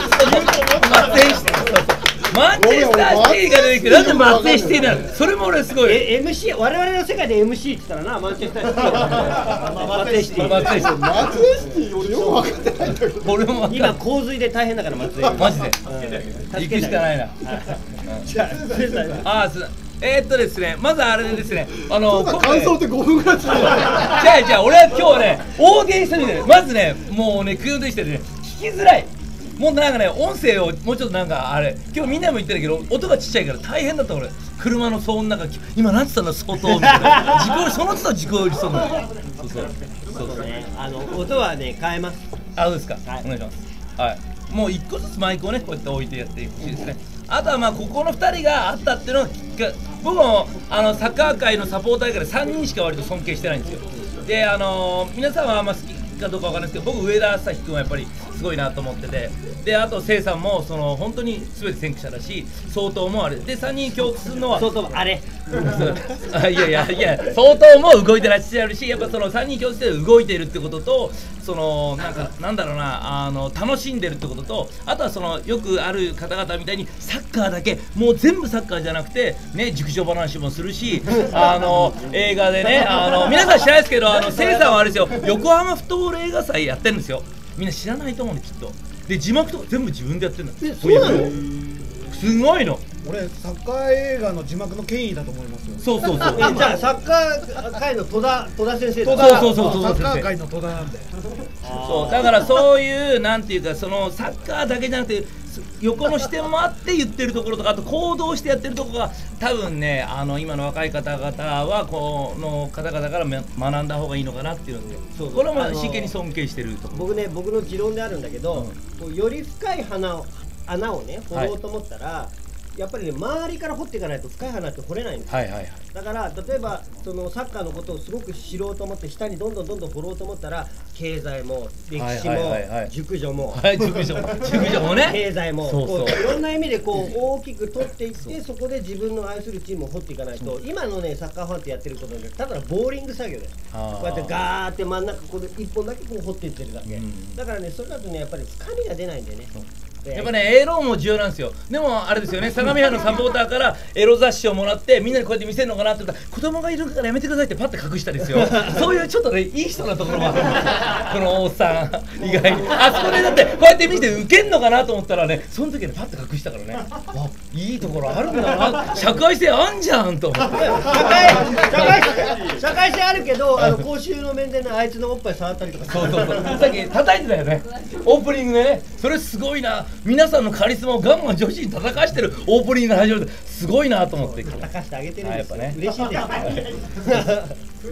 ィ。マンチェスターシティが出てきてなんで松江シティなの？それも俺すごい。 え エムシー 我々の世界で エムシー って言ったらなマンチェスターシティ。松江シティ。 松江シティ。 松江シティ俺よく分かってないんだけど。 俺も分かんない今洪水で大変だから松江。 マジで。行くしかないな。 じゃあああ、す。えー、っとですね、まずあれでですね、あのそうだ感想ってごふんぐらい続いてる。 じゃあじゃあ俺は今日はね、大喜利したみたいで、まずね、もうね、空でしてね、聞きづらい。もうなんかね、音声をもうちょっとなんかあれ、今日みんなも言ってるけど、音がちっちゃいから大変だった俺。車の騒音の中、今なんつったの相当みたいな。事故、その都度事故りそうなの。そうそう。そうそう。 ね、あの音はね変えます。 あ、そうですか。 はいお願いします。はい。もう一個ずつマイクをね、こうやって置いてやってほしいですね。あとはまあここのふたりがあったっていうのがきっかけ。僕もあのサッカー界のサポーターからさんにんしか割と尊敬してないんですよ。で、あのー、皆さんはあんま好きかどうかわかんないですけど、僕上田朝日君はやっぱりすごいなと思ってて、であとせいさんもその本当に全て先駆者だし、相当もあれでさんにん共通するのは相当あれあいやいやいや相当も動いてらっしゃるし、やっぱそのさんにん共通して動いているってことと、そのなんかなんだろうな、あの楽しんでるってことと、あとはそのよくある方々みたいにサッカーだけもう全部サッカーじゃなくてね、熟女話もするし、あの映画でね、あの皆さん知らないですけど、あのせいさんはあれですよ、横浜フットボール映画祭やってるんですよ。みんな知らないと思うねきっと。で字幕とか全部自分でやってるの。 えそうなの？ すごいの。 俺サッカー映画の字幕の権威だと思いますよ。 そうそうそう。 えじゃあサッカー界の戸田戸田先生だ。 戸田そうそうそうそうサッカー界の戸田なんで。 そうだからそういうなんていうか、そのサッカーだけじゃなくて横の視点もあって言ってるところとか、あと行動してやってるところが多分ね、あの今の若い方々はこの方々から学んだ方がいいのかなっていうので、 そうこれも真剣に尊敬してるところ。 僕ね僕の持論であるんだけど、こうより深い穴を穴をね掘ろうと思ったら、やっぱりね周りから掘っていかないと深い穴って掘れないんですよ。 はいはいはい。 だから例えばそのサッカーのことをすごく知ろうと思って下にどんどんどんどん掘ろうと思ったら、経済も歴史もはいはいはいはい熟女もはい、熟女熟女もね。 経済もそうそうこういろんな意味でこう大きく取っていって、そこで自分の愛するチームを掘っていかないと、今のねサッカーファンってやってることでただのボーリング作業です。 あーこうやってガーって真ん中ここで一本だけこう掘っていってるだけ、 うんだからねそれだとねやっぱり深みが出ないんでね。でやっぱね、エロも重要なんですよ。でもあれですよね、相模原のサポーターからエロ雑誌をもらってみんなにこうやって見せるのかなって言ったら、子供がいるからやめてくださいってパッて隠したんですよ。そういうちょっとね、いい人なところもあるんですよ、このおっさん意外に。あそこでだってこうやって見てウケんのかなと思ったらね、その時にパッて隠したからね、あ、いいところあるんだな、社会性あんじゃんと思って。 社会社会社会性あるけど、あの公衆の面でねあいつのおっぱい触ったりとか。 そうそうそう、さっき叩いてたよね、オープニングでね。それすごいな、皆さんのカリスマをガンガン女子に叩かしてるオープニングが始まるってすごいなと思って。 叩かしてあげてるんですよ、 あやっぱね嬉しいんですよ。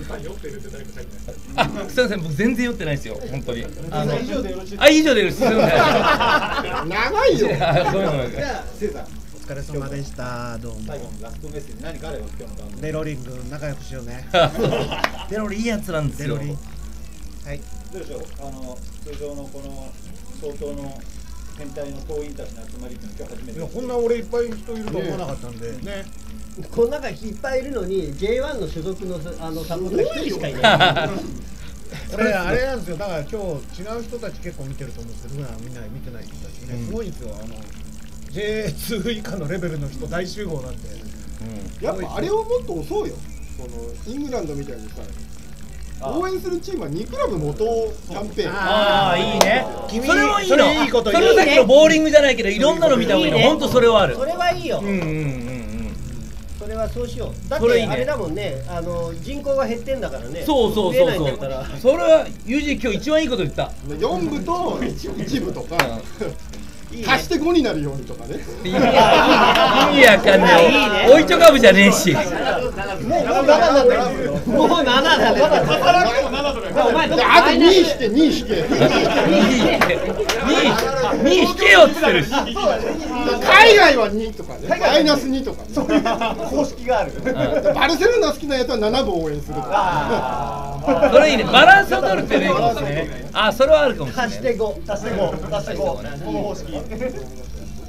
あ、すいません、僕全然酔ってないですよ、本当に。あの、 以上でよろしいですか？ あ、以上でよろしいです。すいません。 長いよ。 あ、ごめんごめん。 じゃあせいさん、 お疲れ様でしたどうも。 最後のラストメッセージ何かあれば今日の番組。 デロリング仲良くしようね。 デロリいいやつなんですよ。 デロリン。はい。 どうでしょう、あの通常のこの相当の変態の党員たちの集まりっていうのは今日初めて。 いやこんな俺いっぱい人いると思わなかったんでね。 この中いっぱいいるのに ジェイワン の所属のあのサポーターがひとりしかいない。 これあれなんですよ。だから今日違う人たち結構見てると思うんですけど、普段みんな見てない人たちね、すごいんですよ。あの ジェイツー 以下のレベルの人大集合なんで。 やっぱあれをもっと押そうよ。そのイングランドみたいにさ、応援するチームはにクラブ元キャンペーン。 ああ、いいね。 君それもいいの。 それいいこと言うそれはさっきのボーリングじゃないけど、いろんなの見た方がいいの。 いいね本当それはある。 それはいいよ。 うんうんうんうん。 それはそうしよう。だっそれいいねてあれだもんね、あの人口が減ってんだからね。 そうそう増えないんそうそうだったら。。 それはユージ今日一番いいこと言った。 よん部といち部とかいいね足してごになるようにとかね。 意味わかんないいいねおいちょ株じゃねえし。 もうななだね。もうななだね。お前どこあとに引けに引け。 に引けよっつってるし。 海外はにとかね。マイナスにとかね。 公式がある。 バルセロナ好きなやつはなな部応援するとか。 それいいね。バランスを取るってねいいかもしれないね。あ、それはあるかもしれない。 足してご。 足してご、足してご、この方式。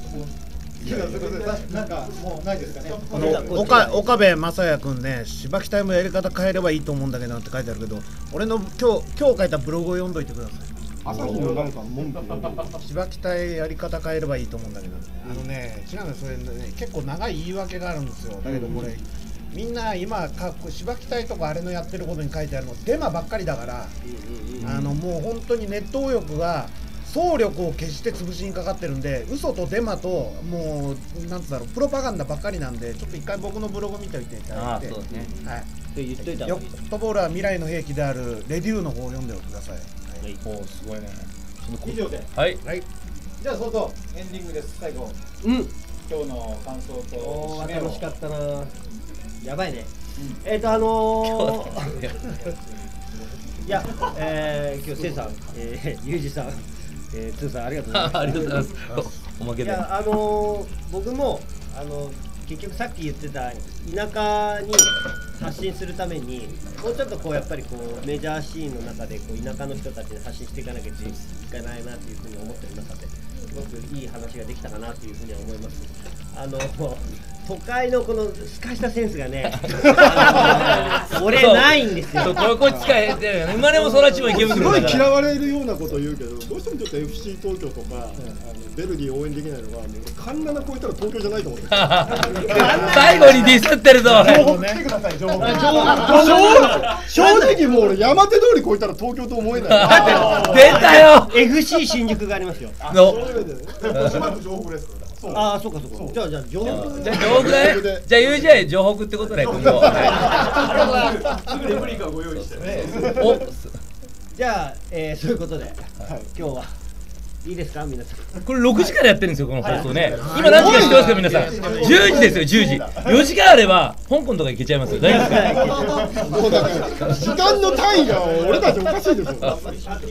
なんかもうないですかね。 あの岡岡部正也君ね、芝木隊もやり方変えればいいと思うんだけどって書いてあるけど、俺の今日今日書いたブログを読んどいてください。 朝日のなんか文句を芝木隊やり方変えればいいと思うんだけど、あのね、違うんだよ、それね、結構長い言い訳があるんですよ。だけどこれ、みんな今か芝木隊とかあれのやってることに書いてあるのデマばっかりだから、あのもう本当にネット右翼が総力を決して潰しにかかってるんで、嘘とデマともうなんつうんだろう、プロパガンダばっかりなんで、ちょっと一回僕のブログ見ておいていただいて、 あーそうですねはい。 って言っといたよ方がいいフットボールは未来の兵器であるレデューの方を読んでおいてください。 はいおーすごいね。 以上で。 はい。 はい。 じゃあそうそうエンディングです。最後うん今日の感想とおー締めを楽しかったな。やばいね。えっとあのーいや、えー、今日せいさん、えー、ゆうじさん、えー、つーさんありがとうございます。 ありがとうございます。おまけで。 いや、あのー、僕もあの結局さっき言ってた田舎に発信するためにもうちょっとこうやっぱりこうメジャーシーンの中でこう田舎の人たちに発信していかなきゃいけないなというふうに思ってる中ですごくいい話ができたかなというふうには思います。あの都会のこのすかしたセンスがね、あの俺ないんですよ。 そうここ近いで生まれも育ちも池す袋だから。 ごい嫌われるようなことを言うけど、どうしてもちょっと エフシー 東京とか、あのベルギー応援できないのが、もうカンナナ超えたら東京じゃないと思ってる。 最後にディスってるぞ。 情報来てください、情報。正直もう俺山手通り超えたら東京と思えない。 出たよ。 エフシー 新宿がありますよ。 の。 情報ですから。 ああ、そうかそうか。じゃあじゃあ情報。 じゃあ城北だね。じゃあ ユージーアイ 城北ってことね今後。 すぐレプリカをご用意してね。 お。 じゃあ、えー、そういうことで、今日はいいですか皆さん。 これろくじからやってるんですよこの放送ね。今何時か知ってますか皆さん。じゅうじですよじゅうじ。よじかんあれば香港とか行けちゃいますよ。大丈夫ですか。 もうだから時間の単位が俺たちおかしいですよ。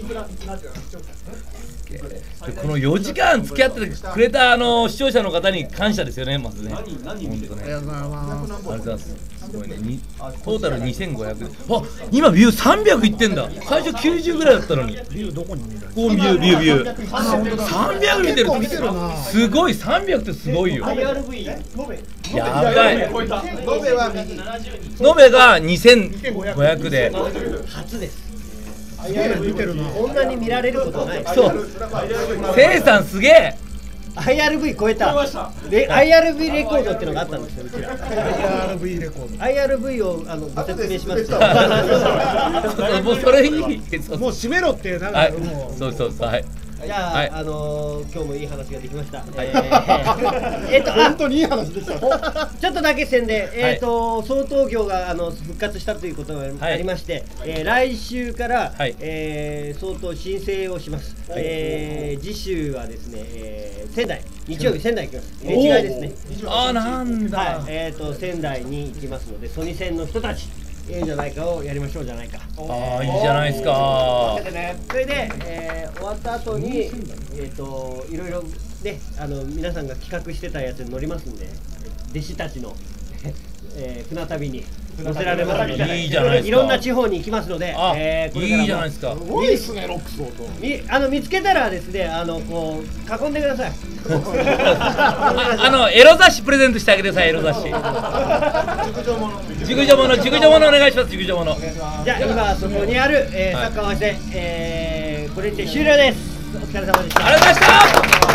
このよじかん付き合ってくれたあの視聴者の方に感謝ですよねまずね。 何何見てるの？ ありがとうございます。 ありがとうございます。すごいね。にトータルにせんごひゃく。あ、今ビューさんびゃくいってんだ。最初きゅうじゅうぐらいだったのに。 ビューどこに見る？ こうビュービュービュー。さんびゃく見てる。 見てるな。 すごいさんびゃくってすごいよ。 アイアールブイ 延べやばい。 延べは右延べがにせんごひゃくで。 初です。 すげえ見てるな。 こんなに見られることない。 そう。せいさんすげえ。 アイアールブイ 超えた。で アイアールブイ レコードっていうのがあったんですようちら。 アイアールブイ レコード。 アイアールブイ をあのご説明します。 もうそれいい。 もう閉めろってなんはいかも。う。 そうそうそうはい。 じゃあ、 はいあのー、今日もいい話ができました。えーえっと、あ本当にいい話でした。 ちょっとだけ宣伝、えっと、総統業があの復活したということがはいありまして、えー来週から、 はいえー総統申請をします。えー次週はですね、えー仙台、日曜日仙台行きます。入れ違いですね。 あーなんだ。 はい、えっと仙台に行きますので、ソニ線の人たち。いいんじゃないかをやりましょうじゃないか。 ああいいじゃないですか。 でね、それで、えー終わった後に、えー、といろいろね、あの皆さんが企画してたやつに乗りますんで、弟子たちの、えー船旅に乗せられますので、 いいじゃないですかいろんな地方に行きますので、 あ、 えーこれからもいいじゃないですか。 すごいですね、ロックスオート。 みあの見つけたらですね、あのこう囲んでください。 ああのエロ雑誌プレゼントしてあげてくださいエロ雑誌。熟女もの熟女ものお願いします熟女もの。 じゃあ今そこにある、えーはいサッカーをして、えーこれにて終了です。お疲れ様でした。 ありがとうございました。